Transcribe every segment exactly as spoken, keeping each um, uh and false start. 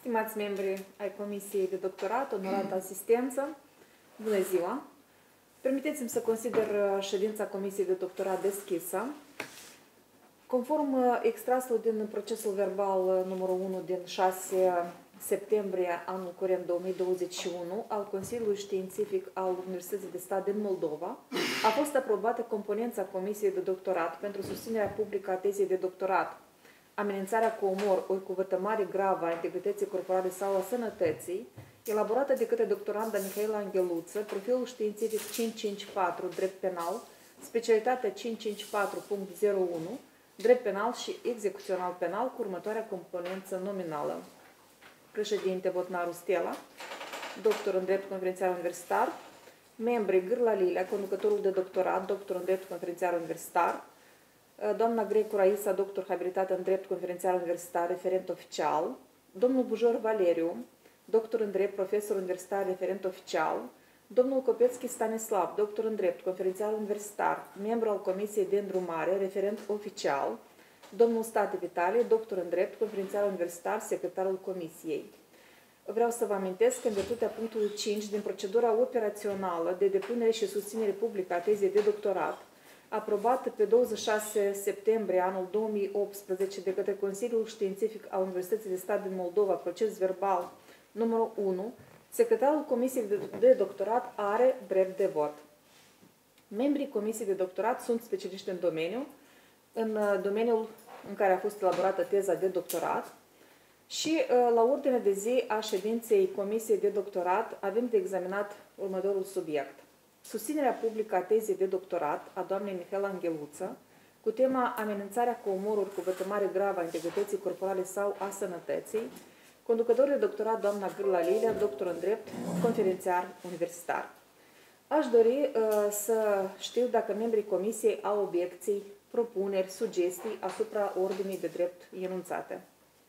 Stimați membri ai Comisiei de Doctorat, onorată asistență, bună ziua! Permiteți-mi să consider ședința Comisiei de Doctorat deschisă. Conform extrasul din procesul verbal numărul unu din șase septembrie anul curent două mii douăzeci și unu al Consiliului Științific al Universității de Stat din Moldova, a fost aprobată componența Comisiei de Doctorat pentru susținerea publică a tezei de doctorat, amenințarea cu omor, ori cu vătămare gravă a integrității corporale sau a sănătății, elaborată de către doctoranda Mihaela Angheluță, profilul științific cinci cinci patru, drept penal, specialitatea cinci cinci patru punct zero unu, drept penal și execuțional penal, cu următoarea componență nominală. Președinte Botnaru Stella, doctor în drept conferențiar universitar, membri Gârla Lilea, conducătorul de doctorat, doctor în drept conferențiar universitar, doamna Grecu Raisa, doctor habilitată în drept conferențiar universitar, referent oficial, domnul Bujor Valeriu, doctor în drept, profesor universitar, referent oficial, domnul Copețchi Stanislav, doctor în drept, conferențiar universitar, membru al Comisiei de Îndrumare, referent oficial, domnul State Vitalie, doctor în drept, conferențiar universitar, secretarul Comisiei. Vreau să vă amintesc că în virtutea punctului cinci din procedura operațională de depunere și susținere publică a tezei de doctorat, aprobată pe douăzeci și șase septembrie anul două mii optsprezece de către Consiliul Științific al Universității de Stat din Moldova, proces verbal numărul unu, secretarul Comisiei de Doctorat are drept de vot. Membrii Comisiei de Doctorat sunt specialiști în domeniu, în domeniul în care a fost elaborată teza de doctorat și la ordine de zi a ședinței Comisiei de Doctorat avem de examinat următorul subiect. Susținerea publică a tezei de doctorat a doamnei Mihaela Angheluță cu tema amenințarea cu omoruri cu vătămare gravă a integrității corporale sau a sănătății, conducătorul de doctorat doamna Gârla Lilea, doctor în drept, conferențiar universitar. Aș dori uh, să știu dacă membrii comisiei au obiecții, propuneri, sugestii asupra ordinii de drept enunțate.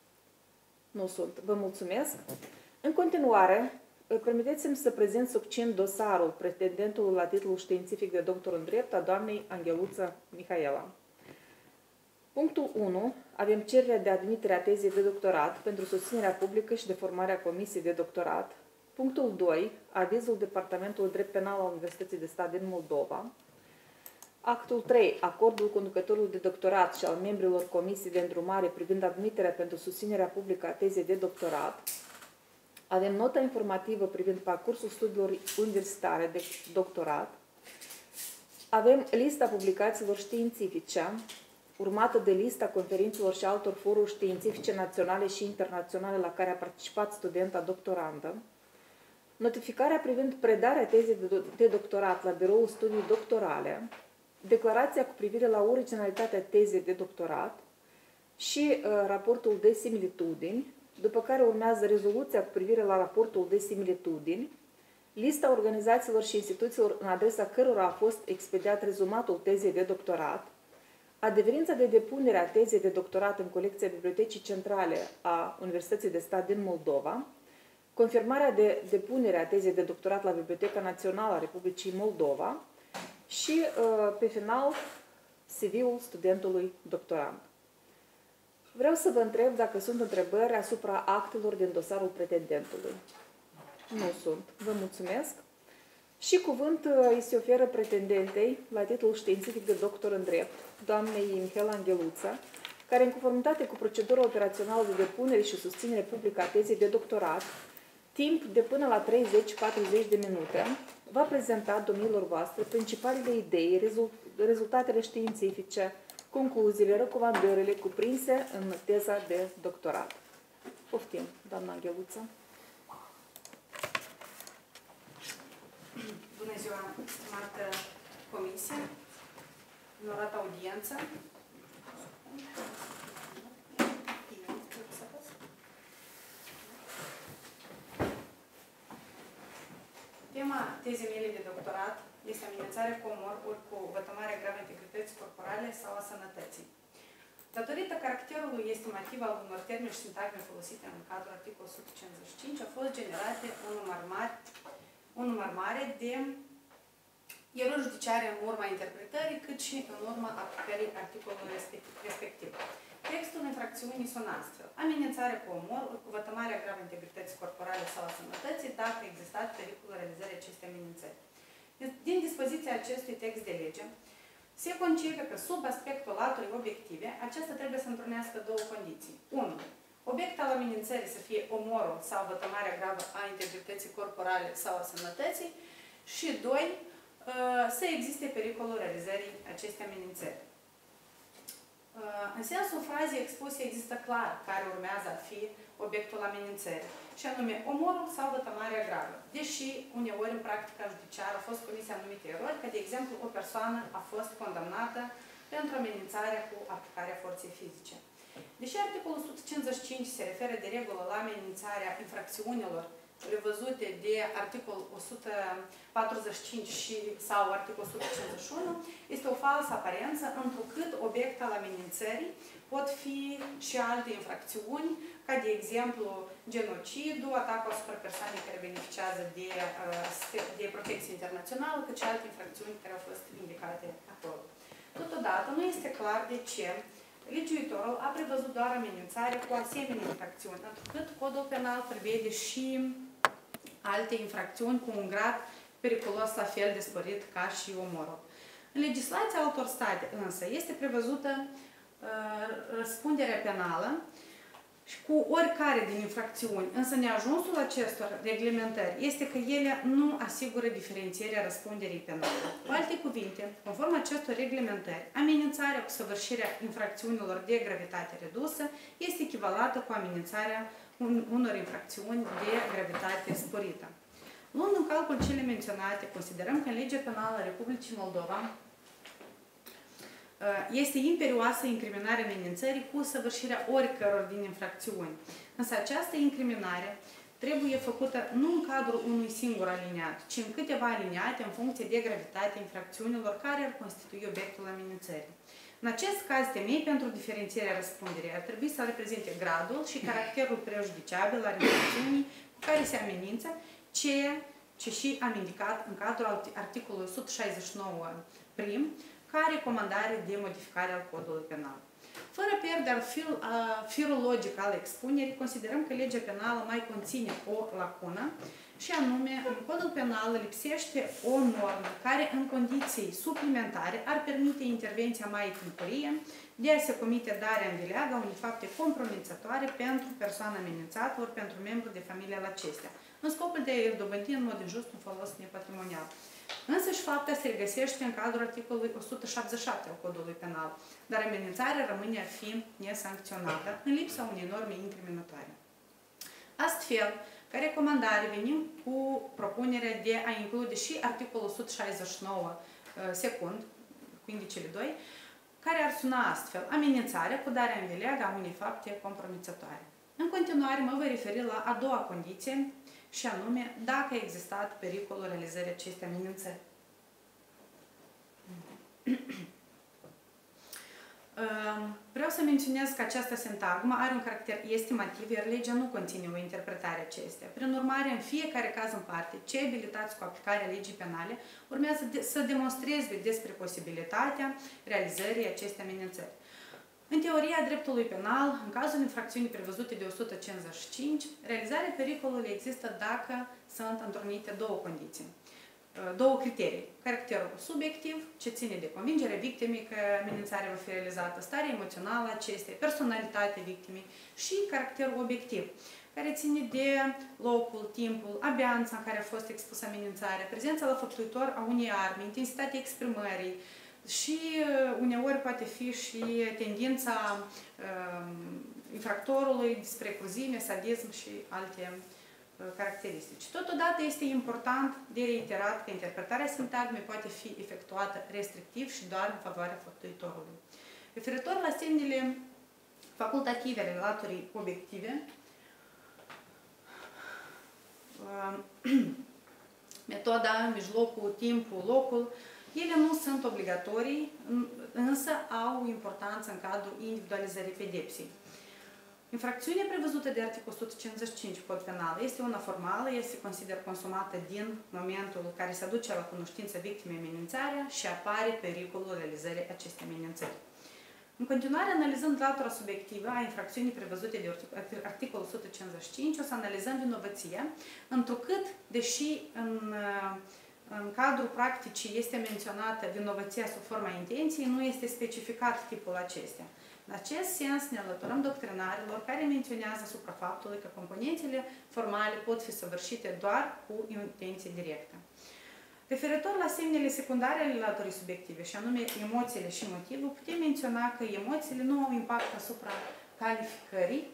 Nu sunt. Vă mulțumesc. În continuare, permiteți-mi să prezint succint dosarul pretendentului la titlul științific de doctor în drept a doamnei Angheluță Mihaela. Punctul unu. Avem cererea de admitere a tezei de doctorat pentru susținerea publică și de formarea Comisiei de Doctorat. Punctul doi. Avizul Departamentului Drept Penal al Universității de Stat din Moldova. Actul trei. Acordul conducătorului de doctorat și al membrilor Comisiei de Îndrumare privind admiterea pentru susținerea publică a tezei de doctorat. Avem nota informativă privind parcursul studiilor universitare de doctorat. Avem lista publicațiilor științifice, urmată de lista conferințelor și altor foruri științifice naționale și internaționale la care a participat studenta doctorandă. Notificarea privind predarea tezei de doctorat la biroul studiului doctorale. Declarația cu privire la originalitatea tezei de doctorat și uh, raportul de similitudini, după care urmează rezoluția cu privire la raportul de similitudini, lista organizațiilor și instituțiilor în adresa cărora a fost expediat rezumatul tezei de doctorat, adeverința de depunere a tezei de doctorat în colecția Bibliotecii Centrale a Universității de Stat din Moldova, confirmarea de depunere a tezei de doctorat la Biblioteca Națională a Republicii Moldova și, pe final, C V-ul studentului doctorand. Vreau să vă întreb dacă sunt întrebări asupra actelor din dosarul pretendentului. Nu sunt. Vă mulțumesc. Și cuvânt îi se oferă pretendentei la titlul științific de doctor în drept, doamnei Mihaela Angheluță, care, în conformitate cu procedura operațională de depunere și susținere publică a tezei de doctorat, timp de până la treizeci patruzeci de minute, va prezenta domnilor voastre principalele idei, rezultatele științifice, concluziile, recomandările cuprinse în teza de doctorat. Poftim, doamna Angheluță. Bună ziua, stimată comisie, onorată audiență. Tema tezei mele de doctorat este amenințarea cu omor ori cu vătămarea gravă a integrității corporale sau a sănătății. Datorită caracterului estimativ al unor termeni și sintagme folosite în cadrul articolului o sută cincizeci și cinci, au fost generate un număr mare, un număr mare de erori judiciare în urma interpretării, cât și în urma aplicării articolului respectiv. Textul infracțiunii sună astfel: amenințare cu omor, cu vătămarea gravă integrității corporale sau a sănătății, dacă a existat pericolul realizării acestei amenințări. Din dispoziția acestui text de lege, se concepe că sub aspectul laturii obiective, acesta trebuie să întrunească două condiții. unu. Obiectul al amenințării să fie omorul sau vătămarea gravă a integrității corporale sau a sănătății și doi. Să existe pericolul realizării acestei amenințări. În sensul frazei expuse există clar care urmează a fi obiectul amenințării, și anume omorul sau vătămarea gravă, deși uneori în practica judiciară au fost comise anumite erori, că de exemplu o persoană a fost condamnată pentru amenințarea cu aplicarea forței fizice. Deși articolul o sută cincizeci și cinci se referă de regulă la amenințarea infracțiunilor prevăzute de articolul o sută patruzeci și cinci și, sau articolul o sută cincizeci și unu, este o falsă aparență, întrucât obiect al amenințării pot fi și alte infracțiuni, ca de exemplu genocidul, atacul asupra persoanei care beneficiază de, de protecție internațională, cât și alte infracțiuni care au fost indicate acolo. Totodată, nu este clar de ce legiuitorul a prevăzut doar amenințarea cu asemenea infracțiuni, întrucât codul penal prevede și alte infracțiuni cu un grad periculos la fel de sporit ca și omorul. În legislația altor state însă este prevăzută uh, răspunderea penală și cu oricare din infracțiuni, însă neajunsul acestor reglementări este că ele nu asigură diferențierea răspunderii penale. Cu alte cuvinte, conform acestor reglementări, amenințarea cu săvârșirea infracțiunilor de gravitate redusă este echivalată cu amenințarea unor infracțiuni de gravitate sporită. Luând în calcul cele menționate, considerăm că în legea penală a Republicii Moldova este imperioasă incriminarea amenințării cu săvârșirea oricăror din infracțiuni. Însă această incriminare trebuie făcută nu în cadrul unui singur aliniat, ci în câteva aliniate în funcție de gravitatea infracțiunilor care ar constitui obiectul amenințării. În acest caz, temei pentru diferențierea răspunderii ar trebui să reprezinte gradul și caracterul prejudiciabil al infracțiunii cu care se amenință, ceea ce și am indicat în cadrul articolului o sută șaizeci și nouă prim, ca recomandare de modificare al codului penal. Fără pierdere fir, firul logic al expunerii, considerăm că legea penală mai conține o lacună, și anume, în codul penal lipsește o normă care, în condiții suplimentare, ar permite intervenția mai timpurie de a se comite darea în vileag a unei fapte compromițătoare pentru persoana amenințată ori pentru membru de familie al acestea, în scopul de a-i dobândi în mod injust un folos nepatrimonial. Însă și fapta se regăsește în cadrul articolului o sută șaptezeci și șapte al codului penal, dar amenințarea rămâne a fi nesancționată în lipsa unei norme incriminatoare. Astfel, ca recomandare venim cu propunerea de a include și articolul o sută șaizeci și nouă secund, cu indicele doi, care ar suna astfel: amenințarea cu darea în vileag a unei fapte compromițătoare. În continuare mă voi referi la a doua condiție, și anume, dacă a existat pericolul realizării acestei amenințări. Vreau să menționez că această sintagmă are un caracter estimativ, iar legea nu conține o interpretare acestea. Prin urmare, în fiecare caz în parte, cei abilitați cu aplicarea legii penale urmează de, să demonstreze despre posibilitatea realizării acestei amenințări. În teoria dreptului penal, în cazul infracțiunii prevăzute de o sută cincizeci și cinci, realizarea pericolului există dacă sunt întrunite două condiții, două criterii: caracterul subiectiv, ce ține de convingerea victimei că amenințarea va fi realizată, starea emoțională a acestei, personalitatea victimei, și caracterul obiectiv, care ține de locul, timpul, abianța în care a fost expusă amenințarea, prezența la făptuitor a unei arme, intensitatea exprimării, și uneori poate fi și tendința uh, infractorului spre cruzime, sadism și alte uh, caracteristici. Totodată este important de reiterat că interpretarea sintagmei poate fi efectuată restrictiv și doar în favoarea făptuitorului. Referitor la semnele facultative ale laturii obiective, uh, metoda, mijlocul, timpul, locul, ele nu sunt obligatorii, însă au importanță în cadrul individualizării pedepsei. Infracțiunea prevăzută de articolul o sută cincizeci și cinci Cod Penal este una formală, este consider consumată din momentul în care se aduce la cunoștință victimei amenințarea și apare pericolul realizării acestei amenințări. În continuare, analizând latura subiectivă a infracțiunii prevăzute de articolul o sută cincizeci și cinci, o să analizăm vinovăția, întrucât, deși în, în cadrul practicii este menționată vinovăția sub forma intenției, nu este specificat tipul acestea. În acest sens, ne alăturăm doctrinarilor care menționează asupra faptului că componențele formale pot fi săvârșite doar cu intenție directă. Referitor la semnele secundare ale laturii subiective, și anume emoțiile și motivul, putem menționa că emoțiile nu au impact asupra calificării,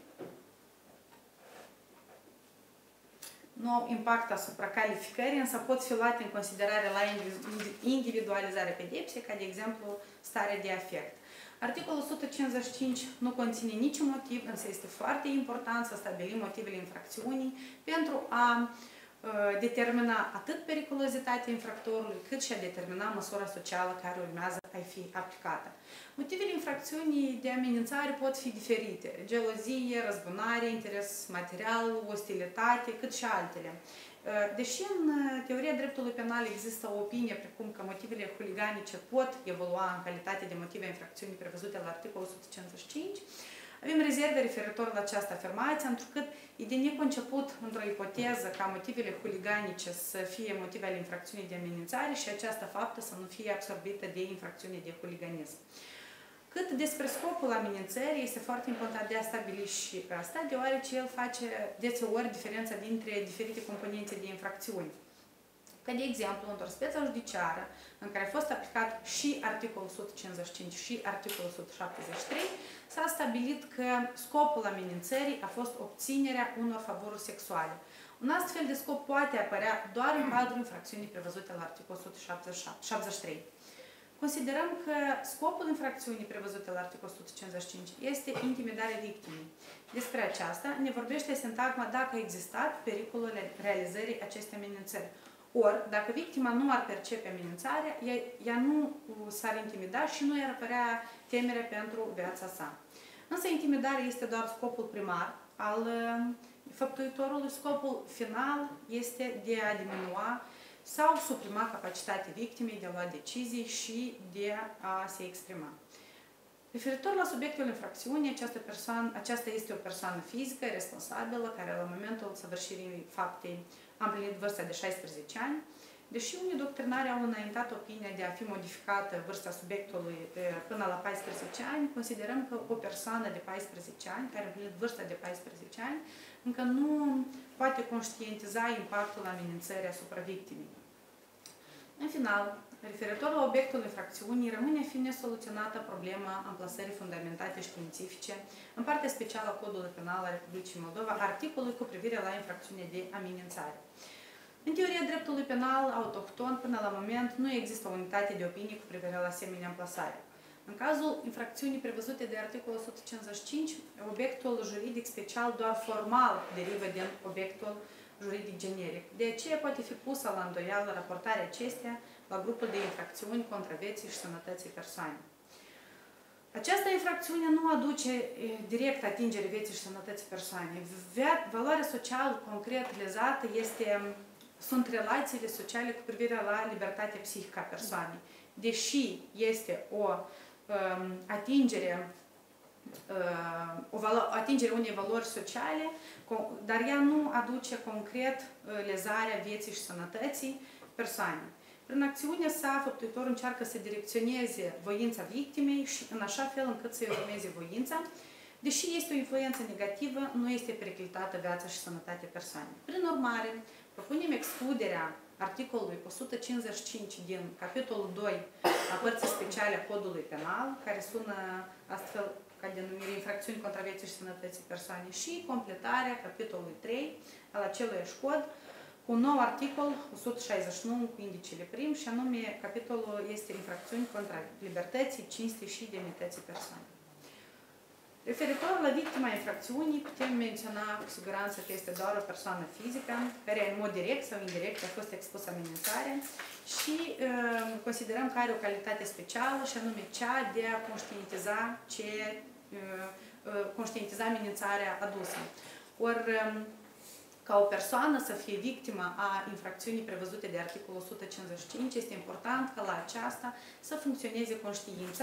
nu au impact asupra calificării, însă pot fi luate în considerare la individualizarea pedepsei, ca de exemplu starea de afect. Articolul o sută cincizeci și cinci nu conține niciun motiv, însă este foarte important să stabilim motivele infracțiunii pentru a determina atât periculozitatea infractorului, cât și a determina măsura socială care urmează a fi aplicată. Motivele infracțiunii de amenințare pot fi diferite: gelozie, răzbunare, interes material, ostilitate, cât și altele. Deși în teoria dreptului penal există o opinie precum că motivele huliganice pot evolua în calitate de motive infracțiunii prevăzute la articolul o sută cincizeci și cinci, avem rezerve referitor la această afirmație, întrucât e de neconceput într-o ipoteză ca motivele huliganice să fie motive ale infracțiunii de amenințare și această faptă să nu fie absorbită de infracțiune de huliganism. Cât despre scopul amenințării, este foarte important de a stabili și asta, deoarece el face deseori diferența dintre diferite componente de infracțiuni. Ca de exemplu, într-o speță judiciară în care a fost aplicat și articolul o sută cincizeci și cinci și articolul o sută șaptezeci și trei, s-a stabilit că scopul amenințării a fost obținerea unor favoruri sexuale. Un astfel de scop poate apărea doar în cadrul infracțiunii prevăzute la articolul o sută șaptezeci și trei. Considerăm că scopul infracțiunii prevăzute la articolul o sută cincizeci și cinci este intimidarea victimei. Despre aceasta ne vorbește sintagma dacă a existat pericolul realizării acestei amenințări. Ori, dacă victima nu ar percepe amenințarea, ea, ea nu s-ar intimida și nu i-ar apărea temere pentru viața sa. Însă intimidarea este doar scopul primar al făptuitorului. Scopul final este de a diminua sau suprima capacitatea victimei de a lua decizii și de a se exprima. Referitor la subiectul infracțiunii, această, persoană, aceasta este o persoană fizică responsabilă care la momentul săvârșirii faptei a împlinit vârsta de șaisprezece ani. Deși unii doctrinari au înaintat opinia de a fi modificată vârsta subiectului până la paisprezece ani, considerăm că o persoană de paisprezece ani, care a împlinit vârsta de paisprezece ani, încă nu poate conștientiza impactul amenințării asupra victimei. În final, referitor la obiectul infracțiunii, rămâne a fi nesoluționată problema amplasării fundamentate științifice în partea specială a Codului Penal al Republicii Moldova, articolului cu privire la infracțiune de amenințare. În teoria dreptului penal autohton, până la moment, nu există o unitate de opinie cu privire la asemenea amplasare. În cazul infracțiunii prevăzute de articolul o sută cincizeci și cinci, obiectul juridic special doar formal derivă din obiectul juridic generic. De aceea poate fi pusă la îndoială raportarea acestea la grupul de infracțiuni contra vieții și sănătății persoanei. Această infracțiune nu aduce direct atingere vieții și sănătății persoanei. Valoarea socială concret lezată este, sunt relațiile sociale cu privire la libertatea psihică a persoanei. Deși este o um, atingere o atingere unei valori sociale, dar ea nu aduce concret lezarea vieții și sănătății persoanei. Prin acțiunea sa, făptuitorul încearcă să direcționeze voința victimei și în așa fel încât să-i urmeze voința, deși este o influență negativă, nu este periclitată viața și sănătatea persoanei. Prin urmare, propunem excluderea articolului o sută cincizeci și cinci din capitolul doi a părții speciale a Codului Penal, care sună astfel ca denumire infracțiuni contra vieții și sănătății persoanei, și completarea capitolului trei al aceluiași cod cu un nou articol o sută șaizeci și nouă cu indicele prim, și anume capitolul este infracțiuni contra libertății, cinstei și demnității persoanei. Referitor la victima infracțiunii, putem menționa cu siguranță că este doar o persoană fizică care în mod direct sau indirect a fost expusă amenințare și uh, considerăm că are o calitate specială, și anume cea de a conștientiza ce conștientiza amenințarea adusă. Ori ca o persoană să fie victimă a infracțiunii prevăzute de articolul o sută cincizeci și cinci, este important ca la aceasta să funcționeze conștiința.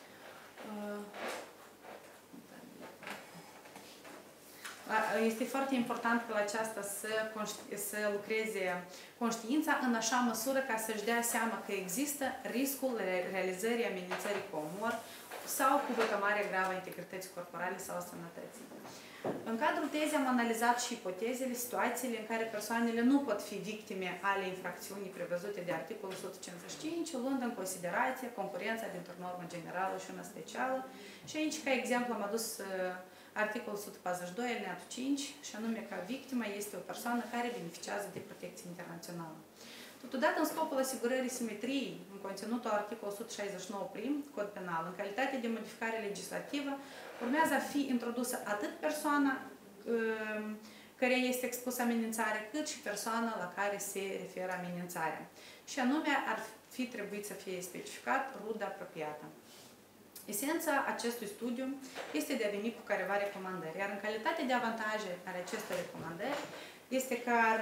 Este foarte important ca la aceasta să, să lucreze conștiința în așa măsură ca să-și dea seama că există riscul realizării amenințării cu omor sau cu vătămare gravă a integrității corporale sau a sănătății. În cadrul tezei am analizat și ipotezele, situațiile în care persoanele nu pot fi victime ale infracțiunii prevăzute de articolul o sută cincizeci și cinci, luând în considerație concurența dintre o normă generală și una specială. Și aici, ca exemplu, am adus articolul o sută patruzeci și doi, alineatul cinci, și anume că victima este o persoană care beneficiază de protecție internațională. Totodată, în scopul asigurării simetriei în conținutul articolul o sută șaizeci și nouă prim, Cod Penal, în calitate de modificare legislativă, urmează a fi introdusă atât persoana um, care este expusă amenințare, cât și persoana la care se referă amenințarea. Și anume, ar fi trebuit să fie specificat rudă apropiată. Esența acestui studiu este de a veni cu careva recomandări, iar în calitate de avantaje ale acestor recomandări este că ar,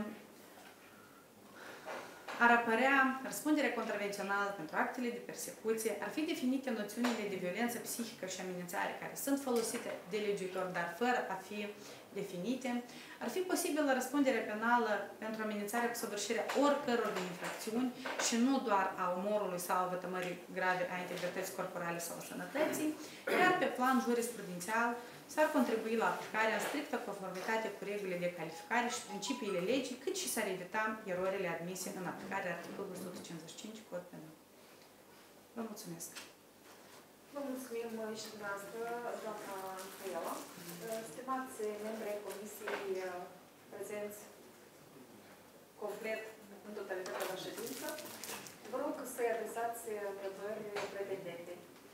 ar apărea răspunderea contravențională pentru actele de persecuție, ar fi definite noțiunile de violență psihică și amenințare care sunt folosite de legiuitor, dar fără a fi definite, ar fi posibilă răspunderea penală pentru amenințarea cu săvârșirea oricăror de infracțiuni și nu doar a omorului sau a vătămării grave a integrității corporale sau a sănătății, iar pe plan jurisprudențial s-ar contribui la aplicarea în strictă conformitate cu regulile de calificare și principiile legii, cât și s-ar evita erorile admise în aplicarea articolului o sută cincizeci și cinci Cod Penal. Vă mulțumesc! Vă mulțumim și dumneavoastră, doamna Mihaela. Stimați membri ai Comisiei prezenți complet în totalitatea la ședință, vă rog să-i adresați întrebări pretendente.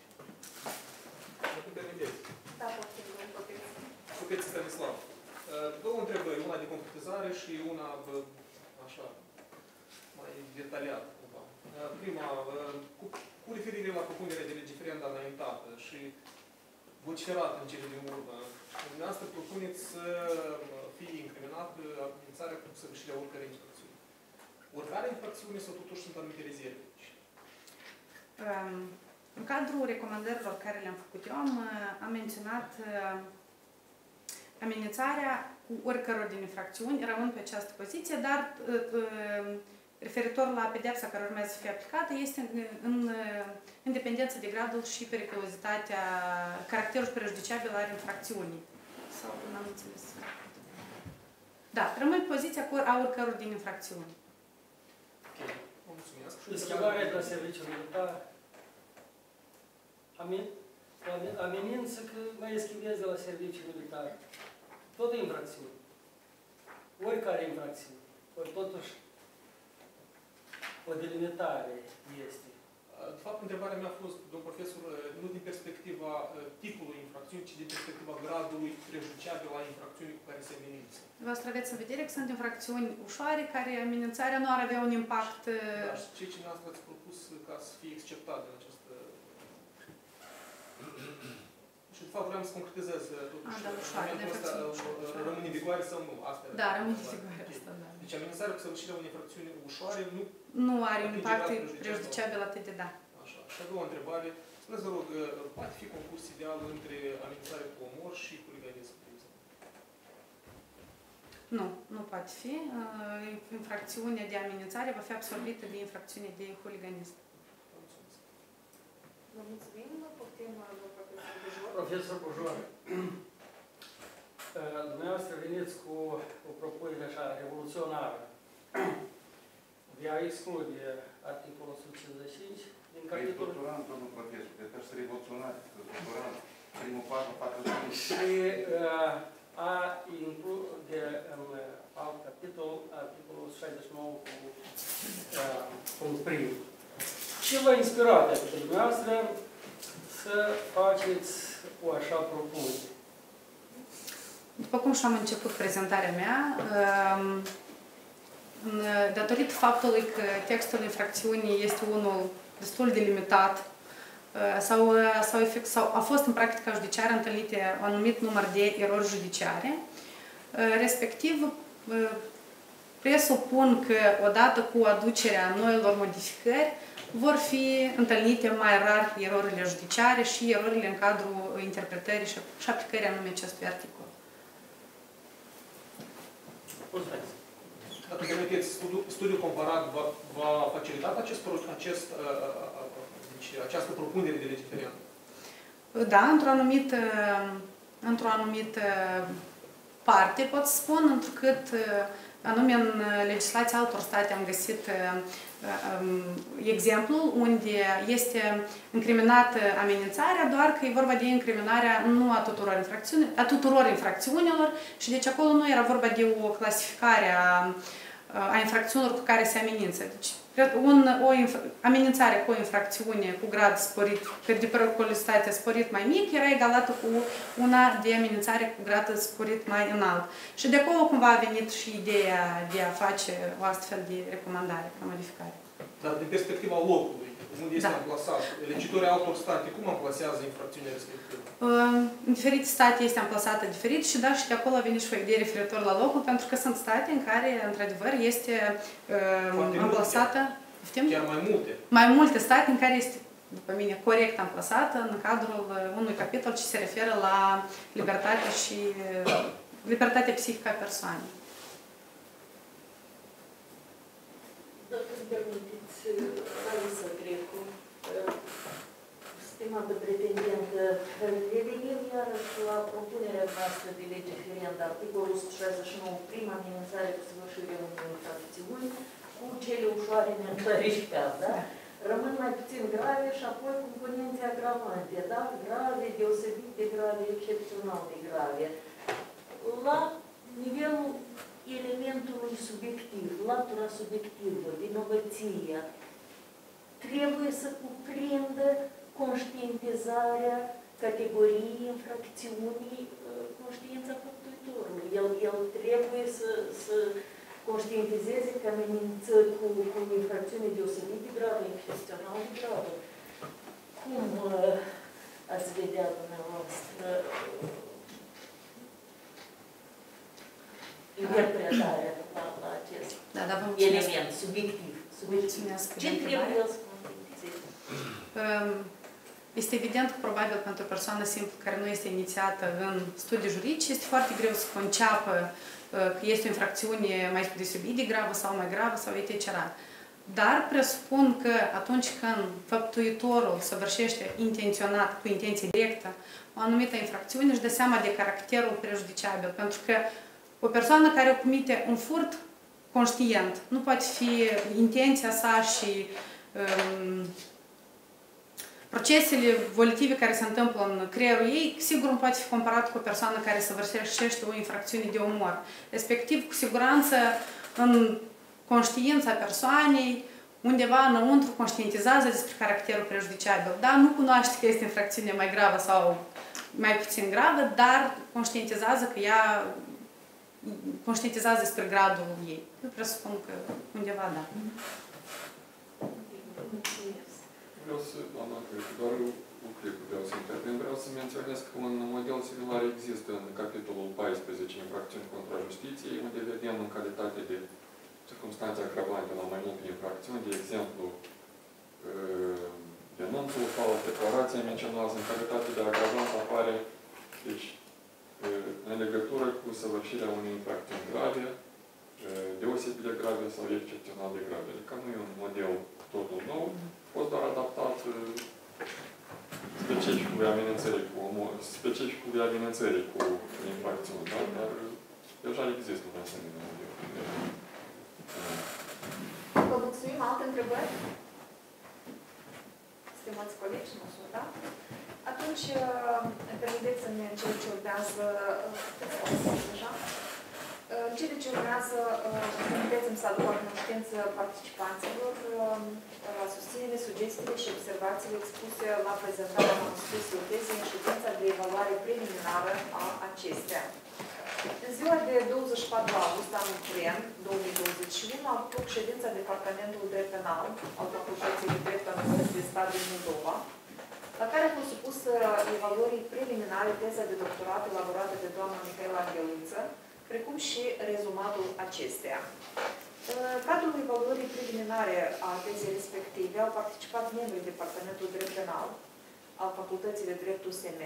Da, poftim, domnul Proteți. Proteți Stanislav. Două întrebări, una de concretizare și una așa, mai detaliată. Prima, cu, cu referire la propunerea de legiferendă înaintată și vociferată în cele din urmă, dumneavoastră propuneți să fie incriminată amenințarea cu săvârșirea oricărei infracțiuni. Oricare infracțiune sau totuși sunt anumite rezerve? Um, în cadrul recomandărilor care le-am făcut eu, am, am menționat uh, amenințarea cu oricăror din infracțiuni, rămân pe această poziție, dar uh, uh, referitor la pedeapsa care urmează să fie aplicată, este în, în, în dependență de gradul și periculozitatea, caracterul prejudiciabil al infracțiunii. Sau nu am înțeles. Da, rămâne poziția cu a oricăror din infracțiuni. Ok, vă mulțumesc. Schimbarea de la serviciul militar amenință că mă eschivez de la serviciul militar. Tot infracțiuni. Oricare infracțiune. Ori totuși o delimitare este. De fapt, întrebarea mea a fost, domn profesor, nu din perspectiva tipului infracțiuni, ci din perspectiva gradului prejudiciabil la infracțiunii cu care se amenință. Vă aveți în vedere că sunt infracțiuni ușoare, care amenințarea nu ar avea un impact... Dar și ce ce noastră ați propus ca să fie acceptat în această... Și, de fapt, vreau să concretizez totuși. A, da, ușoare, de infracțiuni rămâne în vigoare sau nu? Asta da, rămâne în vigoare asta, da. Deci amenințarea cu săvârșirea unei infracțiuni ușoare nu... Nu are un impact prejudiciabil atât de da. Așa. Și a doua întrebare. Spuneți, vă rog, poate fi concurs ideal între amenințare cu omor și huliganism? Nu, nu poate fi. Infracțiunea de amenințare va fi absorbită de infracțiunea de huliganism. Vă mulțumim. Poftim, domnul profesor Bujor. Profesor Bujor, dumneavoastră veniți cu o propunere așa revoluționară. Ea exclude articolul o sută cincizeci și cinci din capitolul... Doctorant, domnul profesor, de să revoluționat, doctorant, primul patru, patru, cinci. Și a include în alt capitol articolul o sută șaizeci și nouă cu punct prim. Ce v-a inspirat pe dumneavoastră să faceți o așa propunere? După cum și-am început prezentarea mea, datorită faptului că textul infracțiunii este unul destul de limitat sau, sau, sau a fost în practica judiciară întâlnite un anumit număr de erori judiciare, respectiv presupun că odată cu aducerea noilor modificări vor fi întâlnite mai rar erorile judiciare și erorile în cadrul interpretării și aplicării anume acestui articol. Dacă permiteți, studiul, studiul comparat va, va facilita acest, acest, deci, această propunere de legiferent? Da, într-o anumită, într-o anumită parte, pot să spun, întrucât anume în legislația altor state am găsit um, exemplul unde este incriminată amenințarea, doar că e vorba de incriminarea nu a tuturor, infracțiuni, a tuturor infracțiunilor și deci acolo nu era vorba de o clasificare a, a infracțiunilor cu care se amenință. Deci, un, o amenințare cu o infracțiune cu grad sporit, de periculositate sporit mai mic, era egalată cu una de amenințare cu grad sporit mai înalt. Și de acolo cumva a venit și ideea de a face o astfel de recomandare ca modificare. Dar din perspectiva locului, unde este da. amplasat, legiuitorii altor state, cum amplasează infracțiunea respectivă? În diferite state este amplasată diferit și da, și de acolo a venit și o idee referitor la locul, pentru că sunt state în care, într-adevăr, este uh, amplasată... Multe. Chiar mai multe. Mai multe state în care este, după mine, corect amplasată în cadrul unui capitol ce se referă la libertatea și libertatea psihică a persoanei. Dacă îmi permiteți, Alisa Grecu, stimată pretendentă, revenim iarăși la propunerea noastră de legiferent, articolul o sută șaizeci și nouă, prima amenințare cu săvârșirea unei infracțiuni, cu cele ușoare neclarificate, da? Rămân mai puțin grave și apoi componențe agravante, da? Grave, deosebit de grave, excepțional de grave. La nivelul elementului subiectiv, latura subiectivă, vinovăția, trebuie să cuprindă conștientizarea categoriei infracțiunii, conștiința făptuitorului. El, el trebuie să, să conștientizeze că amenință cu, cu infracțiune deosebit de gravă, excepțional de gravă. Cum uh, ați vedea dumneavoastră interpretarea la, la acest da, da, element subiectiv? subiectiv. Ce trebuie să conștientizeze? Este evident că probabil pentru o persoană simplă care nu este inițiată în studii juridice, este foarte greu să conceapă că este o infracțiune mai deosebit de gravă sau mai gravă sau et cetera. Dar presupun că atunci când făptuitorul săvârșește intenționat, cu intenție directă, o anumită infracțiune, își dă seama de caracterul prejudiciabil. Pentru că o persoană care comite un furt conștient, nu poate fi intenția sa și um, procesele volitive care se întâmplă în creierul ei, sigur nu poate fi comparat cu o persoană care săvârșește o infracțiune de omor. Respectiv, cu siguranță, în conștiința persoanei, undeva înăuntru conștientizează despre caracterul prejudiciabil. Da, nu cunoaște că este infracțiune mai gravă sau mai puțin gravă, dar conștientizează că ea conștientizează despre gradul ei. Eu presupun că undeva da. Vreau să, doamna Crecu, doar o clipă vreau să intervin. Vreau să menționez că un model similar există în capitolul paisprezece, infracțiuni contra justiției, unde vedem în calitate de circumstanțe agravante la mai multe infracțiuni, de exemplu, denunțul sau declarația menționează în calitate de agravant apare, deci, în legătură cu săvârșirea unei infracțiuni grave, deosebit de grave sau excepțional de grave. Adică nu e un model totul nou, a fost doar adaptat specificului amenințării cu omor, specificului amenințării cu infracțiuni, da? Dar deja există un asemenea model. Vă mulțumim. Alte întrebări? Stimați colegi, nu sunt, da? Atunci, permiteți-mi în cele ce urmează, deja, în cele ce urmează, permiteți-mi să aduc la cunoștință participanților la susținere, sugestiile și observațiile expuse la prezentarea manuscrisului tezei în ședința de evaluare preliminară a acestea. În ziua de douăzeci și patru august anul curent, două mii douăzeci și unu, a avut loc ședința Departamentului Drept Penal al Facultății de Drept al Universității de Stat din Moldova, la care a fost supusă evaluării preliminare teza de doctorat elaborată de doamna Mihaela Angheluță, precum și rezumatul acesteia. În cadrul evaluării preliminare a tezei respective au participat membrii Departamentului Drept Penal al Facultății de Drept U S M.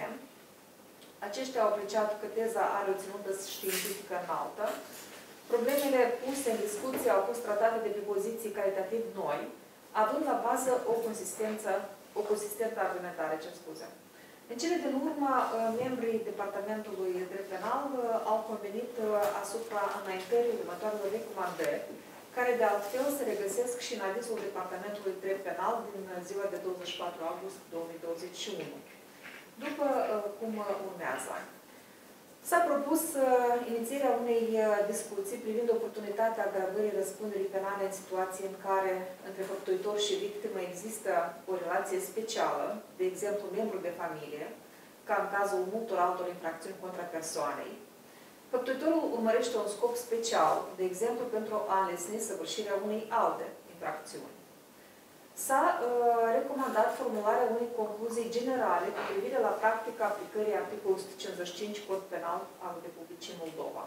Aceștia au apreciat că teza are o ținută științifică înaltă. Problemele puse în discuție au fost tratate de pe poziții calitativ noi, având la bază o consistență, o consistentă argumentare, ce scuze. În cele din urmă, membrii Departamentului Drept Penal au convenit asupra înaintării următoarelor recomandări, care de altfel se regăsesc și în avizul Departamentului Drept Penal din ziua de douăzeci și patru august două mii douăzeci și unu. După cum urmează. S-a propus inițierea unei discuții privind oportunitatea agravării răspunderii penale în situații în care între făptuitor și victimă există o relație specială, de exemplu membru de familie, ca în cazul multor altor infracțiuni contra persoanei. Făptuitorul urmărește un scop special, de exemplu pentru a înlesni săvârșirea unei alte infracțiuni. S-a uh, recomandat formularea unei concluzii generale cu privire la practica aplicării articolului o sută cincizeci și cinci Cod Penal al Republicii Moldova.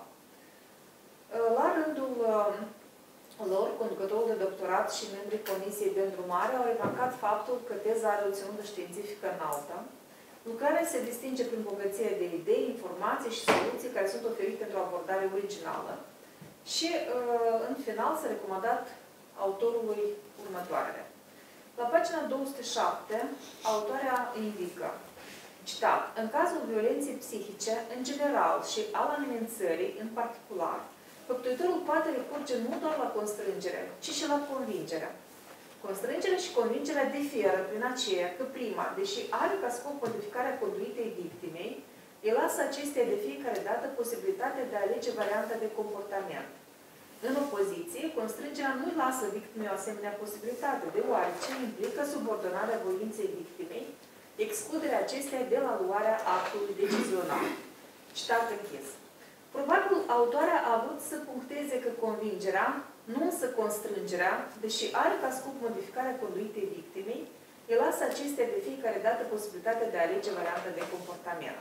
Uh, la rândul uh, lor, conducătorul de doctorat și membrii Comisiei de Îndrumare au remarcat faptul că teza are o ținută științifică înaltă. Lucrarea se distinge prin bogăție de idei, informații și soluții care sunt oferite într-o abordare originală. Și, uh, în final, s-a recomandat autorului următoarele. La pagina două sute șapte, autoarea indică, citat, în cazul violenței psihice, în general, și al amenințării, în particular, făptuitorul poate recurge nu doar la constrângere, ci și la convingere. Constrângerea și convingerea diferă prin aceea că prima, deși are ca scop modificarea conduitei victimei, îi lasă acesteia de fiecare dată posibilitatea de a alege varianta de comportament. În opoziție, constrângerea nu îi lasă victimei o asemenea posibilitate, deoarece implică subordonarea voinței victimei, excluderea acesteia de la luarea actului decizional. Citat închis. Probabil, autoarea a vrut să puncteze că convingerea, nu însă constrângerea, deși are ca scop modificarea conduitei victimei, îi lasă acesteia de fiecare dată posibilitatea de a alege varianta de comportament.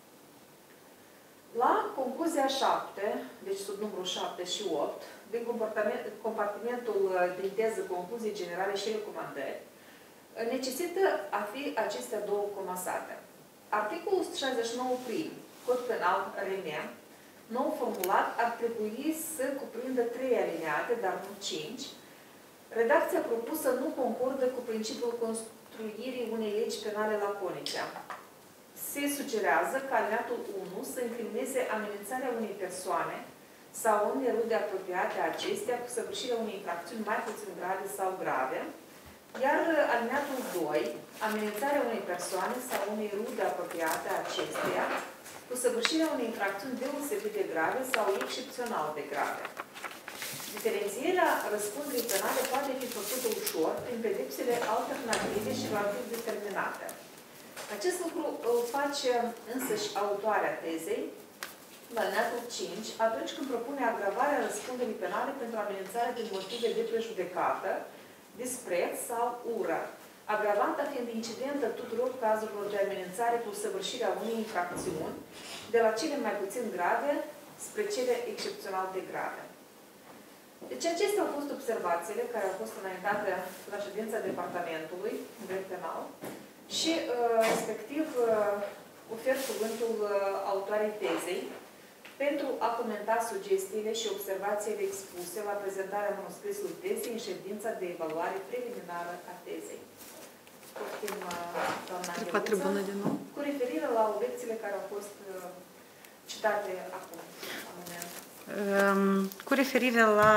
La concluzia șapte, deci sub numărul șapte și opt, din compartimentul din teză, concluzii generale și recomandări, necesită a fi acestea două comasate. Articolul o sută șaizeci și nouă prim, Cod Penal R M, nou formulat, ar trebui să cuprindă trei alineate, dar nu cinci. Redacția propusă nu concordă cu principiul construirii unei legi penale laconice. Se sugerează ca alineatul unu să incrimineze amenințarea unei persoane sau unei rude apropiate a acesteia cu săvârșirea unei infracțiuni mai puțin grave sau grave, iar alineatul doi, amenințarea unei persoane sau unei rude apropiate a acesteia cu săvârșirea unei infracțiuni deosebit de grave sau excepțional de grave. Diferențierea răspunderii penale poate fi făcută ușor prin pedepsele alternative și relativ determinate. Acest lucru îl face însăși autoarea tezei, la alineatul cinci, atunci când propune agravarea răspunderii penale pentru amenințare din motive de prejudecată, dispreț sau ură, agravanta fiind incidentă tuturor cazurilor de amenințare cu săvârșirea unei infracțiuni, de la cele mai puțin grave spre cele excepțional de grave. Deci acestea au fost observațiile care au fost înaintate la ședința Departamentului în Drept Penal și, respectiv, ofer cuvântul autoarei tezei pentru a comenta sugestiile și observațiile expuse la prezentarea manuscrisului tezei în ședința de evaluare preliminară a tezei. Poftim, doamna Angheluță, cu referire la obiecțiile care au fost citate acum, la moment. Cu referire la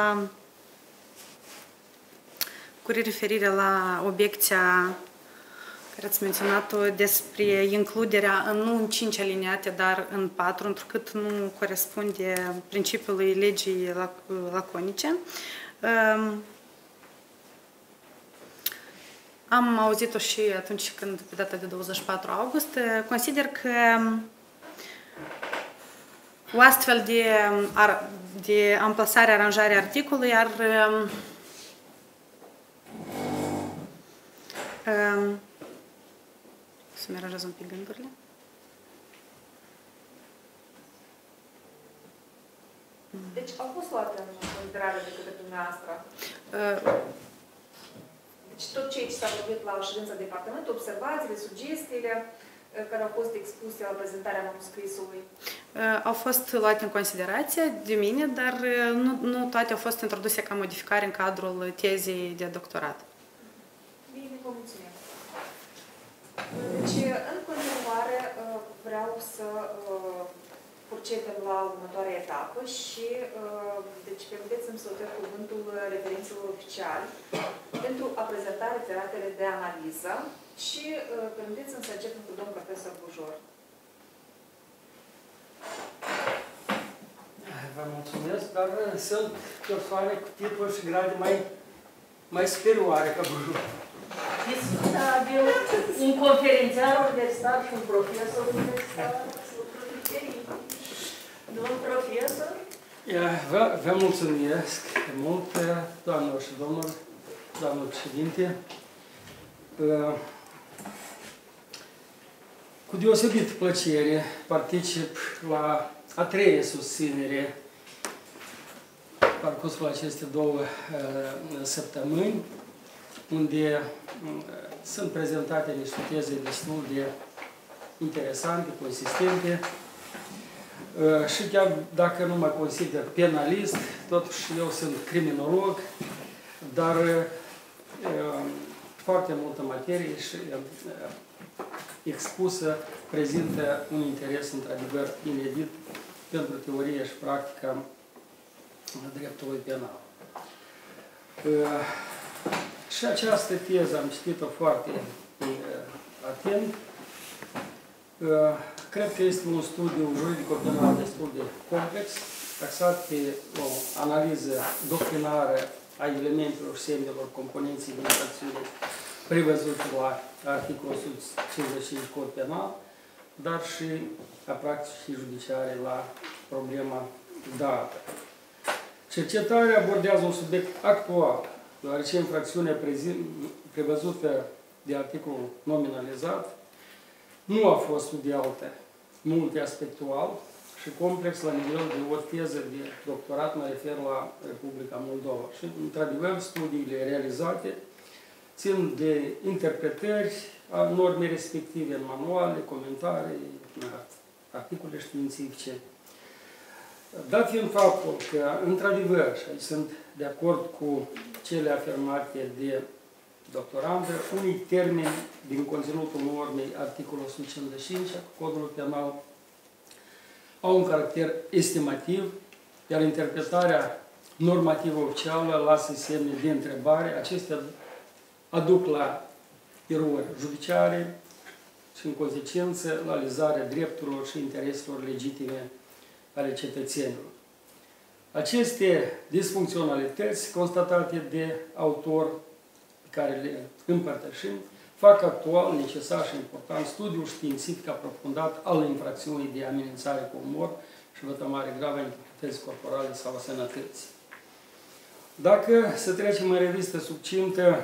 cu referire la obiecția care ați menționat-o despre includerea nu în cinci aliniate, dar în patru, întrucât nu corespunde principiului legii laconice. Am auzit-o și atunci când, pe data de douăzeci și patru august, consider că o astfel de, de amplasare, aranjare a articolului ar să-mi aranjez un pic gândurile. Deci au fost luate în considerare de către dumneavoastră. Uh, Deci tot ceea ce s-a vorbit la ședința departamentului, observațiile, sugestiile uh, care au fost expuse la prezentarea manuscrisului. uh, au fost luate în considerație de mine, dar uh, nu, nu toate au fost introduse ca modificare în cadrul tezei de doctorat. Bine, vă mulțumim. Deci, în continuare, uh, vreau să uh, procedem la următoarea etapă și, uh, deci, permiteți-mi să ofer cuvântul referinților oficiali pentru a prezenta referatele de analiză și uh, permiteți-mi să începem cu domnul profesor Bujor. Vă mulțumesc, dar sunt persoane cu titluri și grade mai, mai superioare ca Bujor. Da, avem un conferențiar universitar și un profesor universitar. Domnul profesor? Vă, vă mulțumesc mult, doamnelor și domnilor, doamnă președinte. Cu deosebit plăcere particip la a treia susținere parcursul aceste două săptămâni, unde sunt prezentate niște teze destul de interesante, consistente. Și chiar dacă nu mă consider penalist, totuși eu sunt criminolog, dar foarte multă materie și expusă prezintă un interes într-adevăr inedit pentru teoria și practica dreptului penal. Și această teză am citit-o foarte atent. Cred că este un studiu juridico-penal destul de complex, axat pe o analiză doctrinară a elementelor și semnelor componenței din infracțiune prevăzute la articolul o sută cincizeci și cinci Cod Penal, dar și a practicii judiciare la problema dată. Cercetarea abordează un subiect actual, deoarece infracțiunea prevăzută de articolul nominalizat nu a fost studiată multiaspectual și complex la nivel de o teză de doctorat, mă refer la Republica Moldova. Și, într-adevăr, studiile realizate țin de interpretări a normei respective în manuale, comentarii, articole științifice. Dat fiind faptul că, într-adevăr, și aici sunt de acord cu cele afirmate de doctorandă, unii termeni din conținutul normei articolul o sută cincizeci și cinci a Codului Penal au un caracter estimativ, iar interpretarea normativă oficială lasă semne de întrebare. Acestea aduc la erori judiciare și, în consecință, la lezarea drepturilor și intereselor legitime ale cetățenilor. Aceste disfuncționalități constatate de autor, care le împărtășim, fac actual necesar și important studiul științific aprofundat al infracțiunii de amenințare cu omor și vătămare gravă a integrității corporale sau a sănătății. Dacă să trecem în revistă succintă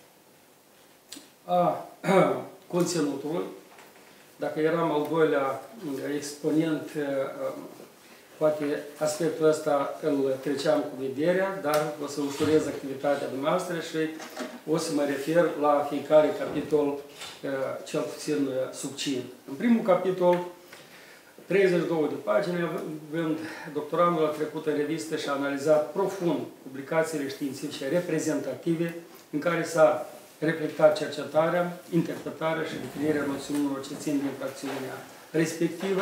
a conținutului, dacă eram al doilea exponent, poate aspectul ăsta îl treceam cu vederea, dar o să ușurez activitatea dumneavoastră și o să mă refer la fiecare capitol cel puțin succint. În primul capitol, treizeci și două de pagini, având doctorandul a trecut în revistă și a analizat profund publicațiile științifice reprezentative în care s-a reflectat cercetarea, interpretarea și definirea noțiunilor ce țin de infracțiunea respectivă,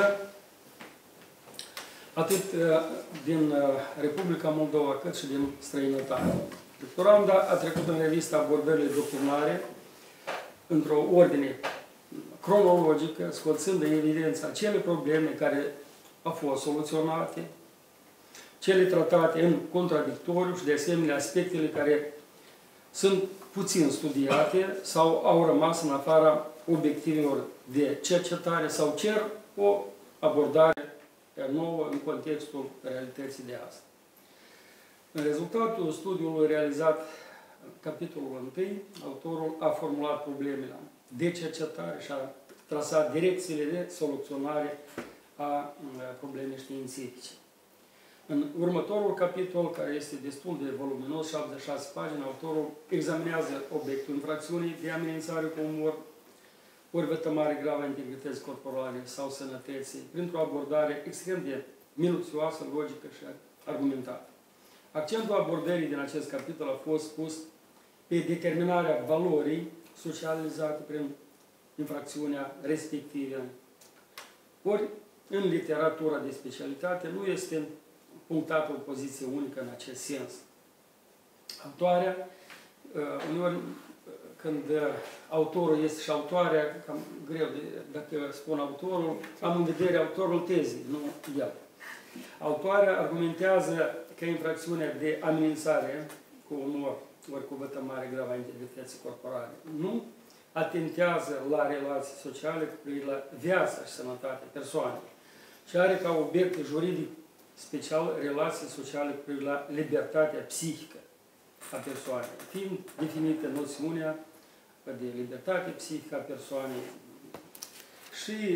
atât din Republica Moldova, cât și din străinătate. Doctoranda a trecut în revistă abordările doctrinare într-o ordine cronologică, scoțând în evidență acele probleme care au fost soluționate, cele tratate în contradictoriu și, de asemenea, aspectele care sunt puțin studiate sau au rămas în afara obiectivelor de cercetare sau cer o abordare nouă în contextul realității de azi. În rezultatul studiului realizat în capitolul unu, autorul a formulat problemele de cercetare și a trasa direcțiile de soluționare a problemei științifice. În următorul capitol, care este destul de voluminos, șaptezeci și șase pagini, autorul examinează obiectul infracțiunii de amenințare cu umor, ori vătămare gravă a integrității corporale sau sănătății, printr-o abordare extrem de minuțioasă, logică și argumentată. Accentul abordării din acest capitol a fost pus pe determinarea valorii socializate prin infracțiunea respectivă. Ori, în literatura de specialitate, nu este punctată o poziție unică în acest sens. Autoarea, uneori, când autorul este și autoarea, cam greu, de, dacă spun autorul, am în vedere autorul tezei, nu el. Autoarea argumentează că infracțiunea de amenințare cu omor, ori cu vătămare gravă a integrității corporale, nu atentează la relații sociale cu privire la viața și sănătatea persoanei, ci are ca obiect juridic special relații sociale cu privire la libertatea psihică a persoanei, fiind definită noțiunea de libertate psihică a persoanei. Și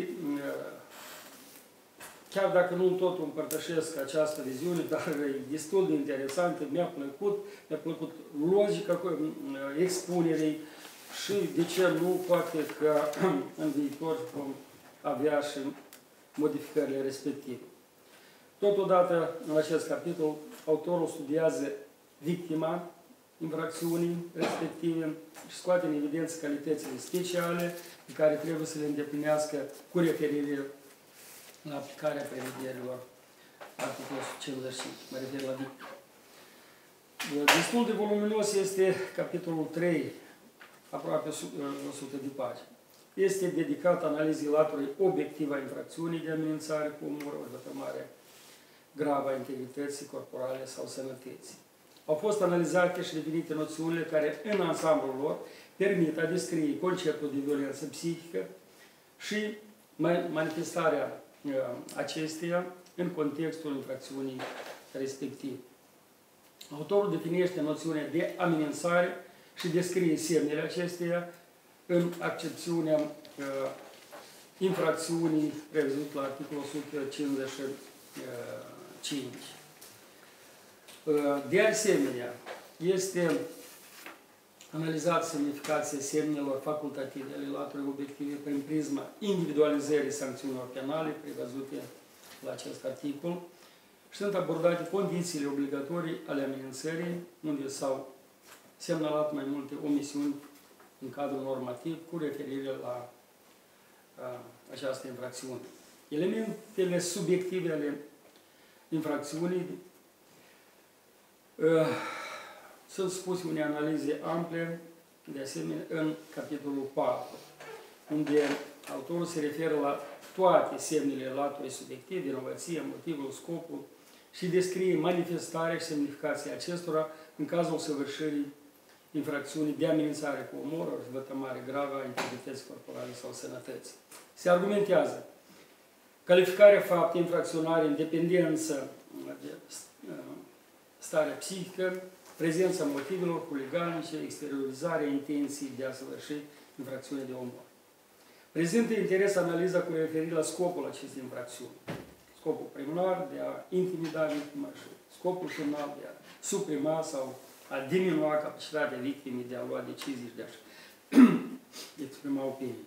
chiar dacă nu totul împărtășesc această viziune, dar e destul de interesantă, mi-a plăcut, mi-a plăcut logica expunerii și, de ce nu, poate că în viitor vom avea și modificările respective. Totodată, în acest capitol, autorul studiază victima infracțiunii respective și scoate în evidență calitățile speciale pe care trebuie să le îndeplinească cu referire la aplicarea prevederilor articolul cincizeci și cinci. Mă refer la victimă. Destul de voluminos este capitolul trei, aproape o sută de pagini. Este dedicat analizei laturii obiective a infracțiunii de amenințare cu umor, ori vătămare gravă a integrității corporale sau sănătății. Au fost analizate și definite noțiunile care, în ansamblul lor, permit a descrie conceptul de violență psihică și manifestarea acesteia în contextul infracțiunii respective. Autorul definește noțiunea de amenințare și descrie semnele acesteia în accepțiunea uh, infracțiunii prevăzut la articolul o sută cincizeci și cinci. Uh, de asemenea, este analizat semnificația semnelor facultative ale laturii obiective prin prisma individualizării sancțiunilor penale prevăzute la acest articol și sunt abordate condițiile obligatorii ale amenințării, unde s-au semnalat mai multe omisiuni în cadrul normativ cu referire la a, această infracțiune. Elementele subiective ale infracțiunii a, sunt spuse unei analize ample, de asemenea, în capitolul patru, unde autorul se referă la toate semnele laturii subiective, vinovăția, motivul, scopul și descrie manifestarea și semnificația acestora în cazul săvârșirii infracțiunii de amenințare cu omor, ori vătămare gravă a integrității corporale sau sănătății. Se argumentează calificarea faptei infracționare în dependență de starea psihică, prezența motivelor huliganice, exteriorizarea intenției de a săvârși infracțiune de omor. Prezintă interes analiza cu referire la scopul acestei infracțiuni. Scopul primar de a intimida victima și scopul final de a suprima sau a diminua capacitatea victimei de a lua decizii și de a-și exprima opinii.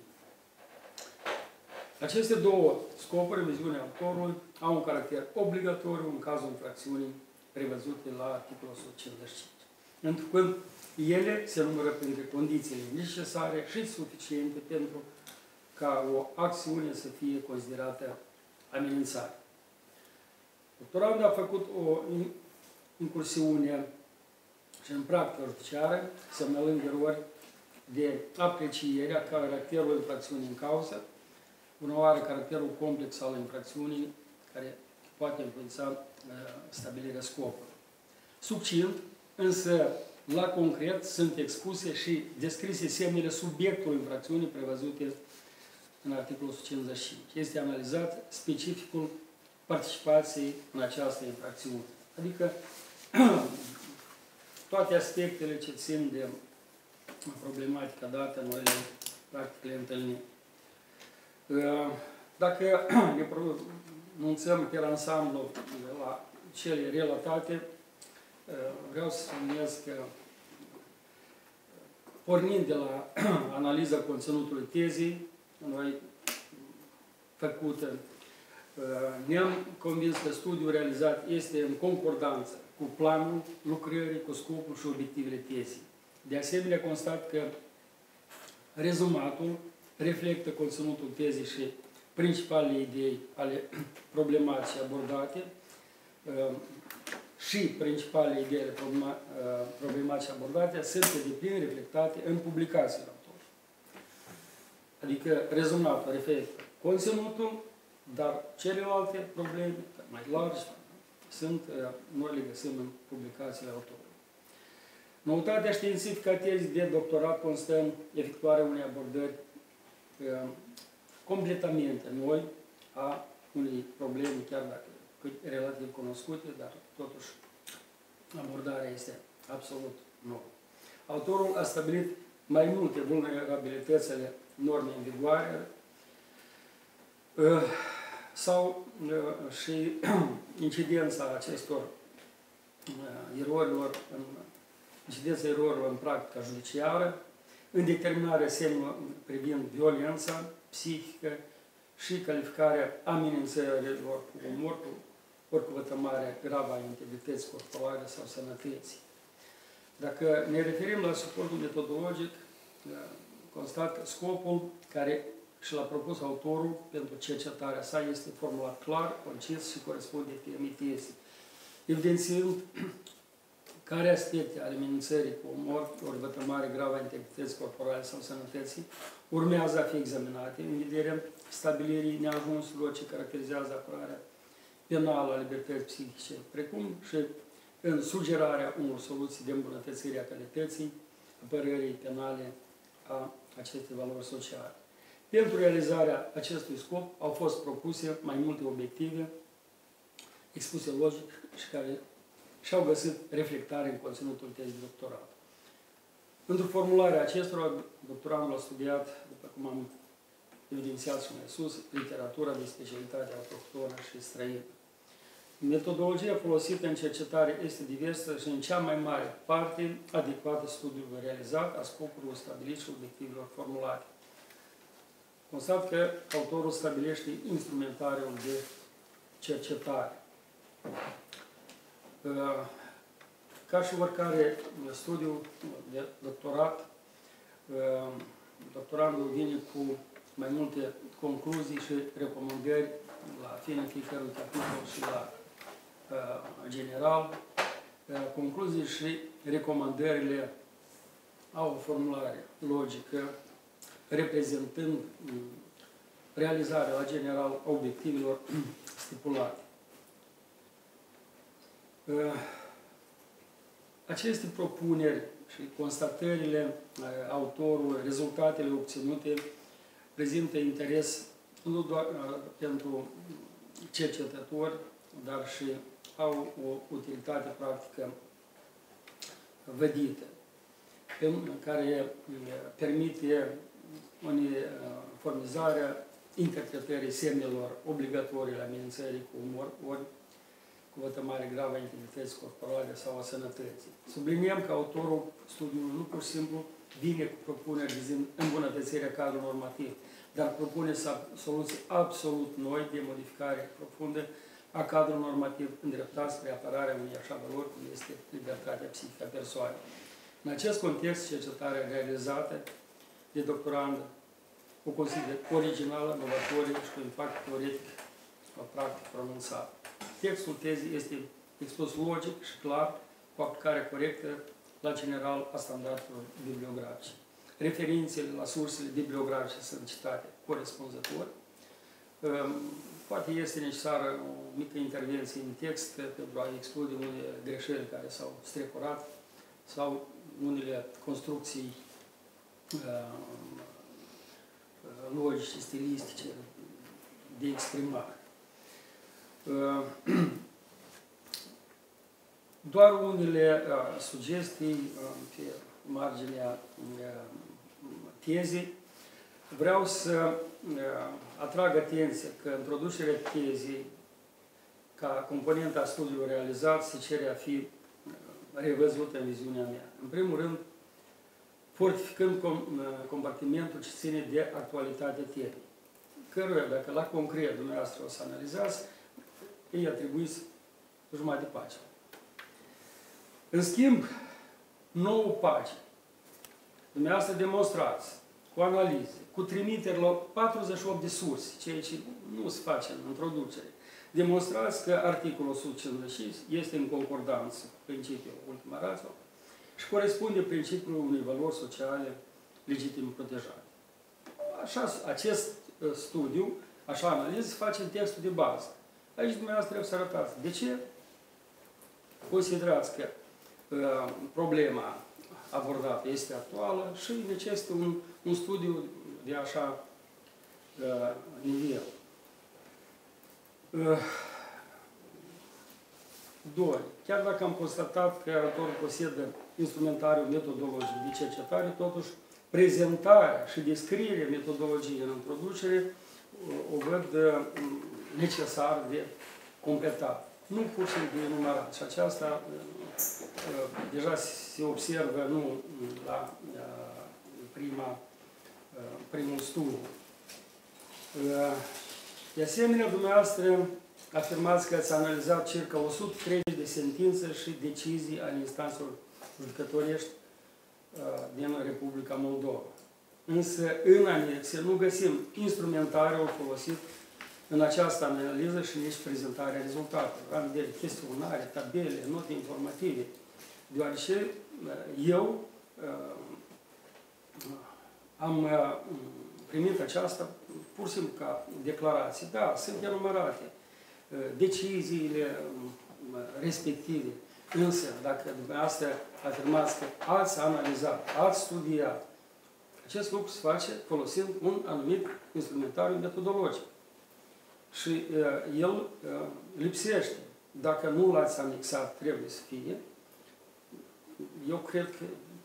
Aceste două scopuri, în viziunea autorului, au un caracter obligatoriu în cazul infracțiunii prevăzute la articolul o sută cincizeci și cinci, întrucât ele se numără printre condițiile necesare și suficiente pentru ca o acțiune să fie considerată amenințare. Doctorandul a făcut o incursiune și în practică judiciară, semnalând erori de apreciere a caracterului infracțiunii în cauză, una oară caracterul complex al infracțiunii, care poate influența stabilirea scopului. Succint, însă, la concret, sunt expuse și descrise semnele subiectului infracțiunii prevăzute în articolul o sută cincizeci și cinci. Este analizat specificul participației în această infracțiune. Adică toate aspectele ce țin de problematica dată, noi le, practic, le întâlnim. Dacă ne pronunțăm pe ansamblu la cele relatate, vreau să subliniez că, pornind de la analiza conținutului tezii, noi făcută, ne-am convins că studiul realizat este în concordanță cu planul lucrării, cu scopul și obiectivele tezii. De asemenea, constat că rezumatul reflectă conținutul tezii și principalele idei ale problematicii abordate și principalele idei ale problematicii abordate sunt pe deplin reflectate în publicațiile autorului. Adică rezumatul reflectă conținutul, dar celelalte probleme mai largi sunt, noi le găsim în publicațiile autorului. Noutatea științifică a tezii de doctorat constă în efectuarea unei abordări completamente noi a unei probleme, chiar dacă relativ cunoscute, dar totuși abordarea este absolut nouă. Autorul a stabilit mai multe vulnerabilități ale normei în vigoare sau și incidența acestor erorilor în incidența erorilor în practica judiciară, în determinarea semnelor privind violența psihică și calificarea amenințărilor cu omorul, ori cu vătămarea gravă a integrității corporale sau sănătății. Dacă ne referim la suportul metodologic, constat că scopul care și l-a propus autorul pentru cercetarea sa este formulat clar, concis și corespunde temei tezii, evidențiind care aspecte ale amenințării cu omor, ori vătămare gravă a integrității corporale sau sănătății urmează a fi examinate în vederea stabilirii neajunsurilor ce caracterizează apărarea penală a libertății psihice, precum și în sugerarea unor soluții de îmbunătățire a calității apărării penale a acestei valori sociale. Pentru realizarea acestui scop au fost propuse mai multe obiective expuse logic și care și-au găsit reflectare în conținutul tezii de doctorat. Pentru formularea acestora, doctorandul a studiat, după cum am evidențiat și mai sus, literatura de specialitate autohtonă și străină. Metodologia folosită în cercetare este diversă și în cea mai mare parte adecvată studiului realizat, a scopului stabilit și obiectivelor formulate. Constat că autorul stabilește instrumentariul de cercetare. Ca și oricare studiu de doctorat, doctorandul vine cu mai multe concluzii și recomandări la finul fiecărui capitol și la general. Concluzii și recomandările au o formulare logică, reprezentând realizarea la general obiectivelor stipulate. Aceste propuneri și constatările autorului, rezultatele obținute, prezintă interes nu doar pentru cercetători, dar și au o utilitate practică vădită, care permite uniformizarea interpretării semnelor obligatorii la amenințării cu umor, ori cu vătămare gravă a integrității corporale sau a sănătății. Subliniem că autorul studiului nu pur și simplu vine cu propuneri vizând îmbunătățirea cadrului normativ, dar propune soluții absolut noi de modificare profundă a cadrului normativ îndreptat spre apărarea unei așa valori cum este libertatea psihică a persoanei. În acest context, cercetarea realizată de doctorand o consider originală, novatorie și cu impact teoretic practic pronunțat. Textul tezii este expus logic și clar, cu aplicare corectă la general a standardelor bibliografice. Referințele la sursele bibliografice sunt citate corespunzător. Poate este necesară o mică intervenție în text pentru a exclude unele greșeli care s-au strecurat sau unele construcții logice, stilistice de exprimare. Doar unele sugestii pe marginea tezei. vreau să atrag atenția că introducerea tezei ca componenta studiului realizat se cere a fi revăzută în viziunea mea. În primul rând, fortificând compartimentul ce ține de actualitatea temei, căruia, dacă la concret dumneavoastră o să analizați, ei ar trebui să jumătate de pagină. În schimb, nouă pagini, dumneavoastră demonstrați cu analize, cu trimiteri la patruzeci și opt de surse, ceea ce nu se face în introducere. Demonstrați că articolul o sută cincizeci și șase este în concordanță cu principiul ultima ratio și corespunde principiului unei valori sociale legitim protejate. Așa, acest studiu, așa analiză, se face în textul de bază. Aici dumneavoastră trebuie să arătați de ce considerați că uh, problema abordată este actuală și necesită un, un studiu de așa uh, nivel. Uh, doi. Chiar dacă am constatat că autorul posedă instrumentariul metodologic de cercetare, totuși prezentarea și descrierea metodologiei în introducere o văd necesar de completat. Nu pur și simplu enumerat. Și aceasta deja se observă nu la prima, primul studiu. De asemenea, dumneavoastră afirmați că ați analizat circa o sută treizeci de sentințe și decizii ale instanțelor judecătorești din Republica Moldova. Însă, în anexe, nu găsim instrumentariul folosit în această analiză și nici prezentarea rezultatelor. Am vedere chestionare, tabele, note informative, deoarece eu am primit aceasta pur și simplu ca declarație. Da, sunt enumerate deciziile respective. Însă, dacă dumneavoastră afirmați că ați analizat, ați studiat, acest lucru se face folosind un anumit instrumentariu metodologic. Și uh, el uh, lipsește. Dacă nu l-ați anexat, trebuie să fie. Eu cred că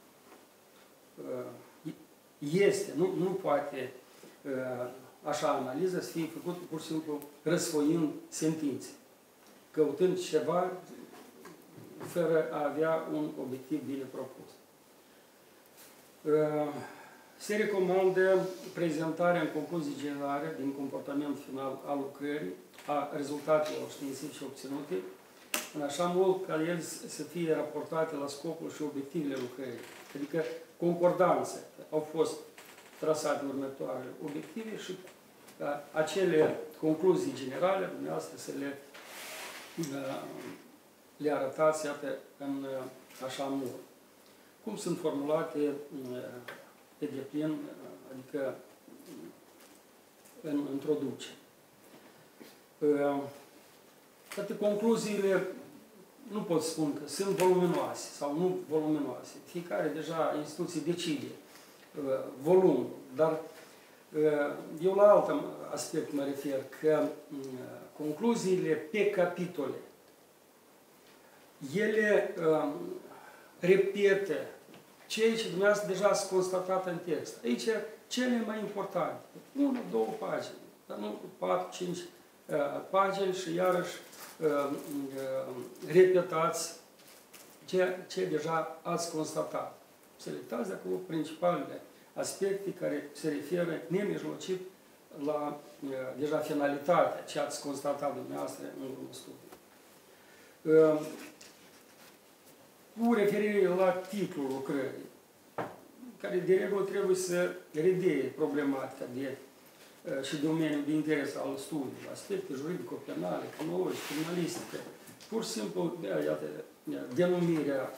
uh, este, nu, nu poate uh, așa analiză să fie făcută pur și simplu răsfoind sentințe, căutând ceva fără a avea un obiectiv bine propus. Se recomandă prezentarea în concluzii generale din comportament final al lucrării, a rezultatelor științifice obținute, în așa mod ca ele să fie raportate la scopul și obiectivele lucrării. Adică concordanță. Au fost trasate următoarele obiective și acele concluzii generale, dumneavoastră să le le arătați, iată, în așa mod. Cum sunt formulate pe deplin, adică în introducere. Toate concluziile nu pot spune că sunt voluminoase sau nu voluminoase. Fiecare deja instituție decide volumul, dar eu la alt aspect mă refer, că concluziile pe capitole ele uh, repetă ceea ce dumneavoastră deja ați constatat în text. Aici, cele mai importante, unu, două pagini, dar nu patru, cinci uh, pagini și iarăși uh, uh, repetați ce, ce deja ați constatat. Selectați de acolo principalele aspecte care se referă nemijlocit la uh, deja finalitatea ce ați constatat dumneavoastră în urmă studiu. Uh, cu referire la titlul lucrării, care de regulă trebuie să redee problematica de, și domeniul de interes al studiului, aspecte juridico-penale, cronologice, criminalistice, pur și simplu, iată, denumirea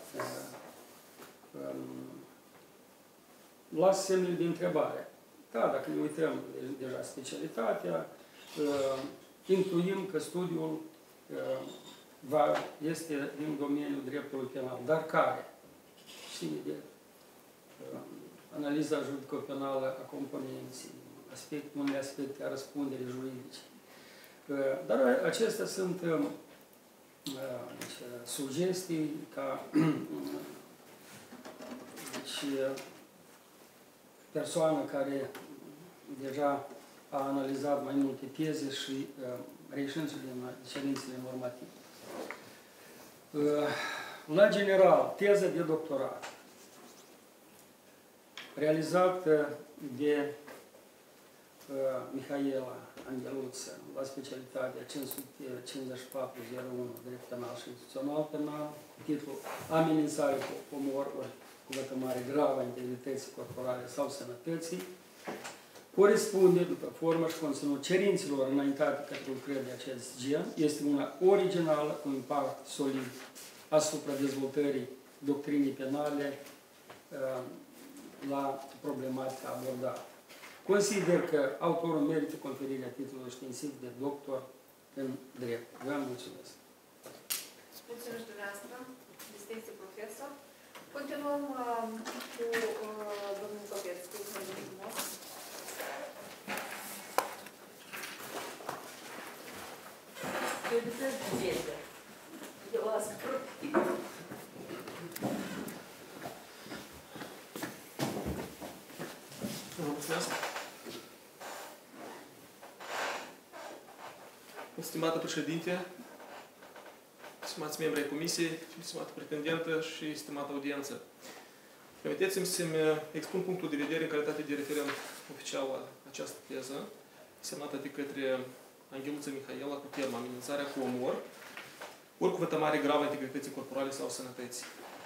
lasă semnele de întrebare. Da, dacă ne uităm deja specialitatea, intuim că studiul Va, este din domeniul dreptului penal. Dar care? Ține de uh, analiza juridico-penală a componenței, aspect, unele aspecte a răspunderii juridice. Uh, dar acestea sunt uh, deci, sugestii ca deci, persoană care deja a analizat mai multe teze și uh, reieșințele din cerințele normative. Uh, la general, teza de doctorat realizată de uh, Mihaela Angeluță la specialitatea cinci sute cincizeci și patru zero unu drept penal și instituțional penal, titlul Amenințare cu omor ori cu vătămare gravă a integrității corporale sau sănătății, corespunde, după formă și conținut cerințelor înaintate către lucrări de acest gen, este una originală cu impact solid asupra dezvoltării doctrinii penale uh, la problematica abordată. Consider că autorul merită conferirea titlului științific de doctor în drept. Vă mulțumesc. Mulțumesc dumneavoastră, distinție profesor. Continuăm uh, cu uh, domnul Copescu. Mulțumesc frumos. Eu de vede. Eu ascult. Mulțumesc. Stimată președinte, stimați membri ai comisiei, stimată pretendentă și stimată audiență. Permiteți-mi să-mi expun punctul de vedere în calitate de referent oficial la această teză, semnată de către Angeluță Mihaela cu tema Amenințarea cu omor, ori cu vătămare gravă a integrității corporale sau sănătății.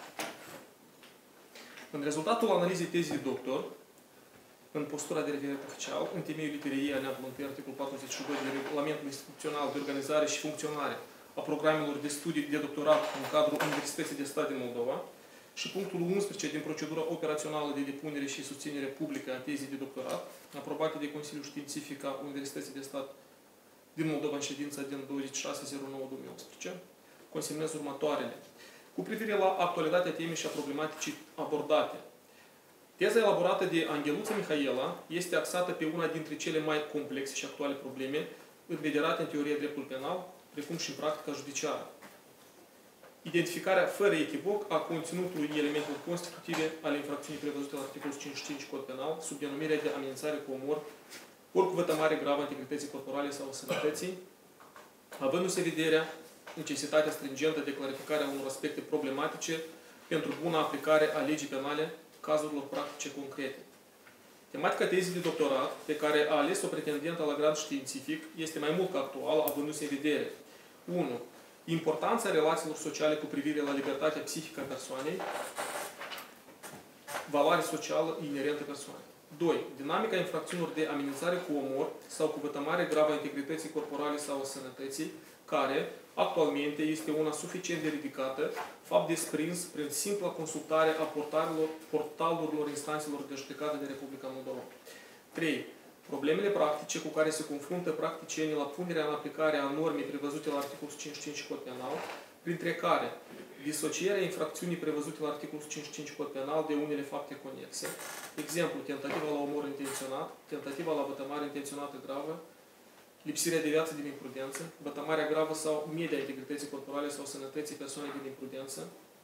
În rezultatul analizei tezei de doctor, în postura de referent oficial, în temeiul literei E, alineatul unu, articolul patruzeci și doi de Regulamentul Instituțional de Organizare și Funcționare a programelor de studii de doctorat în cadrul Universității de Stat din Moldova și punctul unsprezece din procedura operațională de depunere și susținere publică a tezei de doctorat, aprobate de Consiliul Științific a Universității de Stat din Moldova în ședința din douăzeci și șase zero nouă două mii optsprezece, consemnez următoarele. Cu privire la actualitatea temei și a problematicii abordate, teza elaborată de Angeluță Mihaela este axată pe una dintre cele mai complexe și actuale probleme învederate în teoria dreptului penal, precum și în practica judiciară. Identificarea fără echivoc a conținutului elementelor constitutive ale infracțiunii prevăzute la articolul cincizeci și cinci Cod Penal, sub denumirea de amenințare cu omor, ori cu vătămare gravă a integrității corporale sau sănătății, avându-se vederea necesitatea stringentă de clarificarea unor aspecte problematice pentru buna aplicare a legii penale cazurilor practice concrete. Tematica tezei de doctorat, pe care a ales-o pretendentă la grad științific, este mai mult ca actuală, avându-se în vedere unu. Importanța relațiilor sociale cu privire la libertatea psihică a persoanei, valoare socială inerentă persoanei. doi. Dinamica infracțiunilor de amenințare cu omor sau cu vătămare gravă a integrității corporale sau a sănătății, care, actualmente, este una suficient de ridicată, fapt desprins prin simpla consultare a portalurilor, portalurilor instanțelor de judecată din Republica Moldova. trei. Problemele practice cu care se confruntă practicienii la punerea în aplicare a normei prevăzute la articolul cincizeci și cinci Cod Penal, printre care disocierea infracțiunii prevăzute la articolul cincizeci și cinci Cod Penal de unele fapte conexe, exemplu, tentativa la omor intenționat, tentativa la vătămare intenționată gravă, lipsirea de viață din imprudență, vătămarea gravă sau media integrității corporale sau sănătății persoanei din imprudență,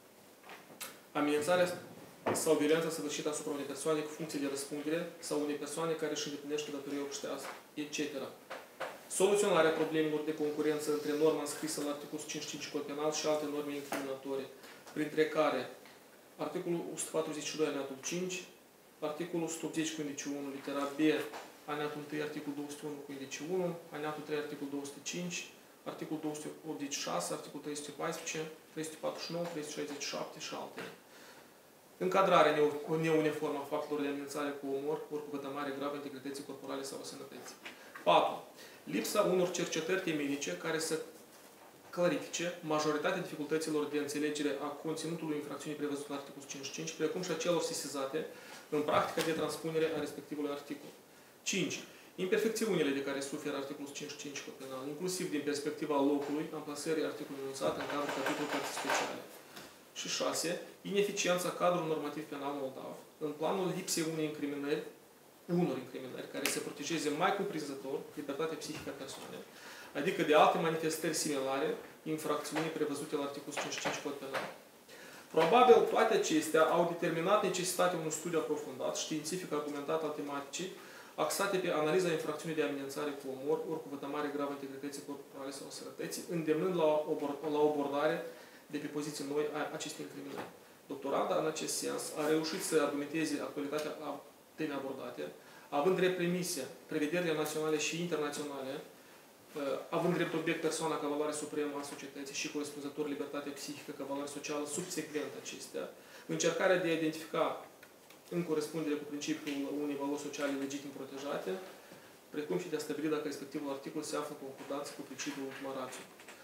amenințarea sau violența săvârșită asupra unei persoane cu funcție de răspundere sau unei persoane care își îndeplinește datoria obștească, et cetera. Soluționarea problemelor de concurență între norma înscrisă la articolul cincizeci și cinci Cod Penal și alte norme incriminatorii, printre care articolul o sută patruzeci și doi alineatul cinci, articolul o sută optzeci cu indice unu, litera B, alineatul unu, articolul două sute unu cu indice unu, alineatul trei, articolul două sute cinci, articolul două sute optzeci și șase, articolul trei sute paisprezece, trei sute patruzeci și nouă, trei sute șaizeci și șapte și altele. Încadrarea neuniformă a faptelor de amenințare cu omor, ori cu vătămare gravă integrității corporale sau a sănătății. patru. Lipsa unor cercetări temenice care să clarifice majoritatea dificultăților de înțelegere a conținutului infracțiunii prevăzute la articolul cincizeci și cinci, precum și a celor sesizate în practica de transpunere a respectivului articol. cinci. Imperfecțiunile de care suferă articolul cincizeci și cinci Cod Penal, inclusiv din perspectiva locului, amplasării articolului enunțat în cadrul capitolului Părți Speciale. Și șase. Ineficiența cadrului normativ penal moldav, în planul lipsei unei incriminări, unor incriminări, care să protejeze mai cuprinzător libertatea psihică a persoanei, adică de alte manifestări similare infracțiunii prevăzute la articolul cincizeci și cinci Cod Penal. Probabil toate acestea au determinat necesitatea unui studiu aprofundat, științific argumentat al tematicii, axate pe analiza infracțiunii de amenințare cu omor, ori cu vătămare gravă integrității corporale sau sănătății, îndemnând la o, la o abordare de pe poziții noi a acestei incriminări. Doctoranda, în acest sens, a reușit să argumenteze actualitatea a temei abordate, având drept premise prevederile naționale și internaționale, având drept obiect persoana ca valoare supremă a societății și corespunzător libertatea psihică ca valoare socială subsecventă acestea, încercarea de a identifica în corespundere cu principiul unei valori sociale legitim protejate, precum și de a stabili dacă respectivul articol se află în concordanță cu principiul ultima ratio.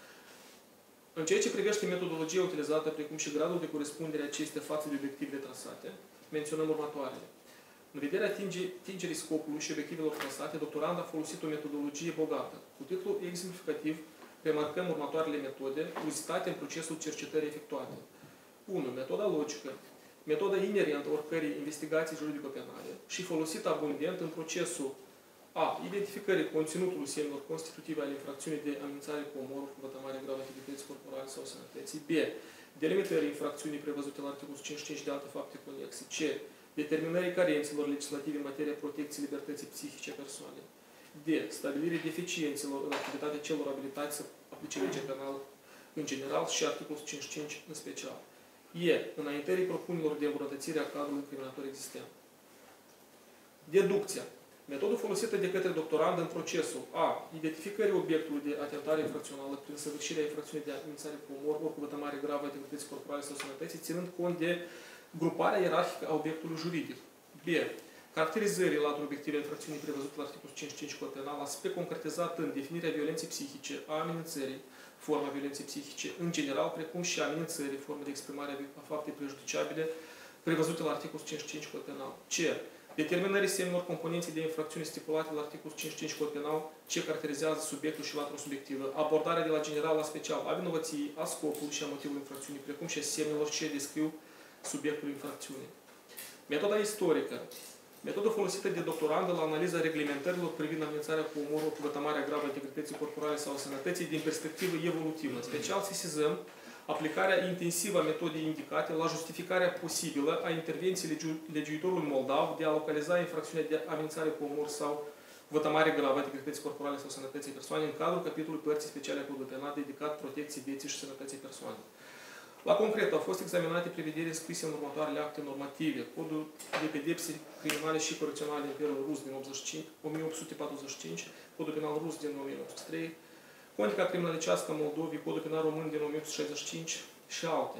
În ceea ce privește metodologia utilizată, precum și gradul de corespundere acestea față de obiectivele trasate, menționăm următoarele. În vederea atingerii scopului și obiectivelor trasate, doctoranda a folosit o metodologie bogată. Cu titlul exemplificativ, remarcăm următoarele metode uzitate în procesul cercetării efectuate. unu. Metoda logică, metoda inerentă oricărei investigații juridico-penale și folosită abundent în procesul a. Identificării conținutului semnelor constitutive ale infracțiunii de amenințare cu omorul cu vătămare gravă integrității corporale sau sănătății. B. Delimitării infracțiunii prevăzute la articolul cincizeci și cinci de alte fapte conexe. C. Determinării carențelor legislative în materie protecției libertății psihice a persoanei. D. Stabilirii deficiențelor în activitatea celor abilitați să aplice legea penală în general și articolul cincizeci și cinci în special. E. Înaintării propunerilor de îmbunătățire a cadrului incriminator existent. Deducția. Metodă folosită de către doctorand în procesul a. Identificării obiectului de atentare infracțională prin săvârșirea infracțiunii de amenințare cu omor, ori cu vătămare gravă a integrității corporale sau sănătății, ținând cont de gruparea ierarhică a obiectului juridic. B. Caracterizării la obiective infracțiunii prevăzute la articolul cincizeci și cinci Cod Penal, aspect concretizat în definirea violenței psihice, a amenințării, forma violenței psihice, în general, precum și amenințării, formă de exprimare a faptei prejudiciabile prevăzute la articolul cincizeci și cinci Cod Penal. C. Determinării semnelor componenței de infracțiune stipulate la articolul cincizeci și cinci Cod Penal, ce caracterizează subiectul și latura subiectivă, abordarea de la general la special a vinovăției, a scopului și a motivului infracțiunii, precum și a semnelor ce descriu subiectul infracțiunii. Metoda istorică. Metodă folosită de doctorandă la analiza reglementărilor privind amenințarea cu omorul cu vătămarea gravă a integrității corporale sau sănătății din perspectivă evolutivă. În special, sesizăm aplicarea intensivă a metodei indicate la justificarea posibilă a intervenției legiuitorului moldav de a localiza infracțiunea de amenințare cu omor sau vătămare gravă a integrității corporale sau sănătății persoanei în cadrul capitolului părții speciale a Codului Penal dedicat protecției vieții și sănătății persoanei. La concret, au fost examinate prevederi înscrise în următoarele acte normative, Codul de pedepse criminale și corecționale Imperiului Rus din o mie opt sute patruzeci și cinci, Codul Penal Rus din o mie opt sute trei, Codica criminalicească a Moldovei, Codul Penal Român din o mie opt sute șaizeci și cinci și alte.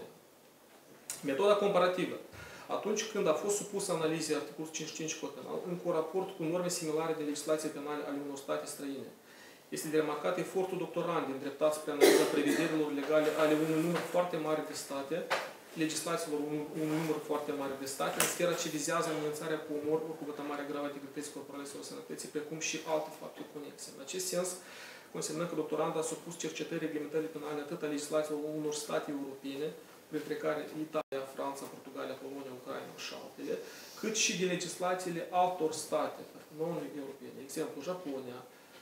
Metoda comparativă. Atunci când a fost supus analizei articolul cincizeci și cinci Cod Penal, în raport cu norme similare de legislație penale ale unor state străine, este de remarcat efortul doctorandii îndreptați spre analiza prevederilor legale ale unui număr foarte mare de state, legislațiilor unui, unui număr foarte mare de state, în sfera ce vizează amenințarea cu omor, cu vătămare gravă a integrității corporale sau sănătății, precum și alte fapte conexe. În acest sens, consemnăm că doctoranda a supus cercetării reglementării penale atât a legislațiilor unor state europene, printre care Italia, Franța, Portugalia, Polonia, Ucraina și altele, cât și din legislațiile altor state non-europene, exemplu Japonia,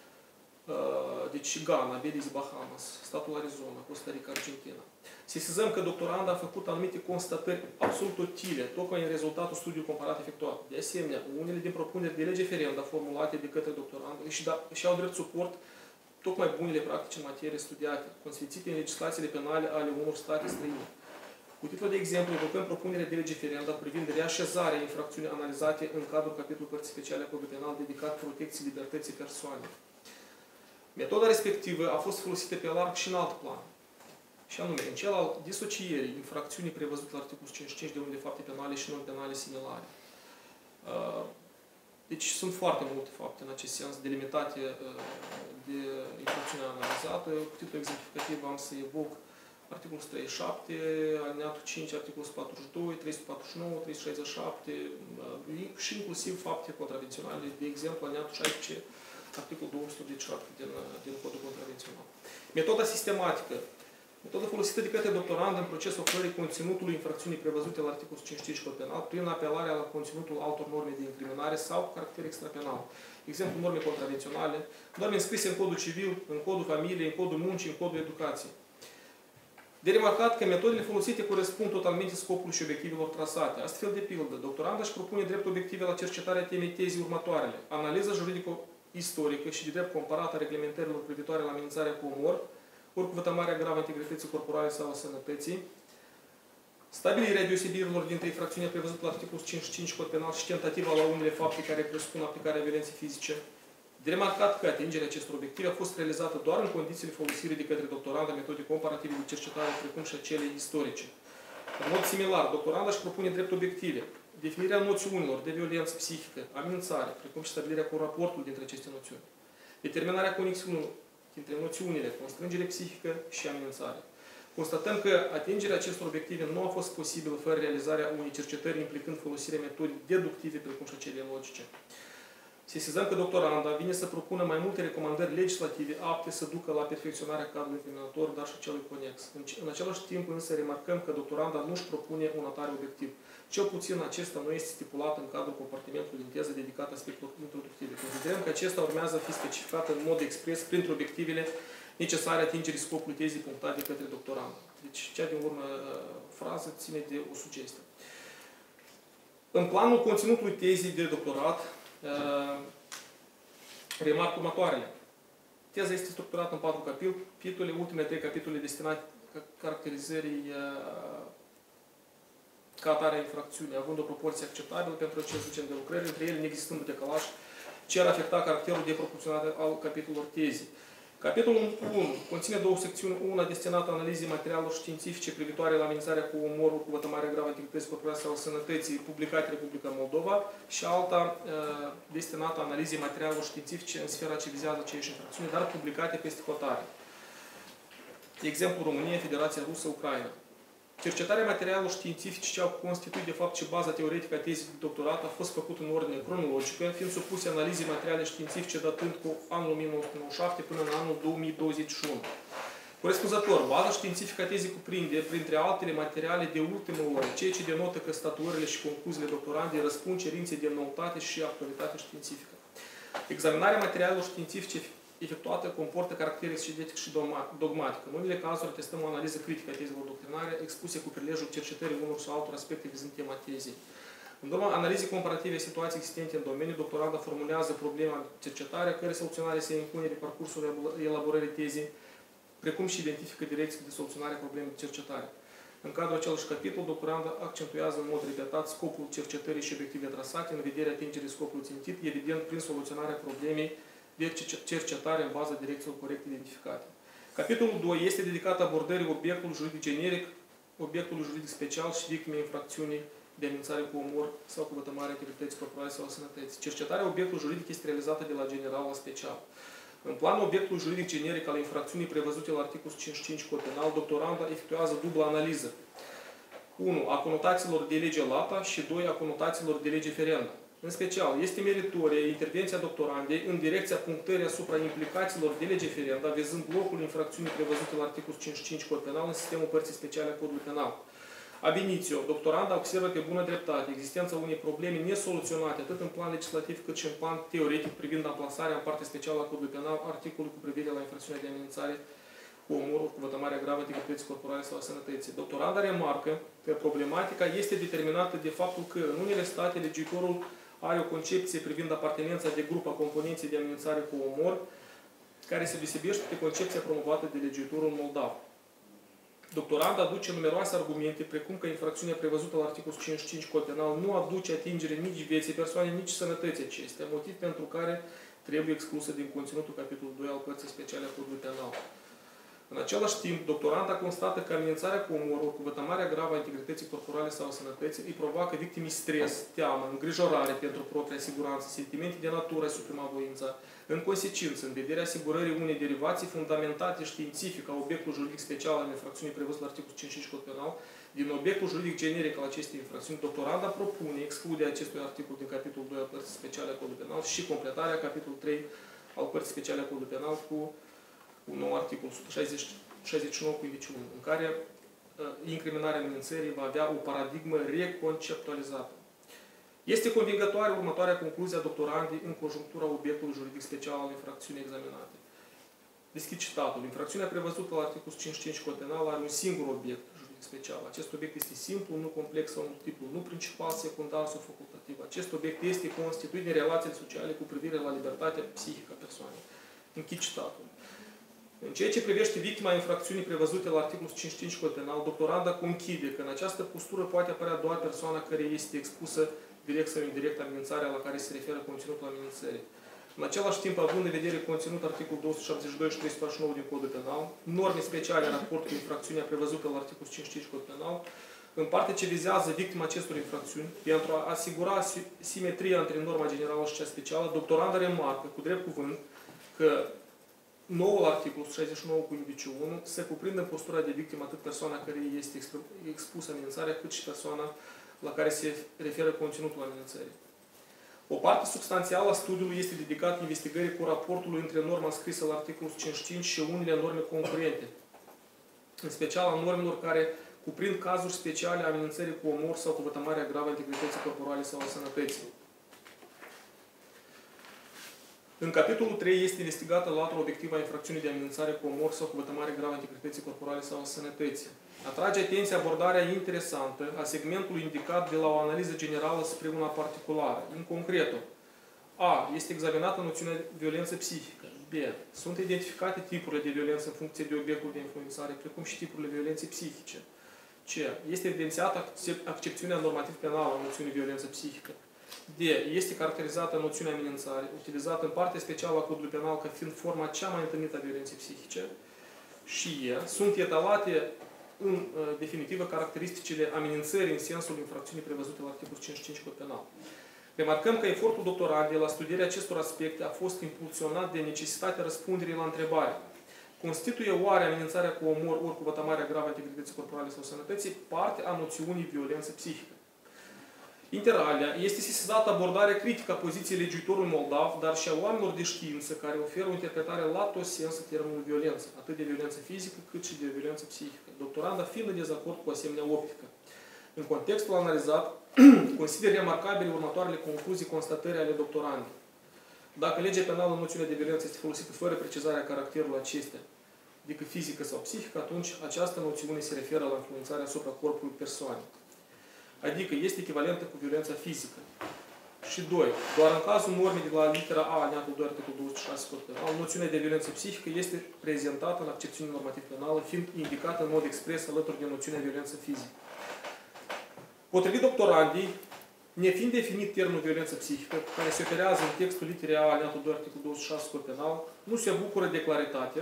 deci Ghana, Belize, Bahamas, statul Arizona, Costa Rica, Argentina. Sesizăm că doctoranda a făcut anumite constatări absolut utile, tocmai în rezultatul studiului comparat efectuat. De asemenea, unele din propuneri de lege ferendă formulate de către doctorandă și au drept suport tocmai bunele practici în materie studiate, consfințite în legislațiile penale ale unor state străine. Cu titlul de exemplu, evocăm propunerea de lege ferendă privind reașezarea infracțiunii analizate în cadrul capitolului părții speciale a Codului Penal dedicat protecției libertății persoanei. Metoda respectivă a fost folosită pe larg și în alt plan, și anume în cel al disocierii infracțiunii prevăzute la articolul cincizeci și cinci de unde fapte penale și non-penale similare. Deci sunt foarte multe fapte în acest sens delimitate de infracțiunea analizată. Cu titlul exemplificativ am să evoc articolul o sută treizeci și șapte, alineatul cinci, articolul o sută patruzeci și doi, trei sute patruzeci și nouă, trei sute șaizeci și șapte și inclusiv fapte contravenționale, de exemplu alineatul șaisprezece, articolul două sute optzeci și șapte din, din Codul Contravențional. Metoda sistematică. Metodă folosită de către doctorand în procesul ocupării conținutului infracțiunii prevăzute la articolul cincizeci și cinci Cod Penal prin apelarea la conținutul altor norme de incriminare sau caracter extrapenal. Exemplu, norme contravenționale, norme înscrise în Codul Civil, în Codul Familiei, în Codul Muncii, în Codul Educației. De remarcat că metodele folosite corespund totalmente scopului și obiectivelor trasate. Astfel, de pildă, doctoranda își propune drept obiective la cercetarea temei tezii următoarele: analiza juridico-istorică și de drept comparat a reglementărilor privitoare la amenințarea cu omor, ori cu vătămarea gravă a integrității corporale sau a sănătății, stabilirea deosebirilor dintre infracțiunea prevăzută la articolul cincizeci și cinci Cod Penal și tentativa la unele fapte care presupun aplicarea violenței fizice. De remarcat că atingerea acestor obiective a fost realizată doar în condițiile folosirii de către doctoranda metode comparative de cercetare, precum și acele istorice. În mod similar, doctoranda își propune drept obiective definirea noțiunilor de violență psihică, amenințare, precum și stabilirea cu raportul dintre aceste noțiuni, determinarea conexiunii dintre noțiunile constrângere psihică și amenințare. Constatăm că atingerea acestor obiective nu a fost posibilă fără realizarea unei cercetări implicând folosirea metodei deductive, precum și acele logice. Sesizăm că doctoranda vine să propună mai multe recomandări legislative apte să ducă la perfecționarea cadrului incriminator, dar și celui conex. În același timp, însă, remarcăm că doctoranda nu își propune un atare obiectiv. Cel puțin acesta nu este stipulat în cadrul compartimentului din teză dedicat aspectelor introductive. Considerăm că acesta urmează a fi specificat în mod expres printre obiectivele necesare atingerii scopului tezii punctate de către doctorandă. Deci, cea din urmă frază ține de o sugestie. În planul conținutului tezii de doctorat, remarc următoarele. Teza este structurată în patru capitole, ultimele trei capitole destinate caracterizării ca atare a infracțiunii, având o proporție acceptabilă pentru acest gen de lucrări, între ele neexistând un decalaj ce ar afecta caracterul de proporționalitate al capitolelor tezii. Capitolul unu conține două secțiuni, una destinată analizei materialelor științifice privitoare la amenințarea cu omorul, cu vătămarea gravă a integrității corporale sau sănătății, publicate în Republica Moldova, și alta uh, destinată analizei materialelor științifice în sfera ce vizează aceeași infracțiuni, dar publicate peste hotare. Exemplu România, Federația Rusă, Ucraina. Cercetarea materialelor științifice ce au constituit de fapt și baza teoretică a tezei de doctorat a fost făcută în ordine cronologică, fiind supuse analizei materiale științifice datând cu anul o mie nouă sute nouăzeci și șapte până în anul două mii douăzeci și unu. Corespunzător, baza științifică a tezei cuprinde, printre altele, materiale de ultimă oră, ceea ce denotă că statuările și concluziile doctorandei răspund cerinței de noutate și actualitate științifică. Examinarea materialelor științifice efectuată comportă caracter exegetic și dogmatic. În unele cazuri atestăm o analiză critică a tezelor doctrinare expuse cu prilejul cercetării unor sau altor aspecte vizând tema tezei. În urma analizei comparative a situației existente în domeniu, doctoranda formulează problema cercetarea, care soluționare se impune de parcursul elaborării tezei, precum și identifică direcții de soluționare a problemei de cercetare. În cadrul acelui capitol, doctoranda accentuează în mod repetat scopul cercetării și obiective trasate în vederea atingerii scopului țintit, evident prin soluționarea problemei de cercetare în baza direcțiilor corecte identificate. Capitolul doi este dedicat abordării obiectului juridic generic, obiectului juridic special și victimei infracțiunii de amenințare cu omor sau cu vătămarea integrității corporale sau a sănătății. Cercetarea obiectului juridic este realizată de la general la special. În planul obiectului juridic generic al infracțiunii prevăzute la articolul cincizeci și cinci Cod Penal, doctoranda efectuează dublă analiză. unu. A conotațiilor de lege lata și doi. A conotațiilor de lege ferendă. În special, este meritorie intervenția doctorandei în direcția punctării asupra implicațiilor de lege ferenda, vizând blocul infracțiunii prevăzute la articolul cincizeci și cinci Cod Penal în sistemul părții speciale a Codului Penal. Ab initio, doctoranda observă pe bună dreptate existența unei probleme nesoluționate atât în plan legislativ cât și în plan teoretic privind amplasarea în partea specială a Codului Penal articolului cu privire la infracțiunea de amenințare cu omorul, cu vătămarea gravă a integrității corporale sau a sănătății. Doctoranda remarcă că problematica este determinată de faptul că în unele state legiuitorul are o concepție privind apartenența de grup a componenței de amenințare cu omor, care se deosebește de concepția promovată de legiuitorul moldav. Doctoranda aduce numeroase argumente, precum că infracțiunea prevăzută la articolul cincizeci și cinci Cod Penal nu aduce atingere nici vieții persoanei, nici sănătății acestea, motiv pentru care trebuie exclusă din conținutul capitolului doi al părții speciale a Codului Penal. În același timp, doctoranda constată că amenințarea cu omorul, cu vătămarea gravă a integrității corporale sau a sănătății îi provoacă victimii stres, teamă, îngrijorare pentru propria siguranță, sentimente de natură suprema voința. În consecință, în vederea asigurării unei derivații fundamentate științific a obiectului juridic special al infracțiunii prevăzut la articolul cincizeci și cinci Cod Penal, din obiectul juridic generic al acestei infracțiuni, doctoranda propune excluderea acestui articol din capitolul doi al părții speciale a Codului Penal și completarea capitolului trei al părții speciale a Codului Penal cu un nou articol o sută șaizeci și nouă cu indiciune, în care uh, incriminarea amenințării va avea o paradigmă reconceptualizată. Este convingătoare următoarea concluzie a doctorandei în conjunctura obiectului juridic special al infracțiunii examinate. Deschid citatul. Infracțiunea prevăzută la articolul cincizeci și cinci Cod Penal are un singur obiect juridic special. Acest obiect este simplu, nu complex sau multiplu, nu principal, secundar sau facultativ. Acest obiect este constituit din relațiile sociale cu privire la libertatea psihică a persoanei. Închid citatul. În ceea ce privește victima infracțiunii prevăzute la articolul cincizeci și cinci Cod Penal, doctoranda conchide că în această postură poate apărea doar persoana care este expusă direct sau indirect amenințarea la care se referă conținutul amenințării. În același timp, având în vedere conținutul articolul două sute șaptezeci și doi și trei sute patruzeci și nouă din Codul Penal, norme speciale în raport cu infracțiunea prevăzută la articolul cincizeci și cinci Cod Penal, în parte ce vizează victima acestor infracțiuni, pentru a asigura simetria între norma generală și cea specială, doctoranda remarcă, cu drept cuvânt, că noul articol șaizeci și nouă cu indiciu unu se cuprinde în postura de victimă atât persoana care este expusă amenințarea, cât și persoana la care se referă conținutul amenințării. O parte substanțială a studiului este dedicată investigării cu raportul între norma scrisă la articolul cincizeci și cinci și unele norme concurente, în special a normelor care cuprind cazuri speciale a amenințării cu omor sau cu vătămarea gravă a integrității corporale sau a sănătății. În capitolul trei este investigată latura obiectivă a infracțiunii de amenințare cu omor sau cu vătămare gravă a integrității corporale sau a sănătății. Atrage atenția abordarea interesantă a segmentului indicat de la o analiză generală spre una particulară. În concretul, A. Este examinată noțiunea de violență psihică. B. Sunt identificate tipurile de violență în funcție de obiectul de influențare, precum și tipurile violenței psihice. C. Este evidențiată accepțiunea normativ penală a noțiunii violență psihică. D. Este caracterizată noțiunea amenințare, utilizată în parte specială a Codului Penal ca fiind forma cea mai întâlnită a violenței psihice. Și E. Sunt etalate în definitivă caracteristicile amenințării în sensul infracțiunii prevăzute la articolul cincizeci și cinci Cod Penal. Remarcăm că efortul doctorandei la studierea acestor aspecte a fost impulsionat de necesitatea răspunderii la întrebare: constituie oare amenințarea cu omor ori cu vătămarea gravă a integrității corporale sau sănătății parte a noțiunii violență psihică? Inter alia, este sesizată abordarea critică a poziției legiuitorului moldav, dar și a oamenilor de știință care oferă o interpretare la tot sens a termenului violență, atât de violență fizică cât și de violență psihică, doctoranda fiind în dezacord cu asemenea optică. În contextul analizat, consider remarcabile următoarele concluzii constatări ale doctorandei. Dacă legea penală în noțiunea de violență este folosită fără precizarea caracterului acestea, adică fizică sau psihică, atunci această noțiune se referă la influențarea asupra corpului persoanei. Adică este echivalentă cu violența fizică. Și doi. Doar în cazul normei de la litera A, alineatul doi, articolul douăzeci și șase Cod Penal, noțiunea de violență psihică este prezentată în accepțiune normativ penală, fiind indicată în mod expres alături de noțiunea de violență fizică. Potrivit doctorandii, nefiind definit termenul violență psihică, care se operează în textul literei A, alineatul doi, articolul douăzeci și șase Cod Penal, nu se bucură de claritate,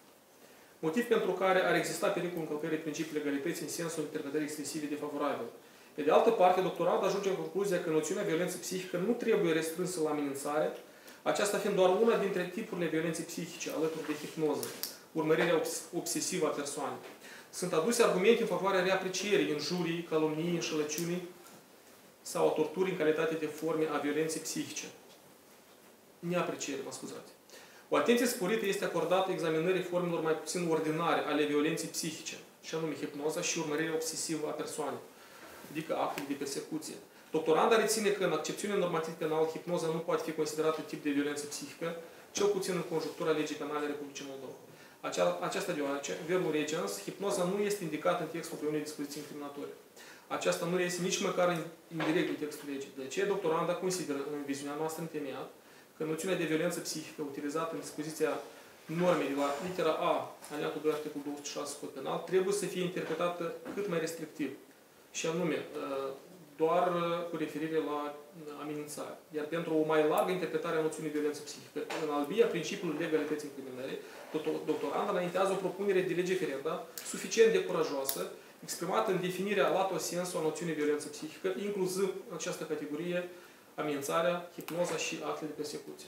motiv pentru care ar exista pericolul încălcării principiului legalității în sensul interpretării extensive defavorabil. Pe de altă parte, doctorandul ajunge în concluzia că noțiunea violență psihică nu trebuie restrânsă la amenințare, aceasta fiind doar una dintre tipurile violenței psihice, alături de hipnoză, urmărirea obsesivă a persoanei. Sunt aduse argumente în favoarea reaprecierii injurii, calomniei, înșelăciunii sau a torturii în calitate de forme a violenței psihice. Neapreciere, mă scuzați. O atenție sporită este acordată examinării formelor mai puțin ordinare ale violenței psihice, și anume hipnoza și urmărirea obsesivă a persoanei, adică actul de persecuție. Doctoranda reține că în accepțiunea normativ penală hipnoza nu poate fi considerată tip de violență psihică, cel puțin în conjunctura legii penale Republicii Moldova. Acea, aceasta deoarece, verbul regens, hipnoza nu este indicată în textul pe unei dispoziții incriminatorii. Aceasta nu este nici măcar indirect din textul legii. De aceea, doctoranda consideră, în viziunea noastră întemeiat, că noțiunea de violență psihică utilizată în dispoziția normei de la litera A, alineatul doi, articolul douăzeci și șase Cod Penal, trebuie să fie interpretată cât mai restrictiv. Și anume, doar cu referire la amenințare. Iar pentru o mai largă interpretare a noțiunii de violență psihică, în albia principiului legalității incriminării, doctoranda înaintează o propunere de lege ferenda suficient de curajoasă, exprimată în definirea lato sensu a noțiunii de violență psihică, incluzând în această categorie amenințarea, hipnoza și actele de persecuție.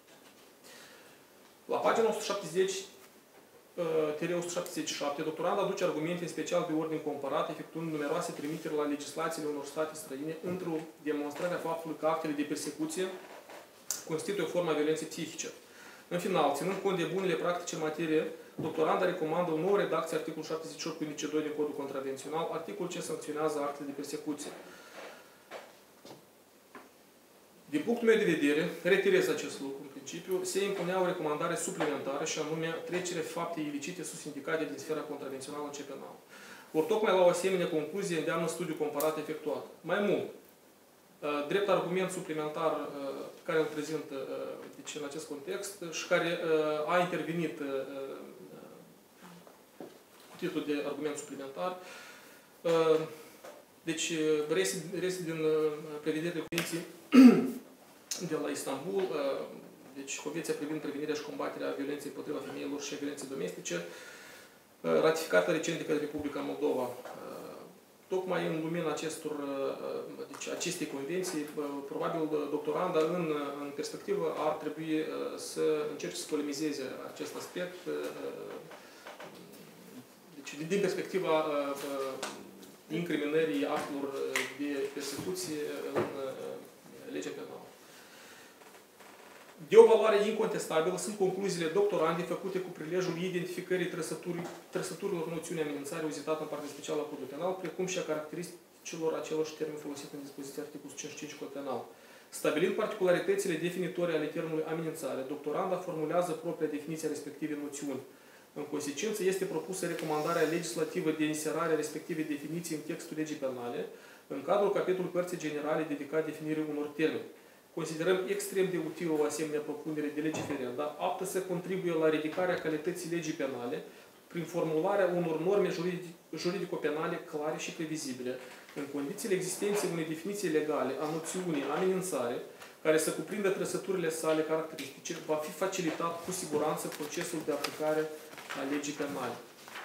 La pagina o sută șaptezeci, o sută șaptezeci și șapte, doctoranda aduce argumente în special de ordin comparat, efectuând numeroase trimiteri la legislațiile unor state străine într-o demonstrare a faptului că actele de persecuție constituie o formă a violenței psihice. În final, ținând cont de bunele practici în materie, doctoranda recomandă o nouă redacție articolul șaptezeci și opt cu indice doi din Codul Contravențional, articol ce sancționează actele de persecuție. Din punctul meu de vedere, reiterez acest lucru în principiu, se impunea o recomandare suplimentară și anume trecerea faptei ilicite sus indicate din sfera contravențională în cea penală. Ori tocmai la o asemenea concluzie îndeamnă studiul comparat efectuat. Mai mult, drept argument suplimentar pe care îl prezint deci, în acest context și care a intervenit cu titlul de argument suplimentar, deci reiese din prevederile Convenției de la Istanbul, deci Convenția privind prevenirea și combaterea violenței împotriva femeilor și violenței domestice, ratificată recent de către Republica Moldova. Tocmai în lumina acestor, deci acestei convenții, probabil doctoranda în, în perspectivă ar trebui să încerce să polemizeze acest aspect deci, din perspectiva incriminării actelor de persecuție în legea penală. De o valoare incontestabilă sunt concluziile doctorandei făcute cu prilejul identificării trăsăturilor noțiunii amenințare uzitată în partea specială a Codului Penal, precum și a caracteristicilor acelor termeni folosite în dispoziția articolul cincizeci și cinci Cod Penal. Stabilind particularitățile definitorii ale termenului amenințare, doctoranda formulează propria definiție a respectivei noțiuni. În consecință, este propusă recomandarea legislativă de inserare a respectivei definiții în textul legii penale, în cadrul capitolului părții generale dedicat definirii unor termeni. Considerăm extrem de utilă o asemenea propunere de legiferenda, aptă să contribuie la ridicarea calității legii penale prin formularea unor norme juridico-penale clare și previzibile, în condițiile existenței unei definiții legale a noțiunii amenințare, care să cuprindă trăsăturile sale caracteristice, va fi facilitat cu siguranță procesul de aplicare a legii penale.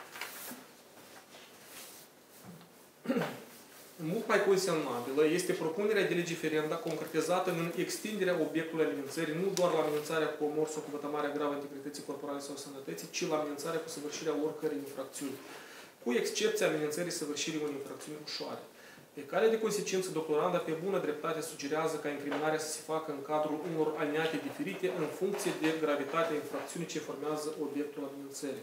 Mult mai consemnabilă este propunerea de legiferenda concretizată în extinderea obiectului amenințării, nu doar la amenințarea cu omor sau cu vătămarea gravă a integrității corporale sau sănătății, ci la amenințarea cu săvârșirea oricărei infracțiuni, cu excepția amenințării săvârșirii unei infracțiuni ușoare. Pe cale de consecință, doctoranda pe bună dreptate sugerează ca incriminarea să se facă în cadrul unor alineate diferite în funcție de gravitatea infracțiunii ce formează obiectul amenințării.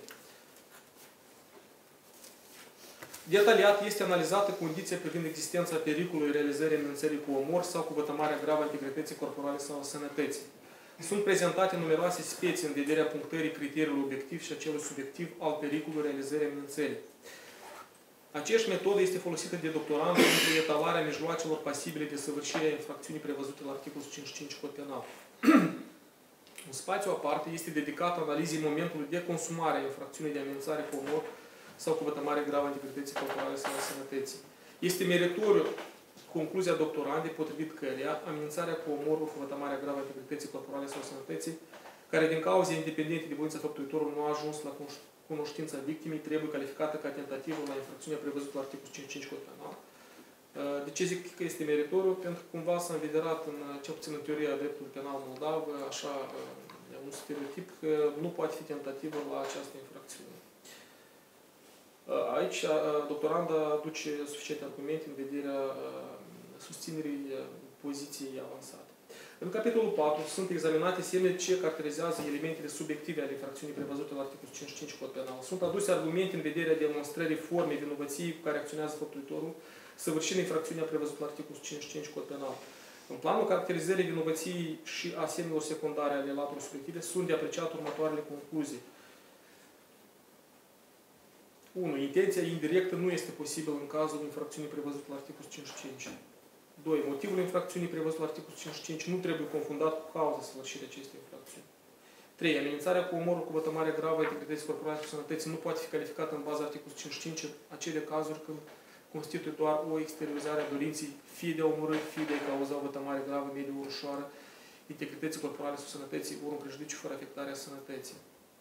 Detaliat este analizată condiția privind existența pericolului realizării amenințării cu omor sau cu vătămarea gravă a integrității corporale sau a sănătății. Sunt prezentate numeroase specii în vederea punctării criteriului obiectiv și acelui subiectiv al pericolului realizării amenințării. Aceeași metodă este folosită de doctorandă pentru etalarea mijloacelor pasibile de săvârșire a infracțiunii prevăzute la articolul cincizeci și cinci Cod Penal. Un spațiu aparte este dedicat analizei momentului de consumare a infracțiunii de amenințare cu omor sau cu vătămare gravă a integrității corporale sau a sănătății. Este meritoriu concluzia doctorandei potrivit căreia amenințarea cu omorul cu vătămarea gravă a integrității corporale sau a sănătății, care din cauze independente de voința făptuitorului nu a ajuns la cunoștința victimei, trebuie calificată ca tentativă la infracțiunea prevăzută la articolul cincizeci și cinci Cod Penal. De ce zic că este meritoriu? Pentru că cumva s-a învederat, în, cel puțin în teoria dreptului penal moldav, așa un stereotip că nu poate fi tentativă la această infracțiune. Aici, doctoranda aduce suficiente argumente în vederea susținerii poziției avansate. În capitolul patru sunt examinate semne ce caracterizează elementele subiective ale infracțiunii prevăzute la articolul cincizeci și cinci Cod Penal. Sunt aduse argumente în vederea demonstrării formei vinovăției cu care acționează făptuitorul, săvârșind infracțiunea prevăzută la articolul cincizeci și cinci Cod Penal. În planul caracterizării vinovăției și a semnelor secundare ale laturilor subiective sunt de apreciat următoarele concluzii. unu. Intenția indirectă nu este posibilă în cazul infracțiunii prevăzute la articolul cincizeci și cinci. doi. Motivul infracțiunii prevăzut la articolul cincizeci și cinci nu trebuie confundat cu cauza săvârșirii acestei infracțiuni. trei. Amenințarea cu omorul cu vătămare gravă a integrității corporale și sănătății nu poate fi calificată în baza articolului cincizeci și cinci în acele cazuri când constituie doar o exteriorizare a dorinței fie de a omorâ, fie de a cauza o vătămare gravă, mediu ușoară, integrității corporale sau sănătății, ori un prejudiciu fără afectarea sănătății.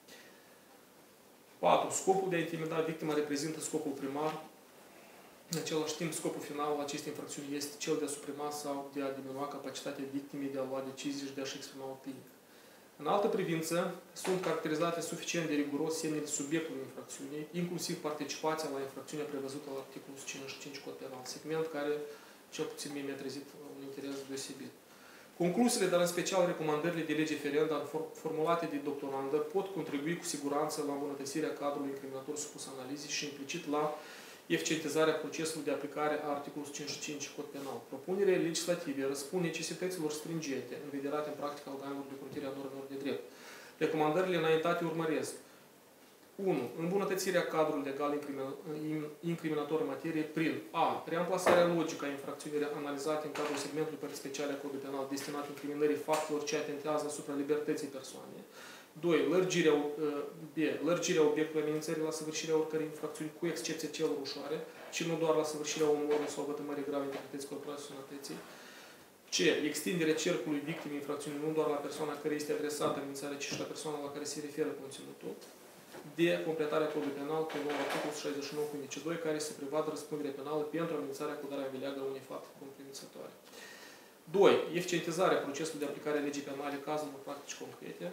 patru. Scopul de a intimida victima reprezintă scopul primar. În același timp, scopul final al acestei infracțiuni este cel de a suprima sau de a diminua capacitatea victimei de a lua decizii și de a-și exprima opinie. În altă privință, sunt caracterizate suficient de riguros semnele subiectului infracțiunii, inclusiv participația la infracțiunea prevăzută la articolul cincizeci și cinci Cod Penal, segment care, cel puțin mie, mi-a trezit un interes deosebit. Concluziile, dar în special recomandările de lege ferenda formulate de doctorandă pot contribui cu siguranță la îmbunătățirea cadrului incriminator supus analizei și implicit la eficientizarea procesului de aplicare a articolului cincizeci și cinci Cod Penal. Propunerile legislative răspund necesităților stringente învederate în practica organelor de comitire a normelor de drept. Recomandările înaintate urmăresc unu. Îmbunătățirea cadrului legal incriminator în materie prin a. Reamplasarea logică a infracțiunilor analizate în cadrul segmentului părții speciale a Codului Penal destinat incriminării faptelor ce atentează asupra libertății persoanei. doi. Lărgirea, B. Lărgirea obiectului amenințării la săvârșirea oricărei infracțiuni, cu excepția celor ușoare, și nu doar la săvârșirea omorului sau vătămării grave integrității corporale și sănătății. C. Extinderea cercului victimei infracțiunii nu doar la persoana care este adresată amenințarea, ci și la persoana la care se referă conținutul. D. Completarea Codului Penal cu nou articolul șaizeci și nouă cu indice doi, care se prevadă răspunderea penală pentru amenințarea cu darea în vileagă a unei fapte compromițătoare. doi. Eficientizarea procesului de aplicare a legii penale în cazul unor practici concrete.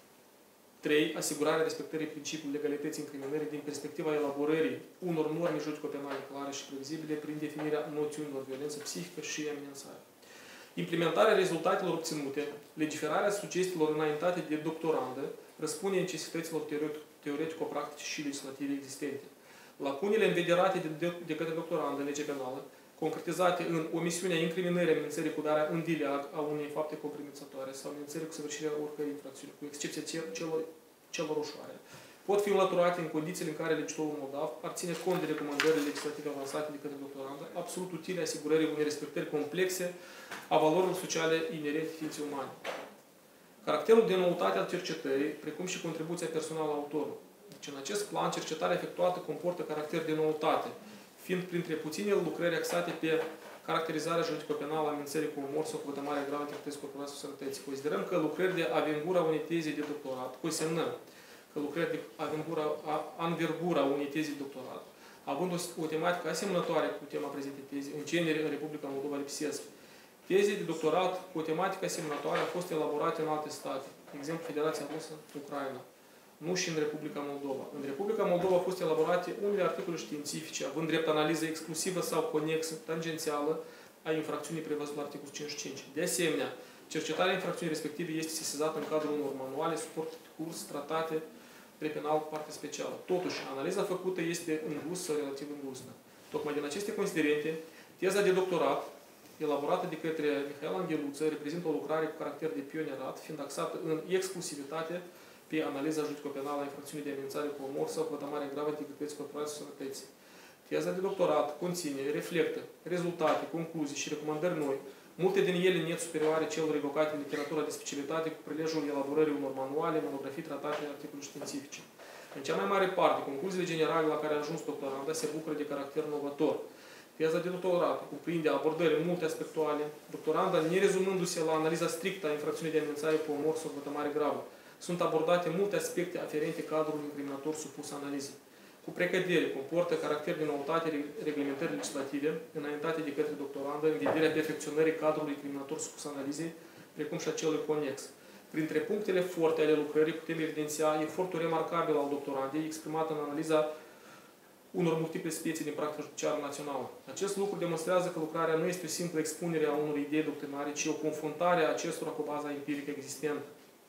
trei. Asigurarea respectării principiului legalității incriminării din perspectiva elaborării unor norme juridico-penale clare și previzibile prin definirea noțiunilor violență psihică și amenințare. Implementarea rezultatelor obținute, legiferarea sugestiilor înaintate de doctorandă, răspunde necesităților teoretico-practice și legislative existente. Lacunele învederate de, de, de către doctorandă în lege penală, concretizate în omisiunea incriminării amenințării cu darea în vileag a unei fapte compromițătoare sau amenințării cu săvârșirea oricărei infracțiuni, cu excepția celor, celor ușoare, pot fi înlăturate în condițiile în care legislatorul moldav ar ține cont de recomandările legislative avansate de către doctorandă, absolut utile asigurării unei respectări complexe a valorilor sociale inerente ființei umane. Caracterul de noutate al cercetării, precum și contribuția personală a autorului. Deci, în acest plan, cercetarea efectuată comportă caracter de noutate, fiind printre puținele lucrări axate pe caracterizarea juridico-penală a amenințării cu omor sau cu vătămarea gravă integrității corporale sau sănătății. Considerăm că lucrări de avengura unei teze de doctorat, consemnăm că lucrări de avengura, anvergura unei teze de doctorat, având o, o tematică asemănătoare cu tema prezentei teze, în genere în Republica Moldova lipsesc. Teze de doctorat cu o tematică asemănătoare au fost elaborate în alte state, de exemplu Federația Rusă, Ucraina, nu și în Republica Moldova. În Republica Moldova au fost elaborate unele articole științifice, având drept analiză exclusivă sau conexă, tangențială, a infracțiunii prevăzute la articolul cincizeci și cinci. De asemenea, cercetarea infracțiunii respective este sesizată în cadrul unor manuale, suport de curs, tratate, prepenal, parte specială. Totuși, analiza făcută este îngustă sau relativ îngustă. Tocmai din aceste considerente, teza de doctorat, elaborată de către Mihail Angheluță, reprezintă o lucrare cu caracter de pionierat, fiind axată în exclusivitate pe analiza juridico-penală a infracțiunii de amenințare cu omor sau cu vătămare gravă integrității corporale și sănătății. Teza de doctorat conține, reflectă rezultate, concluzii și recomandări noi, multe din ele net superioare celor evocate în literatura de specialitate cu prilejul elaborării unor manuale, monografii, tratate, articole științifice. În cea mai mare parte, concluziile generale la care a ajuns doctoranda se bucură de caracter novator. Teza de doctorat cuprinde abordări multe aspectuale, doctoranda nerezumându-se la analiza strictă a infracțiunii de amenințare cu omor sau vătămare gravă. Sunt abordate multe aspecte aferente cadrului incriminator supus analizei. Cu precădere, comportă caracter de noutate reglementări legislative înaintate de către doctorandă în vederea perfecționării cadrului incriminator supus analizei, precum și a celui conex. Printre punctele forte ale lucrării putem evidenția efortul remarcabil al doctorandei exprimat în analiza unor multiple specii din practica judiciară națională. Acest lucru demonstrează că lucrarea nu este o simplă expunere a unor idei doctrinare, ci o confruntare a acestora cu baza empirică existentă.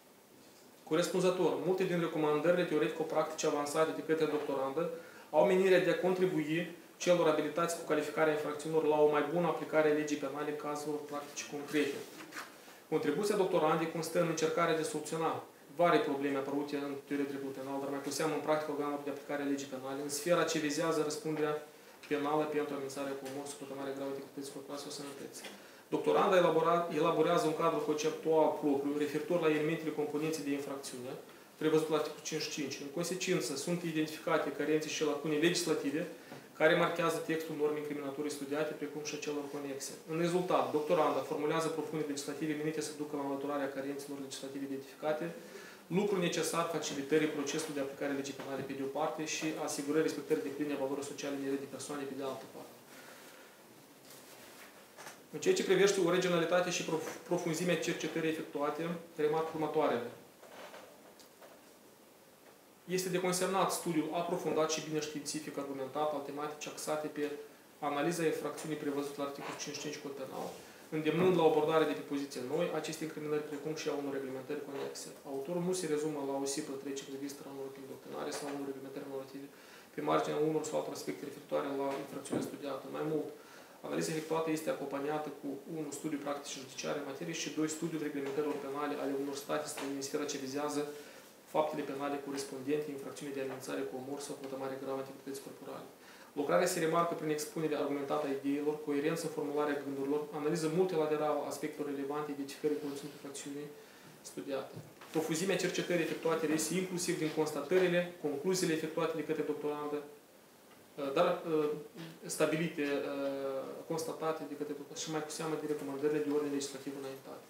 Corespunzător, multe din recomandările teoretico-practice avansate de către doctorandă au menirea de a contribui celor abilitați cu calificarea infracțiunilor la o mai bună aplicare a legii penale în cazurilor practici concrete. Contribuția doctorandei constă în încercarea de a soluționa vari probleme apărute în teoria dreptului penal, dar mai cu seamă în practică organelor de aplicare a legii penale, în sfera ce vizează răspunderea penală pentru amenințarea cu omor sau vătămare gravă integrității corporale sau sănătății. Doctoranda elaborează un cadru conceptual propriu referitor la elementele componenței de infracțiune, prevăzut la articolul cincizeci și cinci. În consecință, sunt identificate carențe și lacune legislative care marchează textul normei incriminatorii studiate, precum și a celor conexe. În rezultat, doctoranda formulează propuneri legislative menite să ducă la înlăturarea carențelor legislative identificate, lucru necesar facilitării procesului de aplicare a legii penale pe de o parte și asigurării respectării depline a valorii sociale inerente de persoane pe de altă parte. În ceea ce privește originalitatea și profunzimea cercetării efectuate, remarc următoarele. Este de consemnat studiul aprofundat și bine științific argumentat al tematicii axate pe analiza infracțiunii prevăzute la articolul cincizeci și cinci Cod Penal, îndemnând la o abordare de pe poziție noi aceste incriminări, precum și a unor reglementări conexe. Autorul nu se rezumă la o simplă trecere de revistă a unor doctrinare sau a unor reglementări normative pe marginea unor sau altor aspecte referitoare la infracțiunea studiată. Mai mult, analiza efectuată este acompaniată cu unu studiu practici judiciare în materie și doi studiul reglementărilor penale ale unor state străine în sfera ce vizează faptele penale corespondente infracțiunii de amenințare cu omor sau cu vătămare gravă integrității corporale. Lucrarea se remarcă prin expunere argumentată a ideilor, coerență în formularea gândurilor, analiză multilaterală a aspectelor relevante, identificării conținutului infracțiunii studiate. Profuzimea cercetării efectuate reiese inclusiv din constatările, concluziile efectuate de către doctorandă, dar stabilite, constatate de către doctorandă și mai cu seamă de recomandările de ordine legislativ înaintate.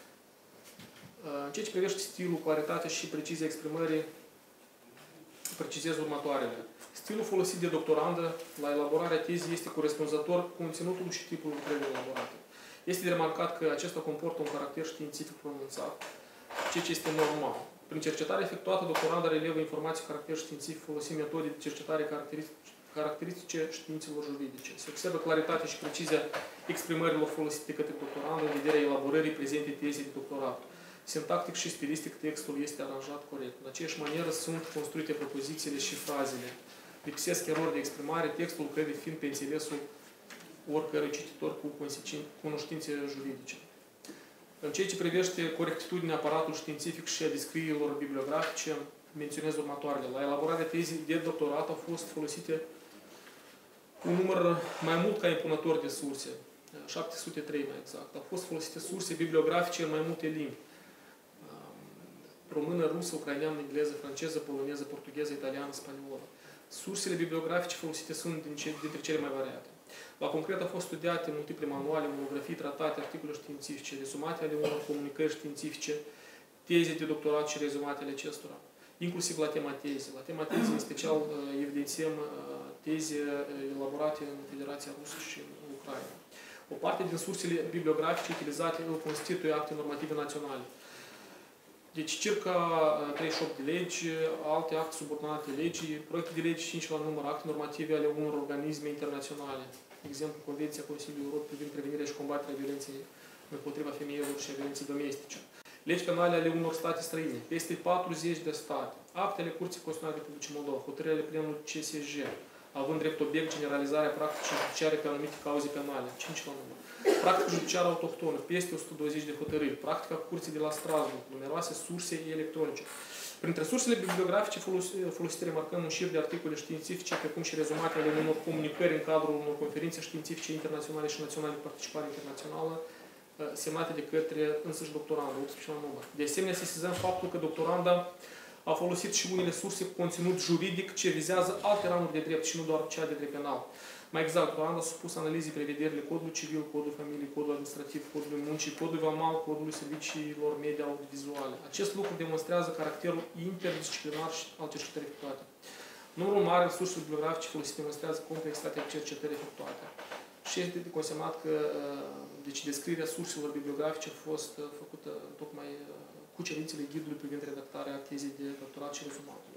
În ceea ce privește stilul, claritatea și precizia exprimării, precizez următoarele. Stilul folosit de doctorandă la elaborarea tezii este corespunzător conținutului și tipul lucrării elaborate. Este de remarcat că acesta comportă un caracter științific pronunțat, ceea ce este normal. Prin cercetarea efectuată, doctoranda relevă informații cu caracter științific folosind metode de cercetare caracteristice științelor juridice. Se observă claritatea și precizia exprimărilor folosite de către doctorandă în vederea elaborării prezentei tezei de doctorat. Sintactic și stilistic textul este aranjat corect. În aceeași manieră sunt construite propozițiile și frazele. Lipsesc erori de exprimare, textul crede fiind pe înțelesul oricărui cititor cu cunoștințe juridice. În ceea ce privește corectitudinea aparatului științific și a descrierilor bibliografice, menționez următoarele. La elaborarea tezei de doctorat au fost folosite un număr mai mult ca impunător de surse, șapte sute trei mai exact. Au fost folosite surse bibliografice în mai multe limbi. Română, rusă, ucraineană, engleză, franceză, poloneză, portugheză, italiană, spaniolă. Sursele bibliografice folosite sunt dintre cele mai variate. La concret au fost studiate multiple manuale, monografii, tratate, articole științifice, rezumate ale unor comunicări științifice, teze de doctorat și rezumate ale acestora, inclusiv la tema teze. La tema teze, în special, evidențiem teze elaborate în Federația Rusă și în Ucraina. O parte din sursele bibliografice utilizate îl constituie acte normative naționale. Deci, circa treizeci și opt de legi, alte acte subordonate legii, proiecte de legi cinci la număr, acte normative ale unor organisme internaționale. De exemplu, Convenția Consiliului Europei privind prevenirea și combaterea violenței împotriva femeilor și a violenței domestice. Legi penale ale unor state străine, peste patruzeci de state, actele Curții Constituționale Republicii Moldova, hotărârile plenului C S J, având drept obiect generalizarea practicii judiciare pe anumite cauze penale, cinci la număr. Practica judiciară autohtonă, peste o sută douăzeci de hotărâri, practica Curții de la Strasbourg, numeroase surse electronice. Printre sursele bibliografice folosite remarcăm un șir de articole științifice, precum și rezumate ale unor comunicări în cadrul unor conferințe științifice internaționale și naționale de participare internațională, semnate de către însăși doctorandă, optsprezece la număr. De asemenea, sesizăm faptul că doctoranda a folosit și unele surse cu conținut juridic ce vizează alte ramuri de drept și nu doar cea de drept penal. Mai exact, doctoranda a supus analizei prevederile codului civil, codul familiei, codul administrativ, codului muncii, codului vamal, codului serviciilor media audiovizuale. Acest lucru demonstrează caracterul interdisciplinar al cercetării efectuate. Numărul mare de surse bibliografice folosite demonstrează complexitatea cercetării efectuate. Și este de consemnat că deci, descrierea surselor bibliografice a fost făcută tocmai cu cerințele ghidului privind redactarea tezei de doctorat și rezumatului.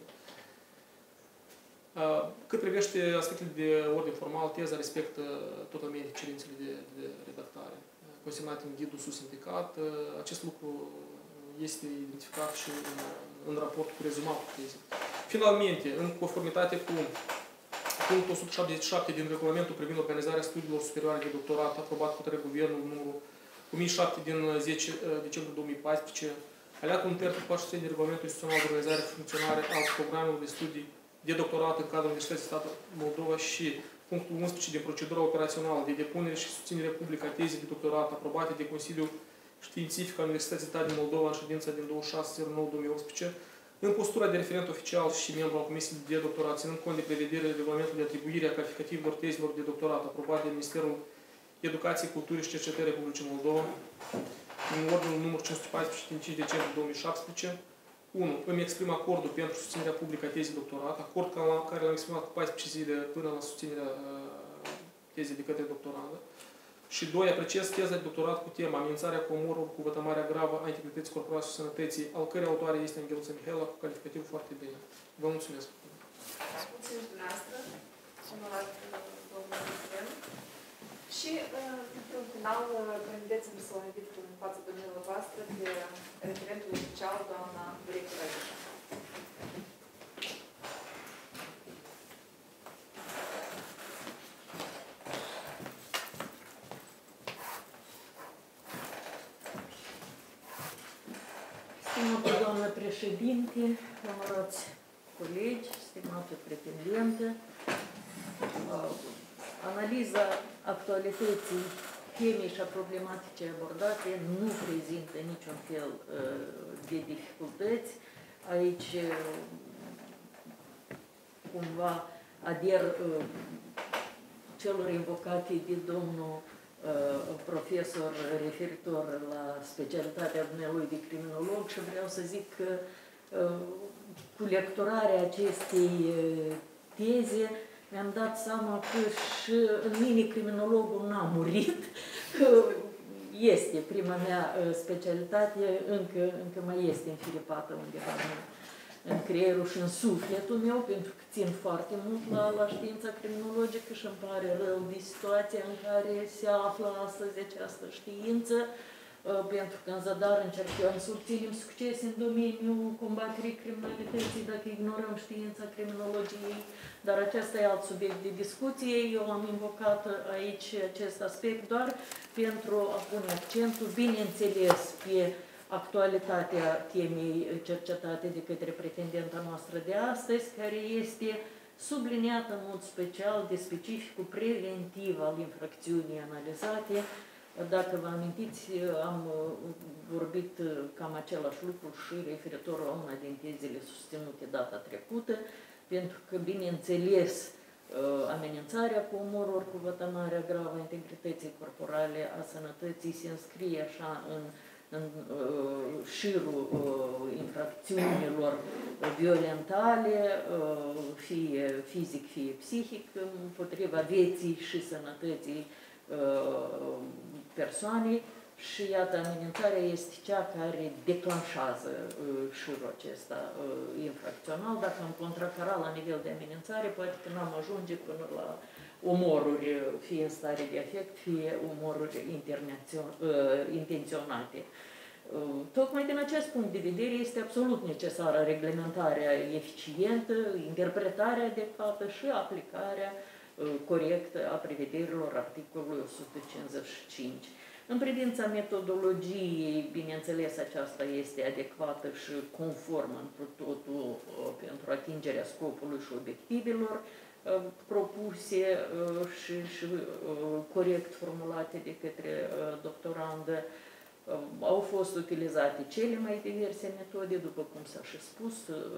Cât privește aspectele de ordine formal, teza respectă totalmente cerințele de, de redactare. Consemnat în ghidul sus-indicat, acest lucru este identificat și în, în raport cu rezumatul tezei. Finalmente, în conformitate cu punctul o sută șaptezeci și șapte din regulamentul privind organizarea studiilor superioare de doctorat, aprobat cu către Guvernul numărul o mie șapte din zece decembrie două mii paisprezece, aliatul un termen cu de regulamentul instituțional de organizare și funcționare al programelor de studii de doctorat în cadrul Universității Statului Moldova și punctul unsprezece din procedura operațională de depunere și susținere publică a tezei de doctorat aprobate de Consiliul Științific al Universității Statului Moldova în ședința din douăzeci și șase zero nouă două mii optsprezece, în postura de referent oficial și membru al Comisiei de Doctorat, ținând cont de prevederile regulamentului de atribuire a calificativelor tezilor de doctorat aprobat de Ministerul Educației, Culturii și Cercetării Republicii Moldova, în ordinul numărul cinci sute paisprezece din cinci decembrie două mii șaptesprezece, unu. Îmi exprim acordul pentru susținerea publică a tezei doctorat, acord care l-am exprimat cu paisprezece zile până la susținerea uh, tezei de către doctorandă. Și doi. Apreciez teza de doctorat cu tema amenințarea cu omorul cu vătămarea gravă a integrității corporale și sănătății, al cărei autoare este Angheluța Mihaela, cu calificativ foarte bine. Vă mulțumesc! Mulțumesc dumneavoastră, onorat domnul President. Și, în final, permiteți-mi să o invit în fața domnilor voastre pe referentul oficial, doamna director. președinte, onorați colegi, stimate pretendente, analiza actualității temei și a problematicii abordate nu prezintă niciun fel de dificultăți. Aici, cumva, ader celor invocate de domnul profesor referitor la specialitatea dumnealui de criminolog și vreau să zic că cu lecturarea acestei teze mi-am dat seama că și în mine criminologul n-a murit, că este prima mea specialitate, încă, încă mai este înfiripată undeva în, în creierul și în sufletul meu, pentru că țin foarte mult la, la știința criminologică și îmi pare rău de situația în care se află astăzi această știință, pentru că în zadar încercăm să obținem succes în domeniul combaterii criminalității dacă ignorăm știința criminologiei, dar acesta e alt subiect de discuție. Eu am invocat aici acest aspect doar pentru a pune accentul, bineînțeles, pe actualitatea temei cercetate de către pretendenta noastră de astăzi, care este subliniată în mod special de specificul preventiv al infracțiunii analizate. Dacă vă amintiți, am vorbit cam același lucru și referitor la una din tezele susținute data trecută, pentru că, bineînțeles, amenințarea cu omoruri, cu vătămarea gravă a integrității corporale, a sănătății, se înscrie așa în, în uh, șirul uh, infracțiunilor violentale, uh, fie fizic, fie psihic, împotriva vieții și sănătății uh, persoanei. Și iată, amenințarea este cea care declanșează uh, șirul acesta uh, infracțional. Dacă am contracara la nivel de amenințare, poate că n-am ajunge până la omoruri, fie în stare de afect, fie omoruri uh, intenționate. Uh, tocmai din acest punct de vedere este absolut necesară reglementarea eficientă, interpretarea adecvată și aplicarea uh, corectă a prevederilor articolului o sută cincizeci și cinci. În privința metodologiei, bineînțeles, aceasta este adecvată și conformă întru totul pentru atingerea scopului și obiectivelor propuse și, și corect formulate de către doctorandă. Au fost utilizate cele mai diverse metode, după cum s-a și spus.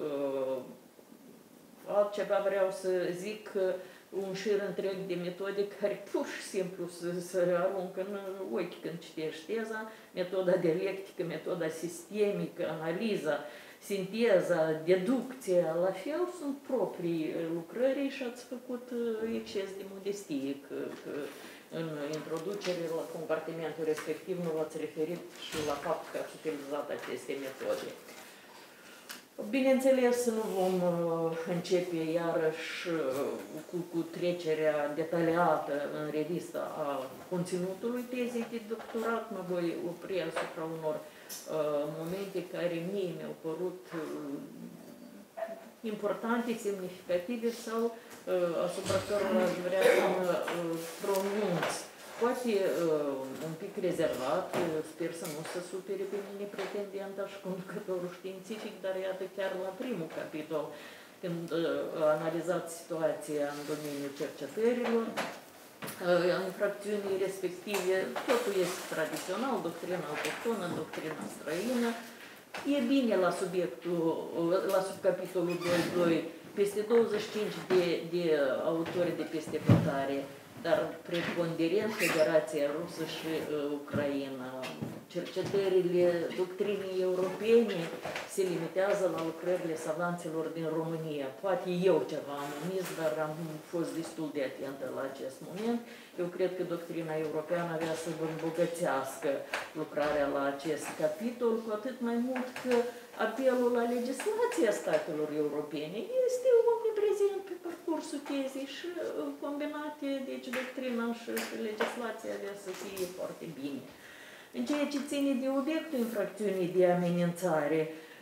Altceva vreau să zic că un șir întreg de metode care pur și simplu se, se aruncă în ochi când citești teza, metoda dialectică, metoda sistemică, analiza, sinteza, deducția, la fel sunt proprii lucrării și ați făcut exces de modestie că, că în introducere la compartimentul respectiv nu v-ați referit și la faptul că ați utilizat aceste metode. Bineînțeles, nu vom uh, începe iarăși uh, cu, cu trecerea detaliată în revistă a conținutului tezei de doctorat. Mă voi opri asupra unor uh, momente care mie mi-au părut uh, importante, semnificative sau uh, asupra cărora aș vrea să mă uh, pronunț. Poate uh, un pic rezervat, sper să nu se supere pe mine pretendenta și conducătorul științific, dar iată chiar la primul capitol, când uh, analizați situația în domeniul cercetărilor, uh, infracțiunii respective, totul este tradițional, doctrina autohtonă, doctrina străină. E bine la subiectul, la subcapitolul doi punct doi, peste douăzeci și cinci de, de autori de peste hotare, dar preponderent Federația Rusă și uh, Ucraina. Cercetările doctrinii europene se limitează la lucrările savanților din România. Poate eu ceva am omis, dar am fost destul de atentă la acest moment. Eu cred că doctrina europeană avea să vă îmbogățească lucrarea la acest capitol, cu atât mai mult că apelul la legislația statelor europene este omniprezent pe parcursul tezei și combinate, deci doctrina și legislația avea să fie foarte bine. În ceea ce ține de obiectul infracțiunii de amenințare,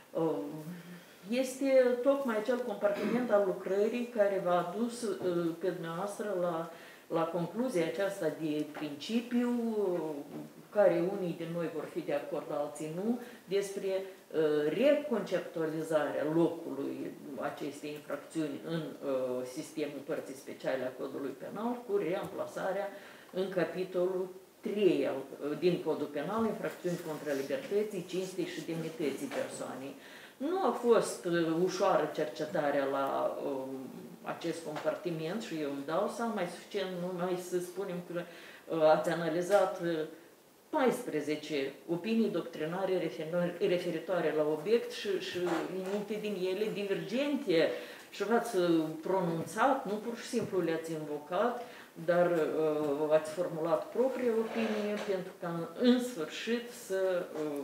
este tocmai acel compartiment al lucrării care v-a adus pe dumneavoastră la, la concluzia aceasta de principiu care unii din noi vor fi de acord, alții nu, despre uh, reconceptualizarea locului acestei infracțiuni în uh, sistemul părții speciale a codului penal cu reamplasarea în capitolul trei al, din codul penal, infracțiuni contra libertății, cinstei și demnității persoanei. Nu a fost uh, ușoară cercetarea la uh, acest compartiment și eu îmi dau seama, mai suficient numai să spunem că uh, ați analizat uh, paisprezece opinii doctrinare referitoare la obiect și, și multe din ele divergente și v-ați pronunțat, nu pur și simplu le-ați invocat, dar uh, ați formulat proprie opinie pentru ca în sfârșit să uh,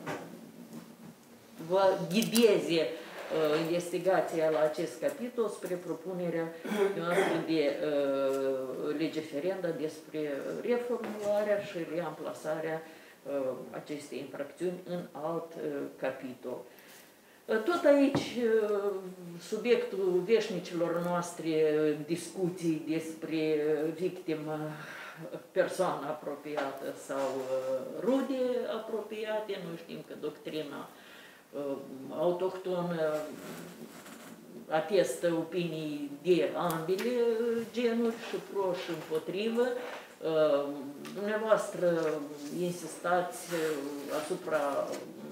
vă ghideze uh, investigația la acest capitol spre propunerea noastră de uh, legiferenda despre reformularea și reamplasarea uh, acestei infracțiuni în alt uh, capitol. Tot aici subiectul veșnicilor noastre discuții despre victimă, persoană apropiată sau rude apropiate. Noi știm că doctrina autohtonă atestă opinii de ambele genuri, și pro și împotrivă. Dumneavoastră insistați asupra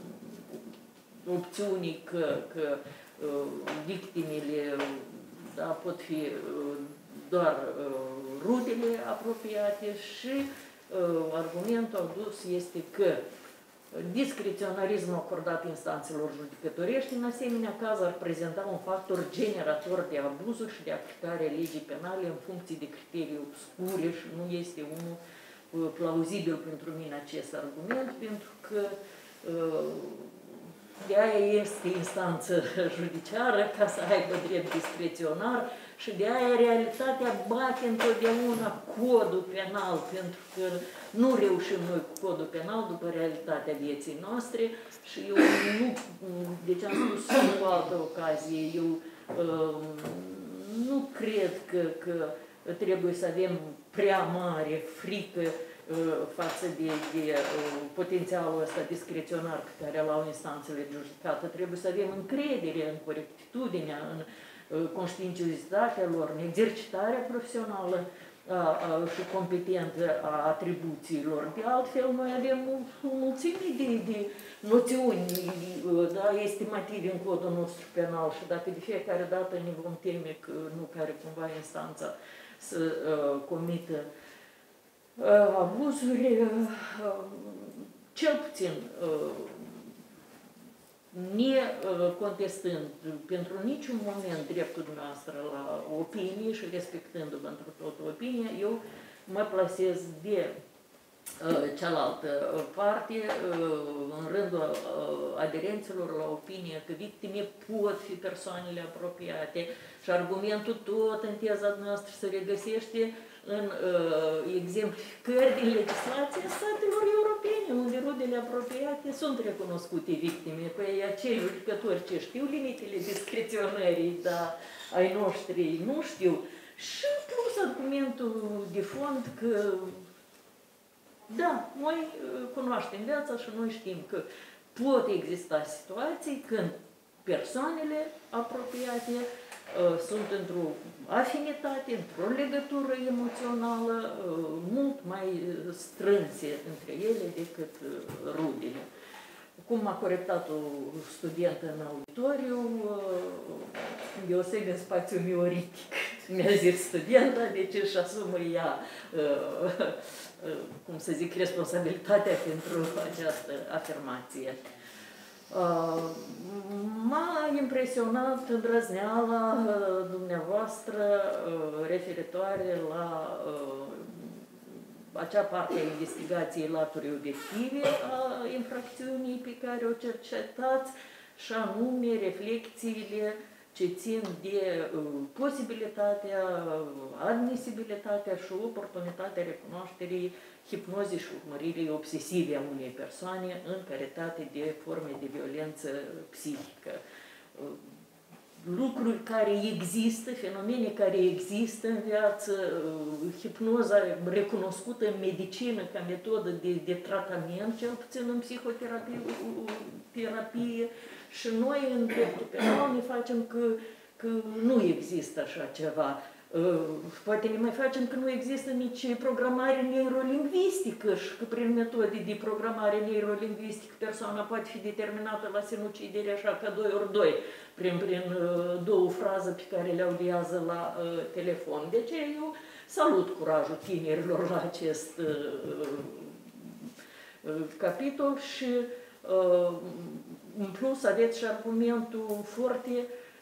opțiunii că, că uh, victimele da, pot fi uh, doar uh, rudele apropiate și uh, argumentul adus este că discreționarismul acordat instanțelor judecătorești în asemenea caz ar prezenta un factor generator de abuzuri și de aplicare a legii penale în funcție de criterii obscure și nu este unul uh, plauzibil pentru mine acest argument, pentru că uh, de aia este instanță judiciară, ca să aibă drept discreționar și de aia realitatea bate întotdeauna codul penal, pentru că nu reușim noi cu codul penal după realitatea vieții noastre și eu nu, deci am spus cu altă ocazie, eu uh, nu cred că, că trebuie să avem prea mare frică față de, de potențialul ăsta discreționar pe care îl au instanțele de judecată. Trebuie să avem încredere în corectitudinea, în conștiinciozitatea lor, în exercitarea profesională a, a, și competentă a atribuțiilor. De altfel, noi avem o, o mulțime de, de noțiuni da, estimative în codul nostru penal și dacă de fiecare dată ne vom teme că nu care cumva instanța să uh, comită abuzuri, cel puțin ne contestând pentru niciun moment dreptul dumneavoastră la opinie și respectându-vă într tot opinia, eu mă plasez de cealaltă parte, în rândul aderenților la opinie că victime pot fi persoanele apropiate și argumentul tot în teza noastră se regăsește în uh, exemplificări din legislația statelor europene, unde rudele apropiate sunt recunoscute victime. Păi acei judecători ce știu limitele discreționării, dar ai noștri nu știu. Și plus argumentul de fond că da, noi cunoaștem viața și noi știm că pot exista situații când persoanele apropiate sunt într-o afinitate, într-o legătură emoțională mult mai strânse între ele decât rudele. Cum m-a corectat o studentă în auditoriu, deosebit în spațiu mioritic, mi-a zis studenta, deci își asumă ea, cum să zic, responsabilitatea pentru această afirmație. Uh, M-a impresionat îndrăzneala uh, dumneavoastră uh, referitoare la uh, acea parte a investigației laturii obiective a infracțiunii pe care o cercetați și anume reflecțiile ce țin de uh, posibilitatea, admisibilitatea și oportunitatea recunoașterii hipnozii și urmăririi obsesive a unei persoane în calitate de forme de violență psihică. lucruri care există, fenomene care există în viață, hipnoza recunoscută în medicină ca metodă de, de tratament, cel puțin în psihoterapie, terapie, și noi în dreptul penal ne facem că, că nu există așa ceva. Poate ne mai facem că nu există nici programare neurolingvistică și că prin metode de programare neurolingvistică persoana poate fi determinată la sinucidere așa ca doi ori doi, prin, prin două fraze pe care le audiază la uh, telefon. De ce eu salut curajul tinerilor la acest uh, uh, capitol și uh, în plus aveți și argumentul foarte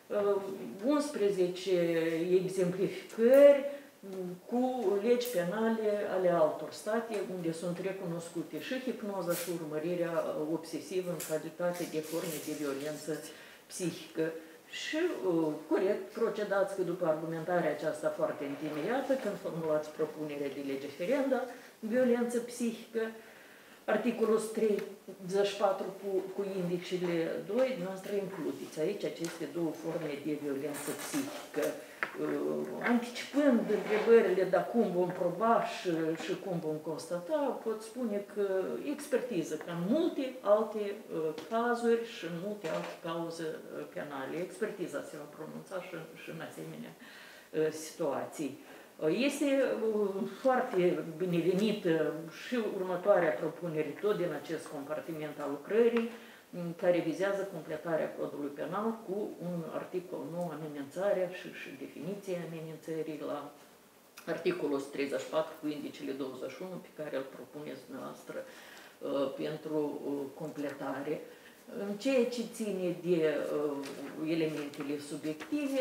unsprezece exemplificări cu legi penale ale altor state unde sunt recunoscute și hipnoza și urmărirea obsesivă în calitate de forme de violență psihică. Și corect procedați că după argumentarea aceasta foarte întemeiată, când formulați propunere de lege ferenda, violență psihică, articolul treizeci și patru cu, cu indicele doi, noastră includeți aici aceste două forme de violență psihică. Uh, anticipând întrebările, dar cum vom proba și, și cum vom constata, pot spune că expertiză, ca în multe alte uh, cazuri și în multe alte cauze uh, penale. Expertiza se va pronunța și, și în asemenea uh, situații. Este foarte binevenită și următoarea propunere tot din acest compartiment al lucrării, care vizează completarea codului penal cu un articol nou, amenințarea și, și definiția amenințării la articolul treizeci și patru cu indicele douăzeci și unu pe care îl propuneți dumneavoastră uh, pentru uh, completare. În ceea ce ține de uh, elementele subiective,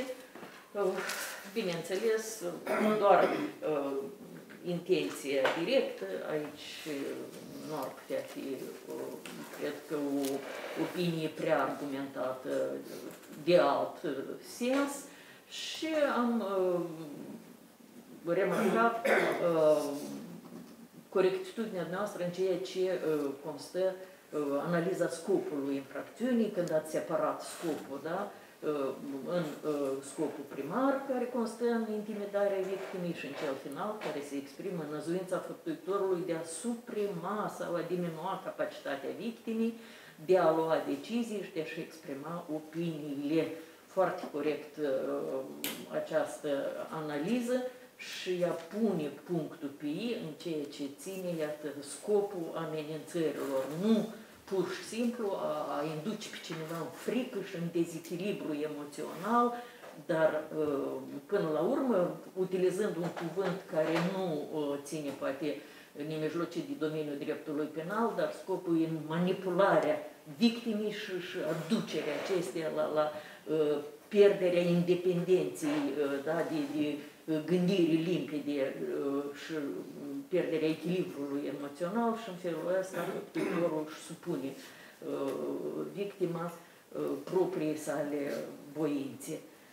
bineînțeles, nu doar uh, intenția directă, aici nu ar putea fi, uh, cred că, o opinie prea argumentată de alt sens și am uh, remarcat uh, corectitudinea noastră în ceea ce uh, constă uh, analiza scopului infracțiunii, când ați separat scopul, da? În scopul primar, care constă în intimidarea victimei, și în cel final, care se exprimă în năzuința făptuitorului de a suprima sau a diminua capacitatea victimei de a lua decizii și de a-și exprima opiniile. Foarte corect această analiză și ea pune punctul pe ei în ceea ce ține, iată, scopul amenințărilor, nu pur și simplu a, a induce pe cineva în frică și în dezechilibru emoțional, dar până la urmă, utilizând un cuvânt care nu ține poate nemijlocit de domeniul dreptului penal, dar scopul e în manipularea victimei și, și aducerea acesteia la, la pierderea independenței, da, de, de gândire limpede și pierderea echilibrului emoțional, și în felul ăsta făptuitorul își supune victima propriei sale voințe.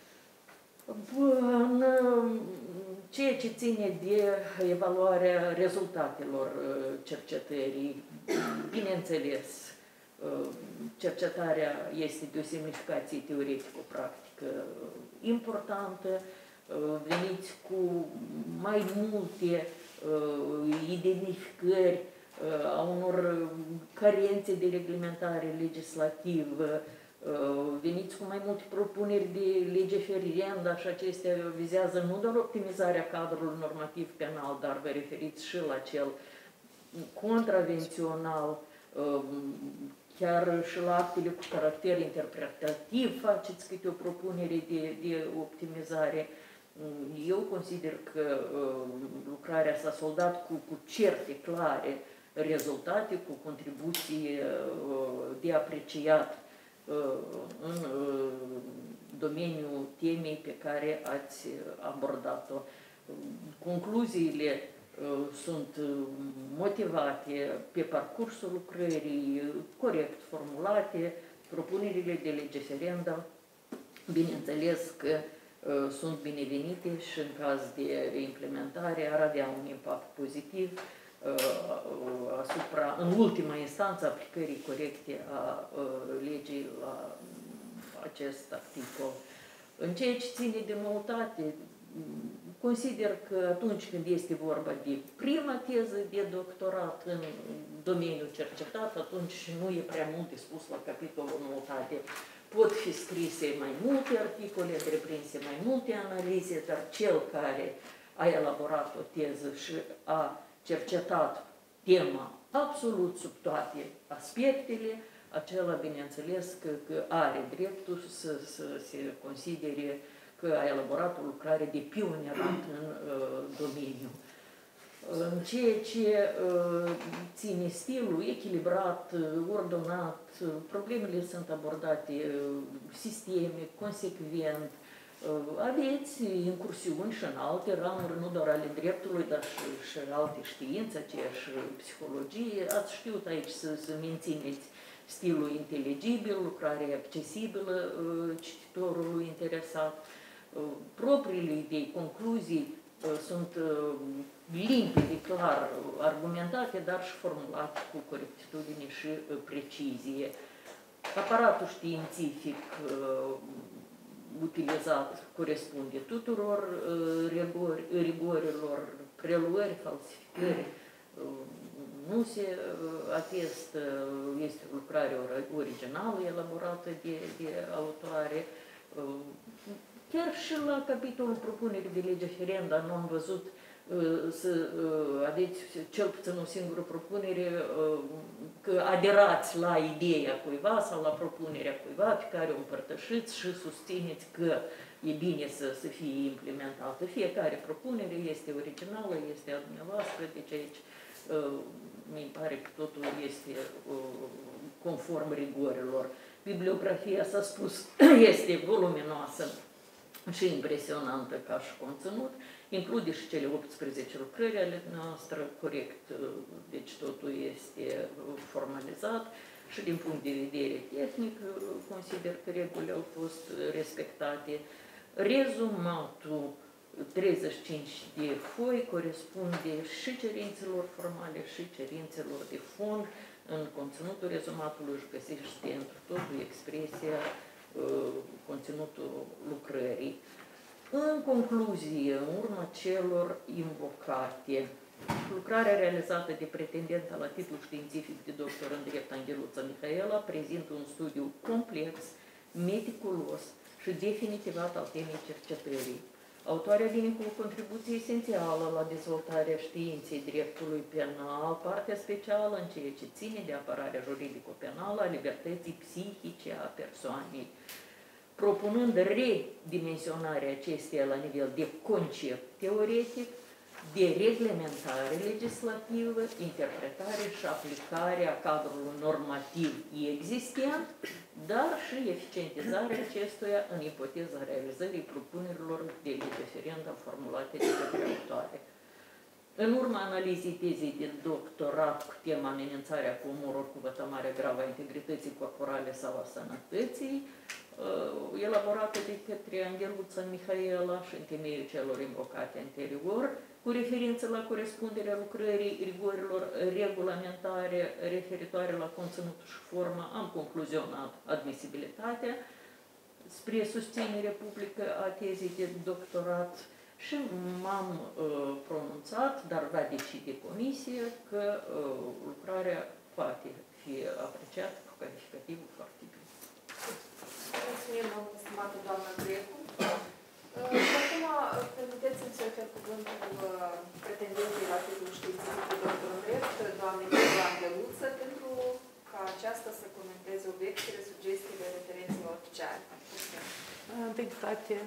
În ceea ce ține de evaluarea rezultatelor cercetării, bineînțeles, cercetarea este de o semnificație teoretico-practică importantă. Veniți cu mai multe identificări a unor carențe de reglementare legislativă, veniți cu mai multe propuneri de lege ferenda și acestea vizează nu doar optimizarea cadrului normativ penal, dar vă referiți și la cel contravențional, chiar și la actele cu caracter interpretativ faceți câte o propunere de, de optimizare. Eu consider că lucrarea s-a soldat cu, cu certe, clare rezultate, cu contribuții de apreciat în domeniul temei pe care ați abordat-o. Concluziile sunt motivate pe parcursul lucrării, corect formulate, propunerile de lege ferenda, bineînțeles că sunt binevenite și în caz de implementare ar avea un impact pozitiv asupra, în ultima instanță, aplicării corecte a legii la acest articol. În ceea ce ține de noutate, consider că atunci când este vorba de prima teză de doctorat în domeniul cercetat, atunci nu e prea mult de spus la capitolul noutate. Pot fi scrise mai multe articole, întreprinse mai multe analize, dar cel care a elaborat o teză și a cercetat tema absolut sub toate aspectele, acela, bineînțeles, că, că are dreptul să, să se considere că a elaborat o lucrare de pionierat în uh, domeniu. În ceea ce uh, ține stilul echilibrat, ordonat, problemele sunt abordate uh, sistemic, consecvent, uh, aveți incursiuni și în alte ramuri, nu doar ale dreptului, dar și, și alte științe, aceeași psihologie. Ați știut aici să, să mențineți stilul inteligibil, lucrare accesibilă uh, cititorului interesat. Propriile idei, concluzii sunt limpede, clar argumentate, dar și formulate cu corectitudine și precizie. Aparatul științific utilizat corespunde tuturor rigorilor, preluări, falsificări, nu se atestă, este o lucrare originală elaborată de, de autoare. Chiar și la capitolul propunerii de lege aferendă nu am văzut uh, să uh, aveți cel puțin o singură propunere, uh, că aderați la ideea cuiva sau la propunerea cuiva pe care o împărtășiți și susțineți că e bine să, să fie implementată. Fiecare propunere este originală, este a dumneavoastră, deci aici uh, mi pare că totul este uh, conform rigorilor. Bibliografia, s-a spus, este voluminoasă și impresionantă ca și conținut, include și cele optsprezece lucrări ale noastre, corect, deci totul este formalizat și din punct de vedere tehnic consider că regulile au fost respectate. Rezumatul treizeci și cinci de foi corespunde și cerințelor formale și cerințelor de fond. În conținutul rezumatului își găsește întru totul expresia conținutul lucrării. În concluzie, în urma celor invocate, lucrarea realizată de pretendenta la titlul științific de doctor în drept Angheluța Mihaela prezintă un studiu complex, meticulos și definitivat al temei cercetării. Autoarea vine cu o contribuție esențială la dezvoltarea științei dreptului penal, partea specială în ceea ce ține de apărarea juridico-penală a libertății psihice a persoanei, propunând redimensionarea acesteia la nivel de concept teoretic, de reglementare legislativă, interpretare și aplicare a cadrului normativ existent, dar și eficientizarea acestuia în ipoteza realizării propunerilor de lege aferendă formulate de către autoare. În urma analizei tezei de doctorat cu tema amenințarea cu omorul cu vătămare gravă a integrității corporale sau a sănătății, elaborată de către Angheluța Mihaela și în temeiul celor invocate anterior, cu referință la corespunderea lucrării rigorilor regulamentare referitoare la conținut și formă, am concluzionat admisibilitatea spre susținere publică a tezei de doctorat și m-am uh, pronunțat, dar va decide comisie, că uh, lucrarea poate fi apreciată cu calificativul foarte bine. Mulțumim, stimată doamnă Grecu. Și acum, permiteți-mi să ofer cuvântul pretendentei la titlul științific de doctor în drept, doamnei Angheluță, pentru ca aceasta să comenteze obiecțiile, sugestiile referenților oficiale. Întâi de toate,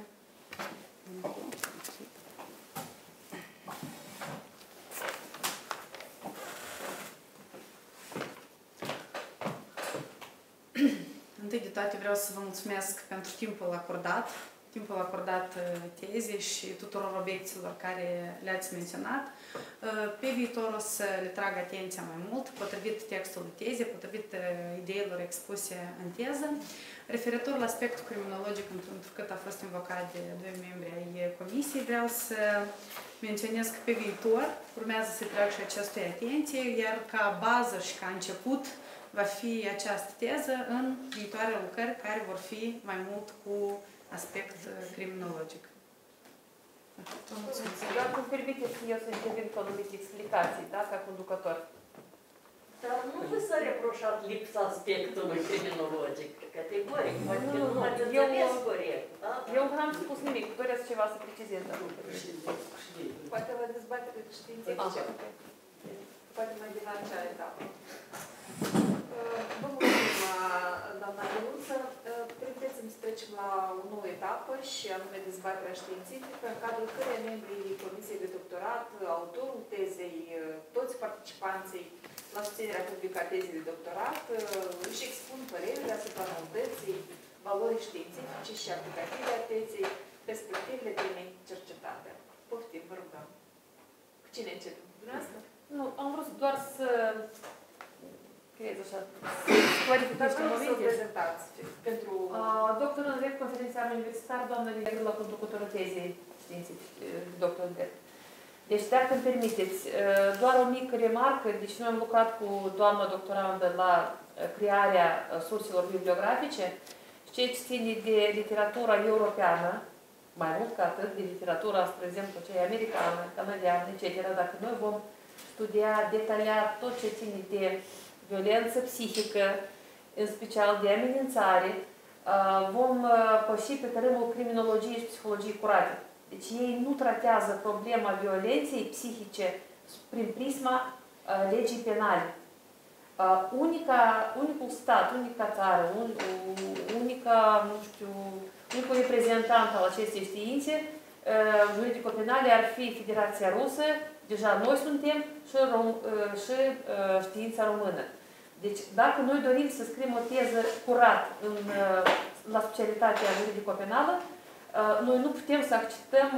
Întâi de toate vreau să vă mulțumesc pentru timpul acordat, timpul acordat tezei și tuturor obiecțiilor care le-ați menționat. Pe viitor o să le trag atenția mai mult, potrivit textului tezei, potrivit ideilor expuse în teză. Referitor la aspectul criminologic, întrucât a fost invocat de doi membri ai comisiei, vreau să menționez că pe viitor urmează să trag și acestuia atenție, iar ca bază și ca început va fi această teză în viitoarele lucrări care vor fi mai mult cu aspect uh, criminologic. Vă mulțumesc. Doar cum permiteți eu să intervin cu anumite explicații, da, ca conducător. Dar nu vi s-a reproșat lipsa aspectului criminologic, categoric, poate că nu ați înțeles corect. Da? Eu n-am spus nimic, doresc ceva să precizez. Da? Poate la dezbatere științifice. Poate mai din acea etapă. Vă mulțumim, doamna Ionuță. Permiteți-mi să trecem la o nouă etapă și anume dezbaterea științifică, în cadrul căreia membrii Comisiei de Doctorat, autorul tezei, toți participanții la susținerea publică a tezei de doctorat își expun părerile asupra noutății, valorii științifice și aplicative a tezei, perspectivele temei cercetate. Poftim, vă rugăm. Cu cine începem? Dumneavoastră? Nu, am vrut doar să creez așa, să clarificați cum o prezentați pentru... Doctor în drept, conferențiar universitar, doamna Liviu, la conducătorul tezei științifice, doctor în drept. Deci, dacă îmi permiteți, doar o mică remarcă, deci noi am lucrat cu doamna doctorandă la crearea surselor bibliografice și ce ține de literatura europeană, mai mult ca atât, de literatura, spre exemplu, cea americană, canadiană, et cetera. Dacă noi vom studia detaliat tot ce ține de violență psihică, în special de amenințare, vom păși pe tărâmul criminologiei și psihologiei curate. Deci ei nu tratează problema violenței psihice prin prisma uh, legii penale. Uh, unica, unicul stat, unica țară, un, unica, nu știu, unicul reprezentant al acestei științe uh, juridico-penale ar fi Federația Rusă, deja noi suntem, și, rom, uh, și uh, știința română. Deci, dacă noi dorim să scriem o teză curat în, uh, la specialitatea juridico-penală, noi nu putem să acceptăm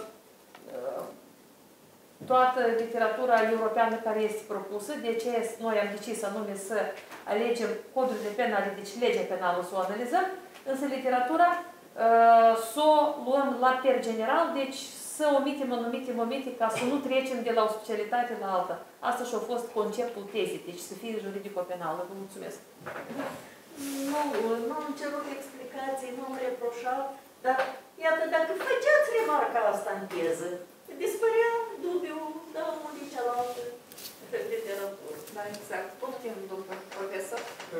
toată literatura europeană care este propusă, de aceea noi am decis anume să alegem codurile penale, deci legea penală să o analizăm, însă literatura să o luăm la per general, deci să omitem anumite momente ca să nu trecem de la o specialitate la alta. Asta și-a fost conceptul tezei, deci să fie juridico-penală. Vă mulțumesc. Nu, nu am cerut explicații, nu am reproșat, dar iată, dacă făceați remarca asta în teză, dispărea dubiu, da, unul de cealaltă literatură. Da, exact. Poftim, domnul profesor.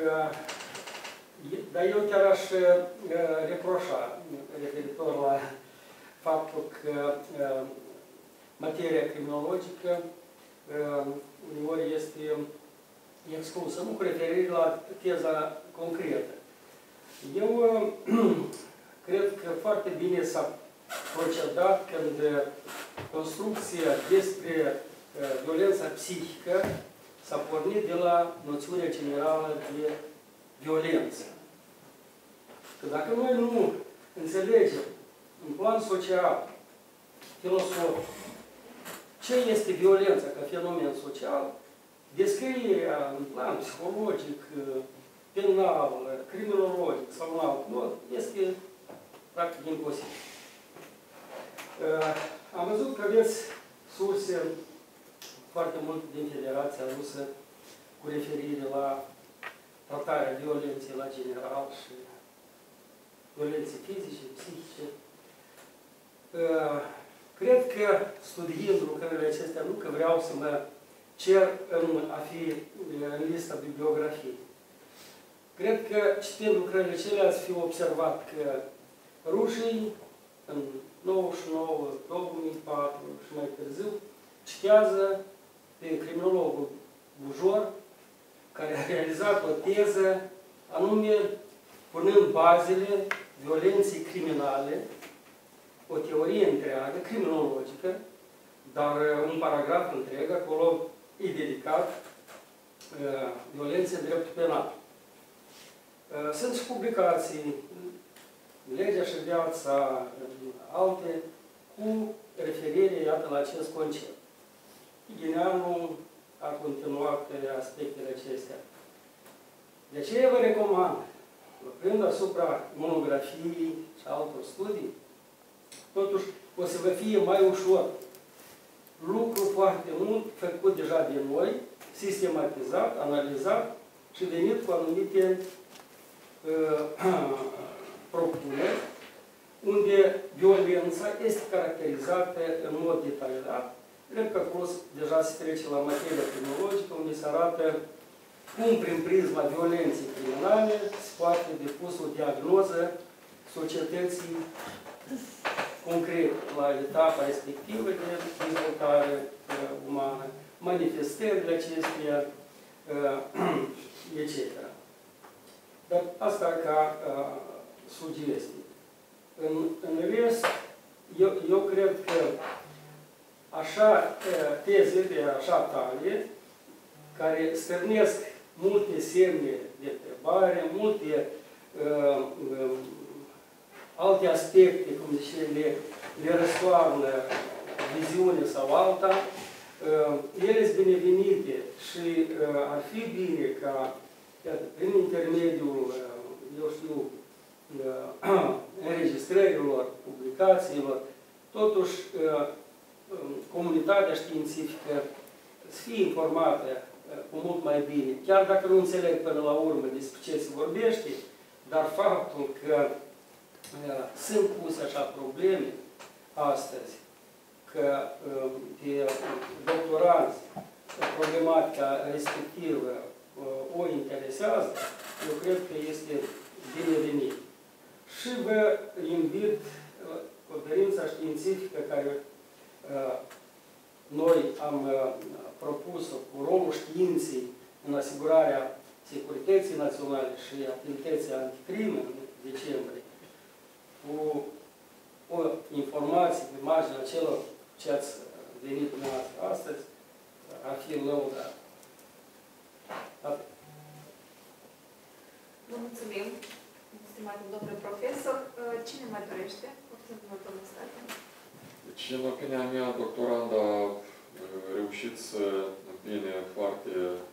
Dar eu chiar aș reproșa referitor la faptul că materia criminologică uneori este exclusă, nu cu referire la teza concretă. Eu cred că foarte bine s-a procedat când construcția despre violența psihică s-a pornit de la noțiunea generală de violență. Că dacă noi nu înțelegem în plan social, filosofic, ce este violența ca fenomen social, descrierea în plan psihologic, penal, criminologic sau în alt mod, este practic imposibil. Am văzut că aveți surse foarte multe din Federația Rusă cu referire la tratarea violenței la general și violenței fizice, psihice. Cred că, studiind lucrările acestea, nu că vreau să mă cer în a fi în lista bibliografiei. Cred că, citind lucrările acelea, ați fi observat că rușii, în nouăzeci și nouă, două mii patru și mai târziu, citează pe criminologul Bujor, care a realizat o teză, anume punând bazele violenței criminale, o teorie întreagă, criminologică, dar un paragraf întreg, acolo e dedicat uh, violenței în dreptul penal. Uh, sunt și publicații, Legea și viața, alte, cu referire, iată, la acest concept. Ghineanu a continuat pe aspectele acestea. De aceea vă recomand, lucrând asupra monografiei și altor studii, totuși o să vă fie mai ușor. Lucru foarte mult făcut deja de noi, sistematizat, analizat și venit cu anumite uh, propuneri unde violența este caracterizată în mod detaliat. Cred că acolo deja se trece la materia criminologică, unde se arată cum, prin prisma violenței criminale, se poate depus o diagnoză societății concret, la etapa respectivă de dezvoltare uh, umană, manifestările acesteia, uh, et cetera. Dar asta ca uh, sugestie. În, în rest, eu, eu cred că așa uh, teze de așa talie, care stârnesc multe semne de întrebare, multe uh, uh, alte aspecte, cum zice, le, le răstoarnă viziune sau alta, uh, ele sunt binevenite și uh, ar fi bine ca, iată, prin intermediul, uh, eu știu, uh, înregistrărilor, publicațiilor, totuși uh, comunitatea științifică să fie informată uh, cu mult mai bine, chiar dacă nu înțeleg până la urmă despre ce se vorbește, dar faptul că sunt puse așa probleme astăzi, că de doctoranți problematica respectivă o interesează, eu cred că este binevenit. Și vă invit conferința științifică care noi am propus-o cu rolul științei în asigurarea securității naționale și activității anticrimă în decembrie, cu o informație pe marginea celor ce ați venit dumneavoastră astăzi, ar fi lăudat. Vă mulțumim, stimate domnule profesor. Cine mai dorește? Observăm domnul Stată. Deci, în opinia mea, doctoranda a reușit să împine foarte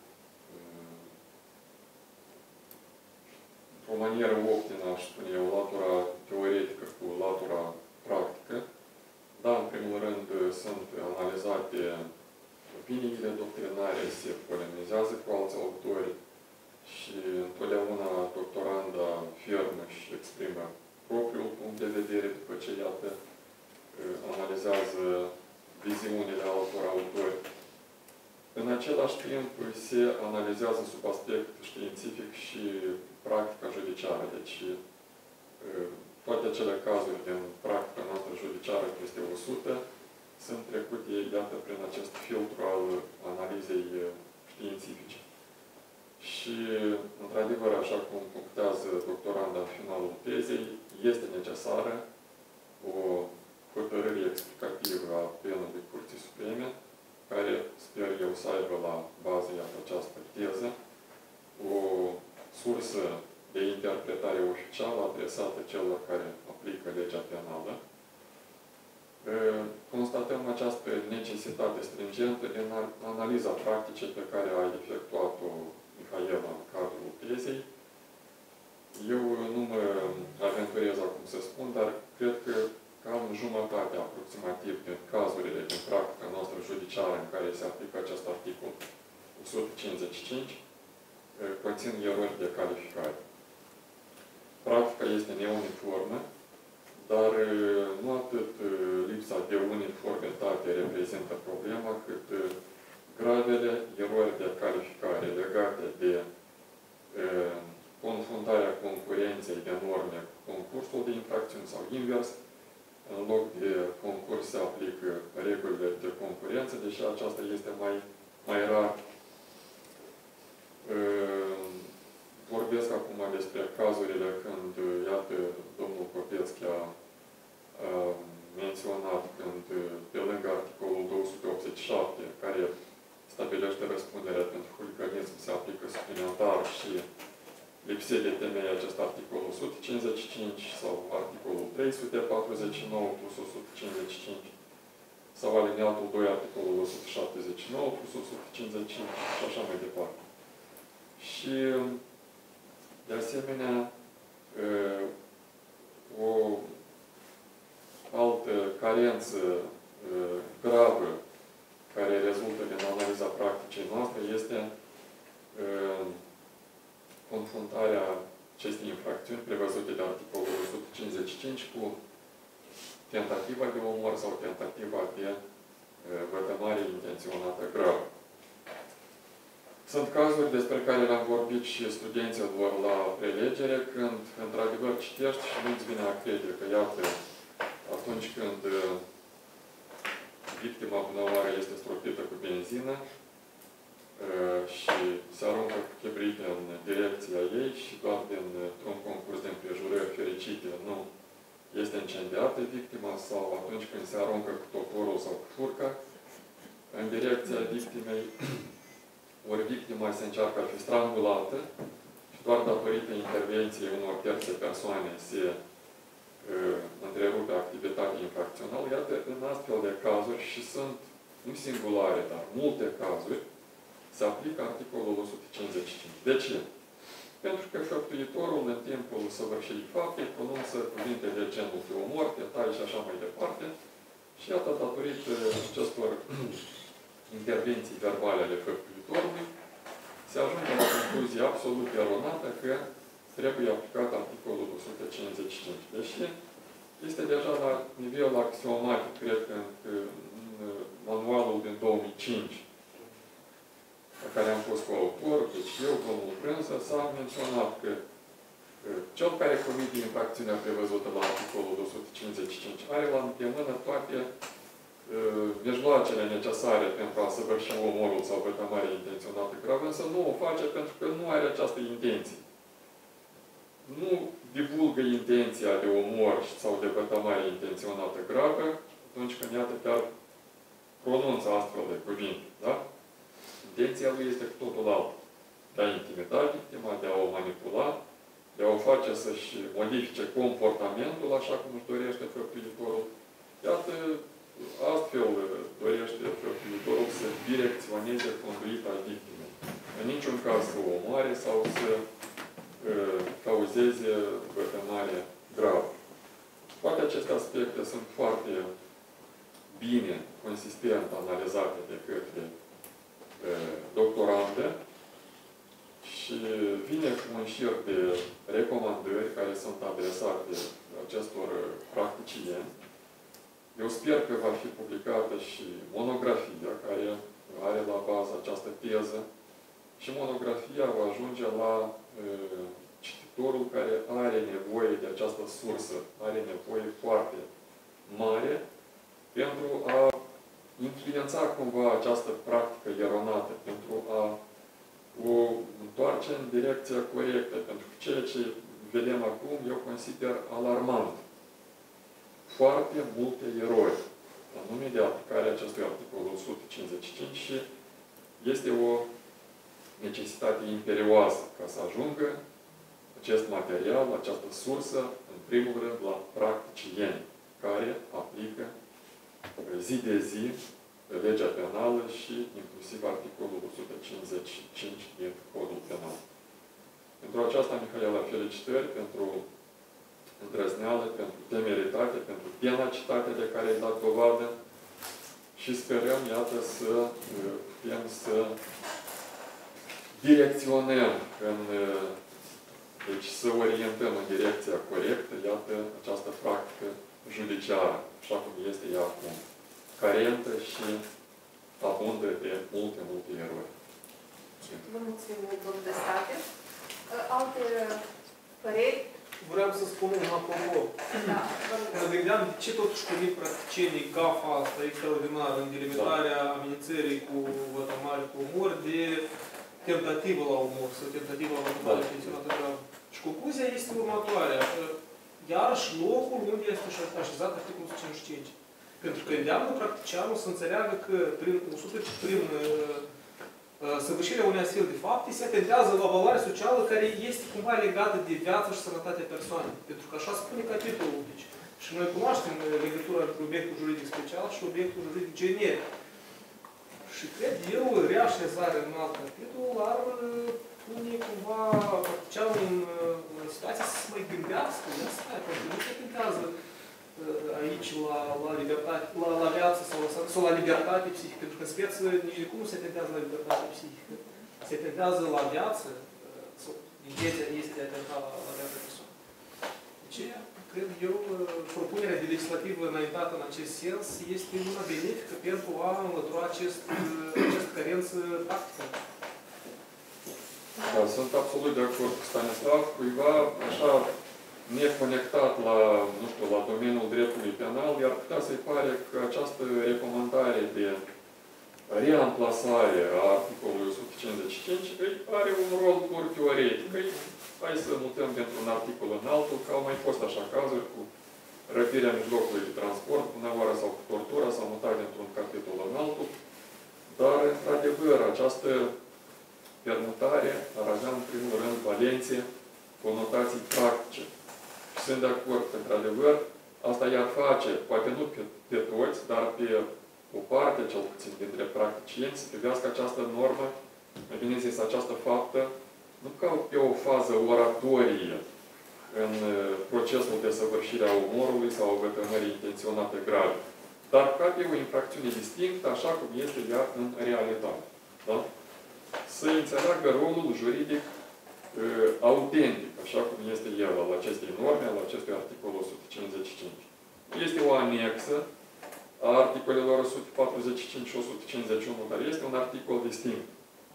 o manieră optimă, aș spune eu, latura teoretică cu latura practică. Da, în primul rând, sunt analizate opiniile doctrinare, se polemizează cu alți autori și întotdeauna doctoranda firmă și exprimă propriul punct de vedere după ce, iată, analizează viziunile altor autori. În același timp, se analizează sub aspect științific și practica judiciară. Deci, toate acele cazuri din practica noastră judiciară, peste o sută, sunt trecute, iată, prin acest filtru al analizei științifice. Și, într-adevăr, așa cum punctează doctoranda în finalul tezei, este necesară o hotărâre explicativă a plenului Curții Supreme, care sper eu să aibă la bază, iată, această teză, o sursă de interpretare oficială adresată celor care aplică legea penală. Constatăm această necesitate stringentă în analiza practice pe care a efectuat-o Mihaela în cadrul tezei. Eu nu mă aventurez acum să spun, dar cred că cam jumătate aproximativ din cazurile din practica noastră judiciară în care se aplică acest articol o sută cincizeci și cinci conțin erori de calificare. Practica este neuniformă, dar nu atât lipsa de uniformitate reprezintă problema, cât gravele erori de calificare legate de confundarea concurenței de norme cu concursul de infracțiuni sau invers. În loc de concurs se aplică regulile de concurență, deși aceasta este mai, mai rar. Vorbesc acum despre cazurile când, iată, domnul Copețchi a, a menționat când, pe lângă articolul două sute optzeci și șapte, care stabilește răspunderea pentru huliganism, se aplică suplimentar și lipse de temei acest articol o sută cincizeci și cinci sau articolul trei sute patruzeci și nouă plus o sută cincizeci și cinci sau alineatul doi articolul o sută șaptezeci și nouă plus o sută cincizeci și cinci și așa mai departe. Și de asemenea o altă carență gravă care rezultă din analiza practicii noastre este confruntarea acestei infracțiuni prevăzute de articolul o sută cincizeci și cinci cu tentativa de omor sau tentativa de vătămare intenționată gravă. Sunt cazuri despre care le-am vorbit și studenților la prelegere, când într-adevăr citești și nu-ți vine a crede că, iată, atunci când victima până la oară este stropită cu benzină și se aruncă cu chibrite în direcția ei și doar dintr-un concurs de împrejurări fericite nu este incendiată victima, sau atunci când se aruncă cu toporul sau cu furca în direcția victimei, ori victima se încearcă a fi strangulată și doar datorită intervenției unor terțe persoane se uh, întrerupe activitatea infracțională. Iată, în astfel de cazuri, și sunt nu singulare, dar multe cazuri, se aplică articolul o sută cincizeci și cinci. De ce? Pentru că făptuitorul, în timpul săvârșirii faptei, pronunță cuvinte de genul de omor, te tai și așa mai departe. Și iată, datorită acestor intervenții verbale ale făptuitorului, se ajunge la concluzie absolut eronată că trebuie aplicat articolul o sută cincizeci și cinci. Deși este deja la nivel axiomatic, cred că în manualul din două mii cinci, la care am fost coautor, deci eu, domnul Prânsă, s-a menționat că cel care comite infracțiunea prevăzută la articolul o sută cincizeci și cinci are la îndemână toate mijloacele necesare pentru a săvârși omorul sau vătămare intenționată gravă, însă nu o face pentru că nu are această intenție. Nu divulgă intenția de omor sau de vătămare intenționată gravă atunci când, iată, chiar pronunță astfel de cuvinte. Da? Intenția lui este cu totul altă. De a intimida victima, de a o manipula, de a o face să-și modifice comportamentul așa cum își dorește făptuitorul. Iată, astfel dorește făptuitorul să direcționeze conduita victimei. În niciun caz să o omoare sau să uh, cauzeze vătămare gravă. Toate aceste aspecte sunt foarte bine, consistent analizate de către uh, doctorande și vine cu un șir de recomandări care sunt adresate acestor practicieni. Eu sper că va fi publicată și monografia care are la bază această teză și monografia va ajunge la uh, cititorul care are nevoie de această sursă, are nevoie foarte mare pentru a influența cumva această practică eronată, pentru a o întoarce în direcția corectă, pentru că ceea ce vedem acum eu consider alarmant. Foarte multe erori, anume de aplicarea acestui articol o sută cincizeci și cinci și este o necesitate imperioasă ca să ajungă acest material, această sursă, în primul rând, la practicieni care aplică zi de zi legea penală și inclusiv articolul o sută cincizeci și cinci din Codul Penal. Pentru aceasta, Mihaela, felicitări pentru îndrăzneală, pentru temeritate, pentru tenacitatea de care ai dat dovadă și sperăm, iată, să putem să direcționăm, în, deci să orientăm în direcția corectă, iată, această practică judiciară, așa cum este ea acum, carentă și abundă de multe, multe erori. Vă mulțumim mult, domnul de state. Alte păreri? Vreau să spun un apropo. Da, mă gândeam de ce totuși comit practicienii gafa asta extraordinară în delimitarea da. amenințării cu vătămare cu omor de tentativă la omor sau tentativă la vătămare da. intenționată gravă. Și concluzia este următoarea. Iarăși locul unde este așezat articolul o sută cincizeci și cinci. Pentru că îndeamnă practicianul să înțeleagă că prin, prin săvârșirea unei astfel de fapte se atentează la valoare socială care este cumva legată de viața și sănătatea persoanei. Pentru că așa spune capitolul. Deci, și noi cunoaștem legătura între obiectul juridic special și obiectul juridic generic. Și cred eu, reașezarea în alt capitol ar pune cumva practicianul în, în situație să se mai gândească. Ia stai, pentru că nu se atentează aici la, la libertate, la, la viață sau la, sau la libertate psihică. Pentru că în speță nici de cum nu se atentează la libertate psihică. Se atentează la viață, sau intenția este de a atenta la, la viața persoanei. Deci, cred eu, propunerea de legislativă înaintată în acest sens este una benefică pentru a înlătura acest, această carență practică. Da, sunt absolut de acord cu Stanislav. Cuiva, așa, neconectat la, nu știu, la domeniul dreptului penal, i-ar putea să-i pare că această recomandare de reamplasare a articolului o sută cincizeci și cinci are un rol pur teoretic. Hai să mutăm pentru un articol în altul, că au mai fost așa cazuri cu răpirea mijlocului de transport, uneoară sau cu tortura, sau mutat dintr-un capitol în altul. Dar, într-adevăr, această permutare ar avea, în primul rând, valențe, conotații practice. Și sunt de acord că, într-adevăr, asta i-ar face, poate nu pe, pe toți, dar pe o parte, cel puțin, dintre practicieni, să privească această normă, mai bine zis, această faptă, nu ca pe o fază oratorie în procesul de săvârșire a omorului sau a vătămării intenționate grave, dar ca pe o infracțiune distinctă, așa cum este ea în realitate. Da? Să înțeleagă rolul juridic uh, autentic, așa cum este el al acestei norme, al acestui articol o sută cincizeci și cinci. Este o anexă a articolelor o sută patruzeci și cinci și o sută cincizeci și unu, dar este un articol distinct.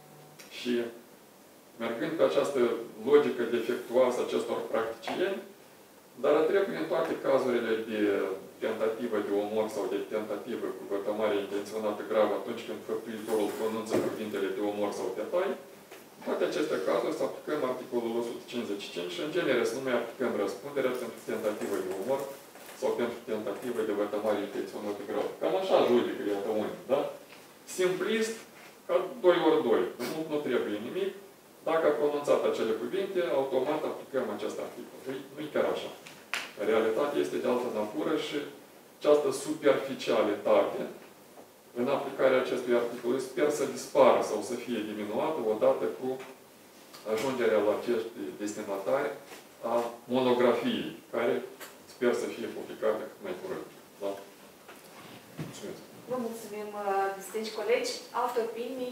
Și mergând pe această logică defectuoasă acestor practicieni, dar trebuie în toate cazurile de tentativă de omor sau de tentativă cu vătămare intenționată gravă atunci când făptuitorul pronunță cuvintele de omor sau de tai, în toate aceste cazuri să aplicăm articolul o sută cincizeci și cinci și în genere să nu mai aplicăm răspunderea pentru tentativă de omor sau pentru tentativă de vătămare intenționată gravă. Cam așa judică, iată unii, da? Simplist, ca doi ori doi. Nu, nu trebuie nimic. Dacă a pronunțat acele cuvinte, automat aplicăm acest articol. Nu-i chiar așa. Realitatea este de altă natură și această superficialitate în aplicarea acestui articol sper să dispară sau să fie diminuată odată cu ajungerea la acești destinatari a monografiei, care sper să fie publicată cât mai curând. Da? Mulțumesc. Vă mulțumim, distinși colegi. Alte opinii?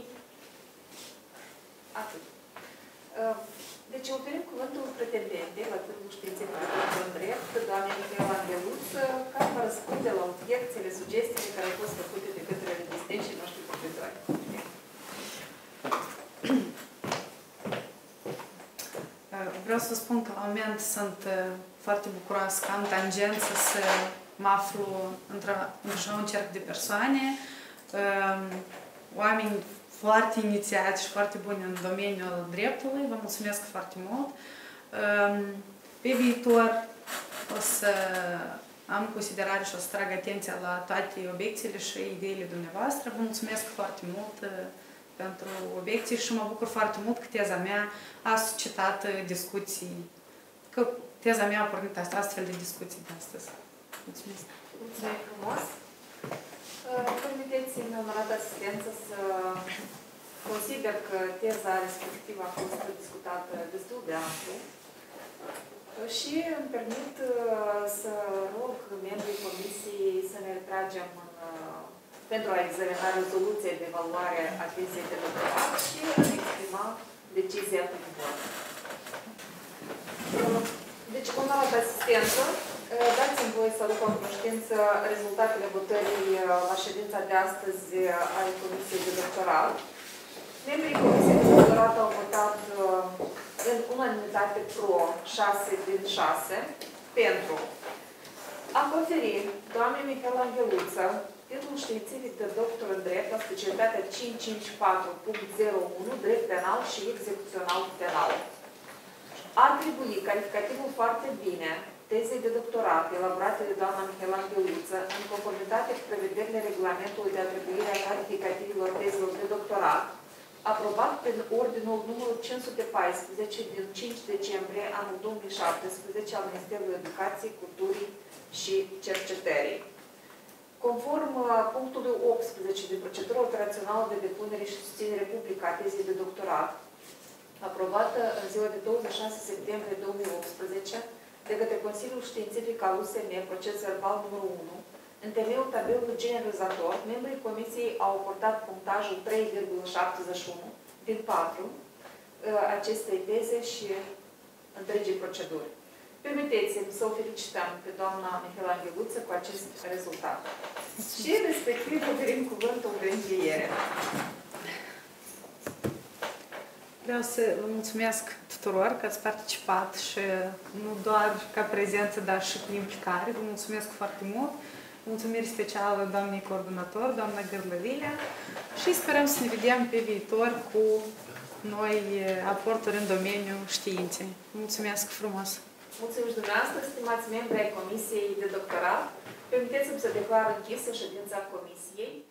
Atât. Deci, oferim cuvântul pretendente la titlul științific de doctor în drept, doamna Mihaela Angeluță, care va răspunde la obiecțiile, sugestiile care au fost făcute de către distinșii noștri profesori. Vreau să spun că la moment sunt foarte bucuroasă că am tangență să mă aflu într-un cerc de persoane, oameni foarte inițiați și foarte buni în domeniul dreptului. Vă mulțumesc foarte mult. Pe viitor o să am considerare și o să trag atenția la toate obiecțiile și ideile dumneavoastră. Vă mulțumesc foarte mult pentru obiecții și mă bucur foarte mult că teza mea a suscitat discuții, că teza mea a pornit astfel de discuții de astăzi. Mulțumesc! Mulțumesc frumos! Permiteți-mi, onorată asistență, să consider că teza respectivă a fost discutată destul de amplu și îmi permit să rog membrii Comisiei să ne retragem în, pentru a examina rezoluția de evaluare a tezei de doctorat și a exprima decizia privitor. Deci, onorată asistență, dați-mi voie să aduc în cunoștință rezultatele votării la ședința de astăzi a Comisiei de Doctorat. Membrii Comisiei de Doctorat au votat în unanimitate pro șase din șase pentru a conferi doamnei Mihaela Angeluță titlul științific de doctor în drept la specialitatea cinci cinci patru punct zero unu, drept penal și execuțional penal. A atribui calificativul foarte bine tezei de doctorat elaborate de doamna Mihaela Angeluță în conformitate cu prevederile regulamentului de atribuire a calificativilor tezelor de doctorat, aprobat prin ordinul numărul cinci sute paisprezece din cinci decembrie anul două mii șaptesprezece al Ministerului Educației, Culturii și Cercetării. Conform punctului optsprezece din procedura operațională de depunere și susținere publică a tezei de doctorat, aprobată în ziua de douăzeci și șase septembrie două mii optsprezece de către Consiliul Științific al U S M, proces verbal numărul unu, în temeiul tabelului generalizator, membrii Comisiei au acordat punctajul trei virgulă șaptezeci și unu din patru acestei teze și întregii proceduri. Permiteți-mi să o felicităm pe doamna Mihaela Gheluță cu acest rezultat. Și respectiv oferim cuvântul de încheiere. Vreau să vă mulțumesc tuturor că ați participat și nu doar ca prezență, dar și cu implicare. Vă mulțumesc foarte mult. Mulțumiri specială doamnei coordonator, doamna Gârlăvilea, și sperăm să ne vedem pe viitor cu noi aporturi în domeniul științei. Mulțumesc frumos! Mulțumim și dumneavoastră, stimați membri ai Comisiei de Doctorat. Permiteți-mi să declar închisă ședința Comisiei.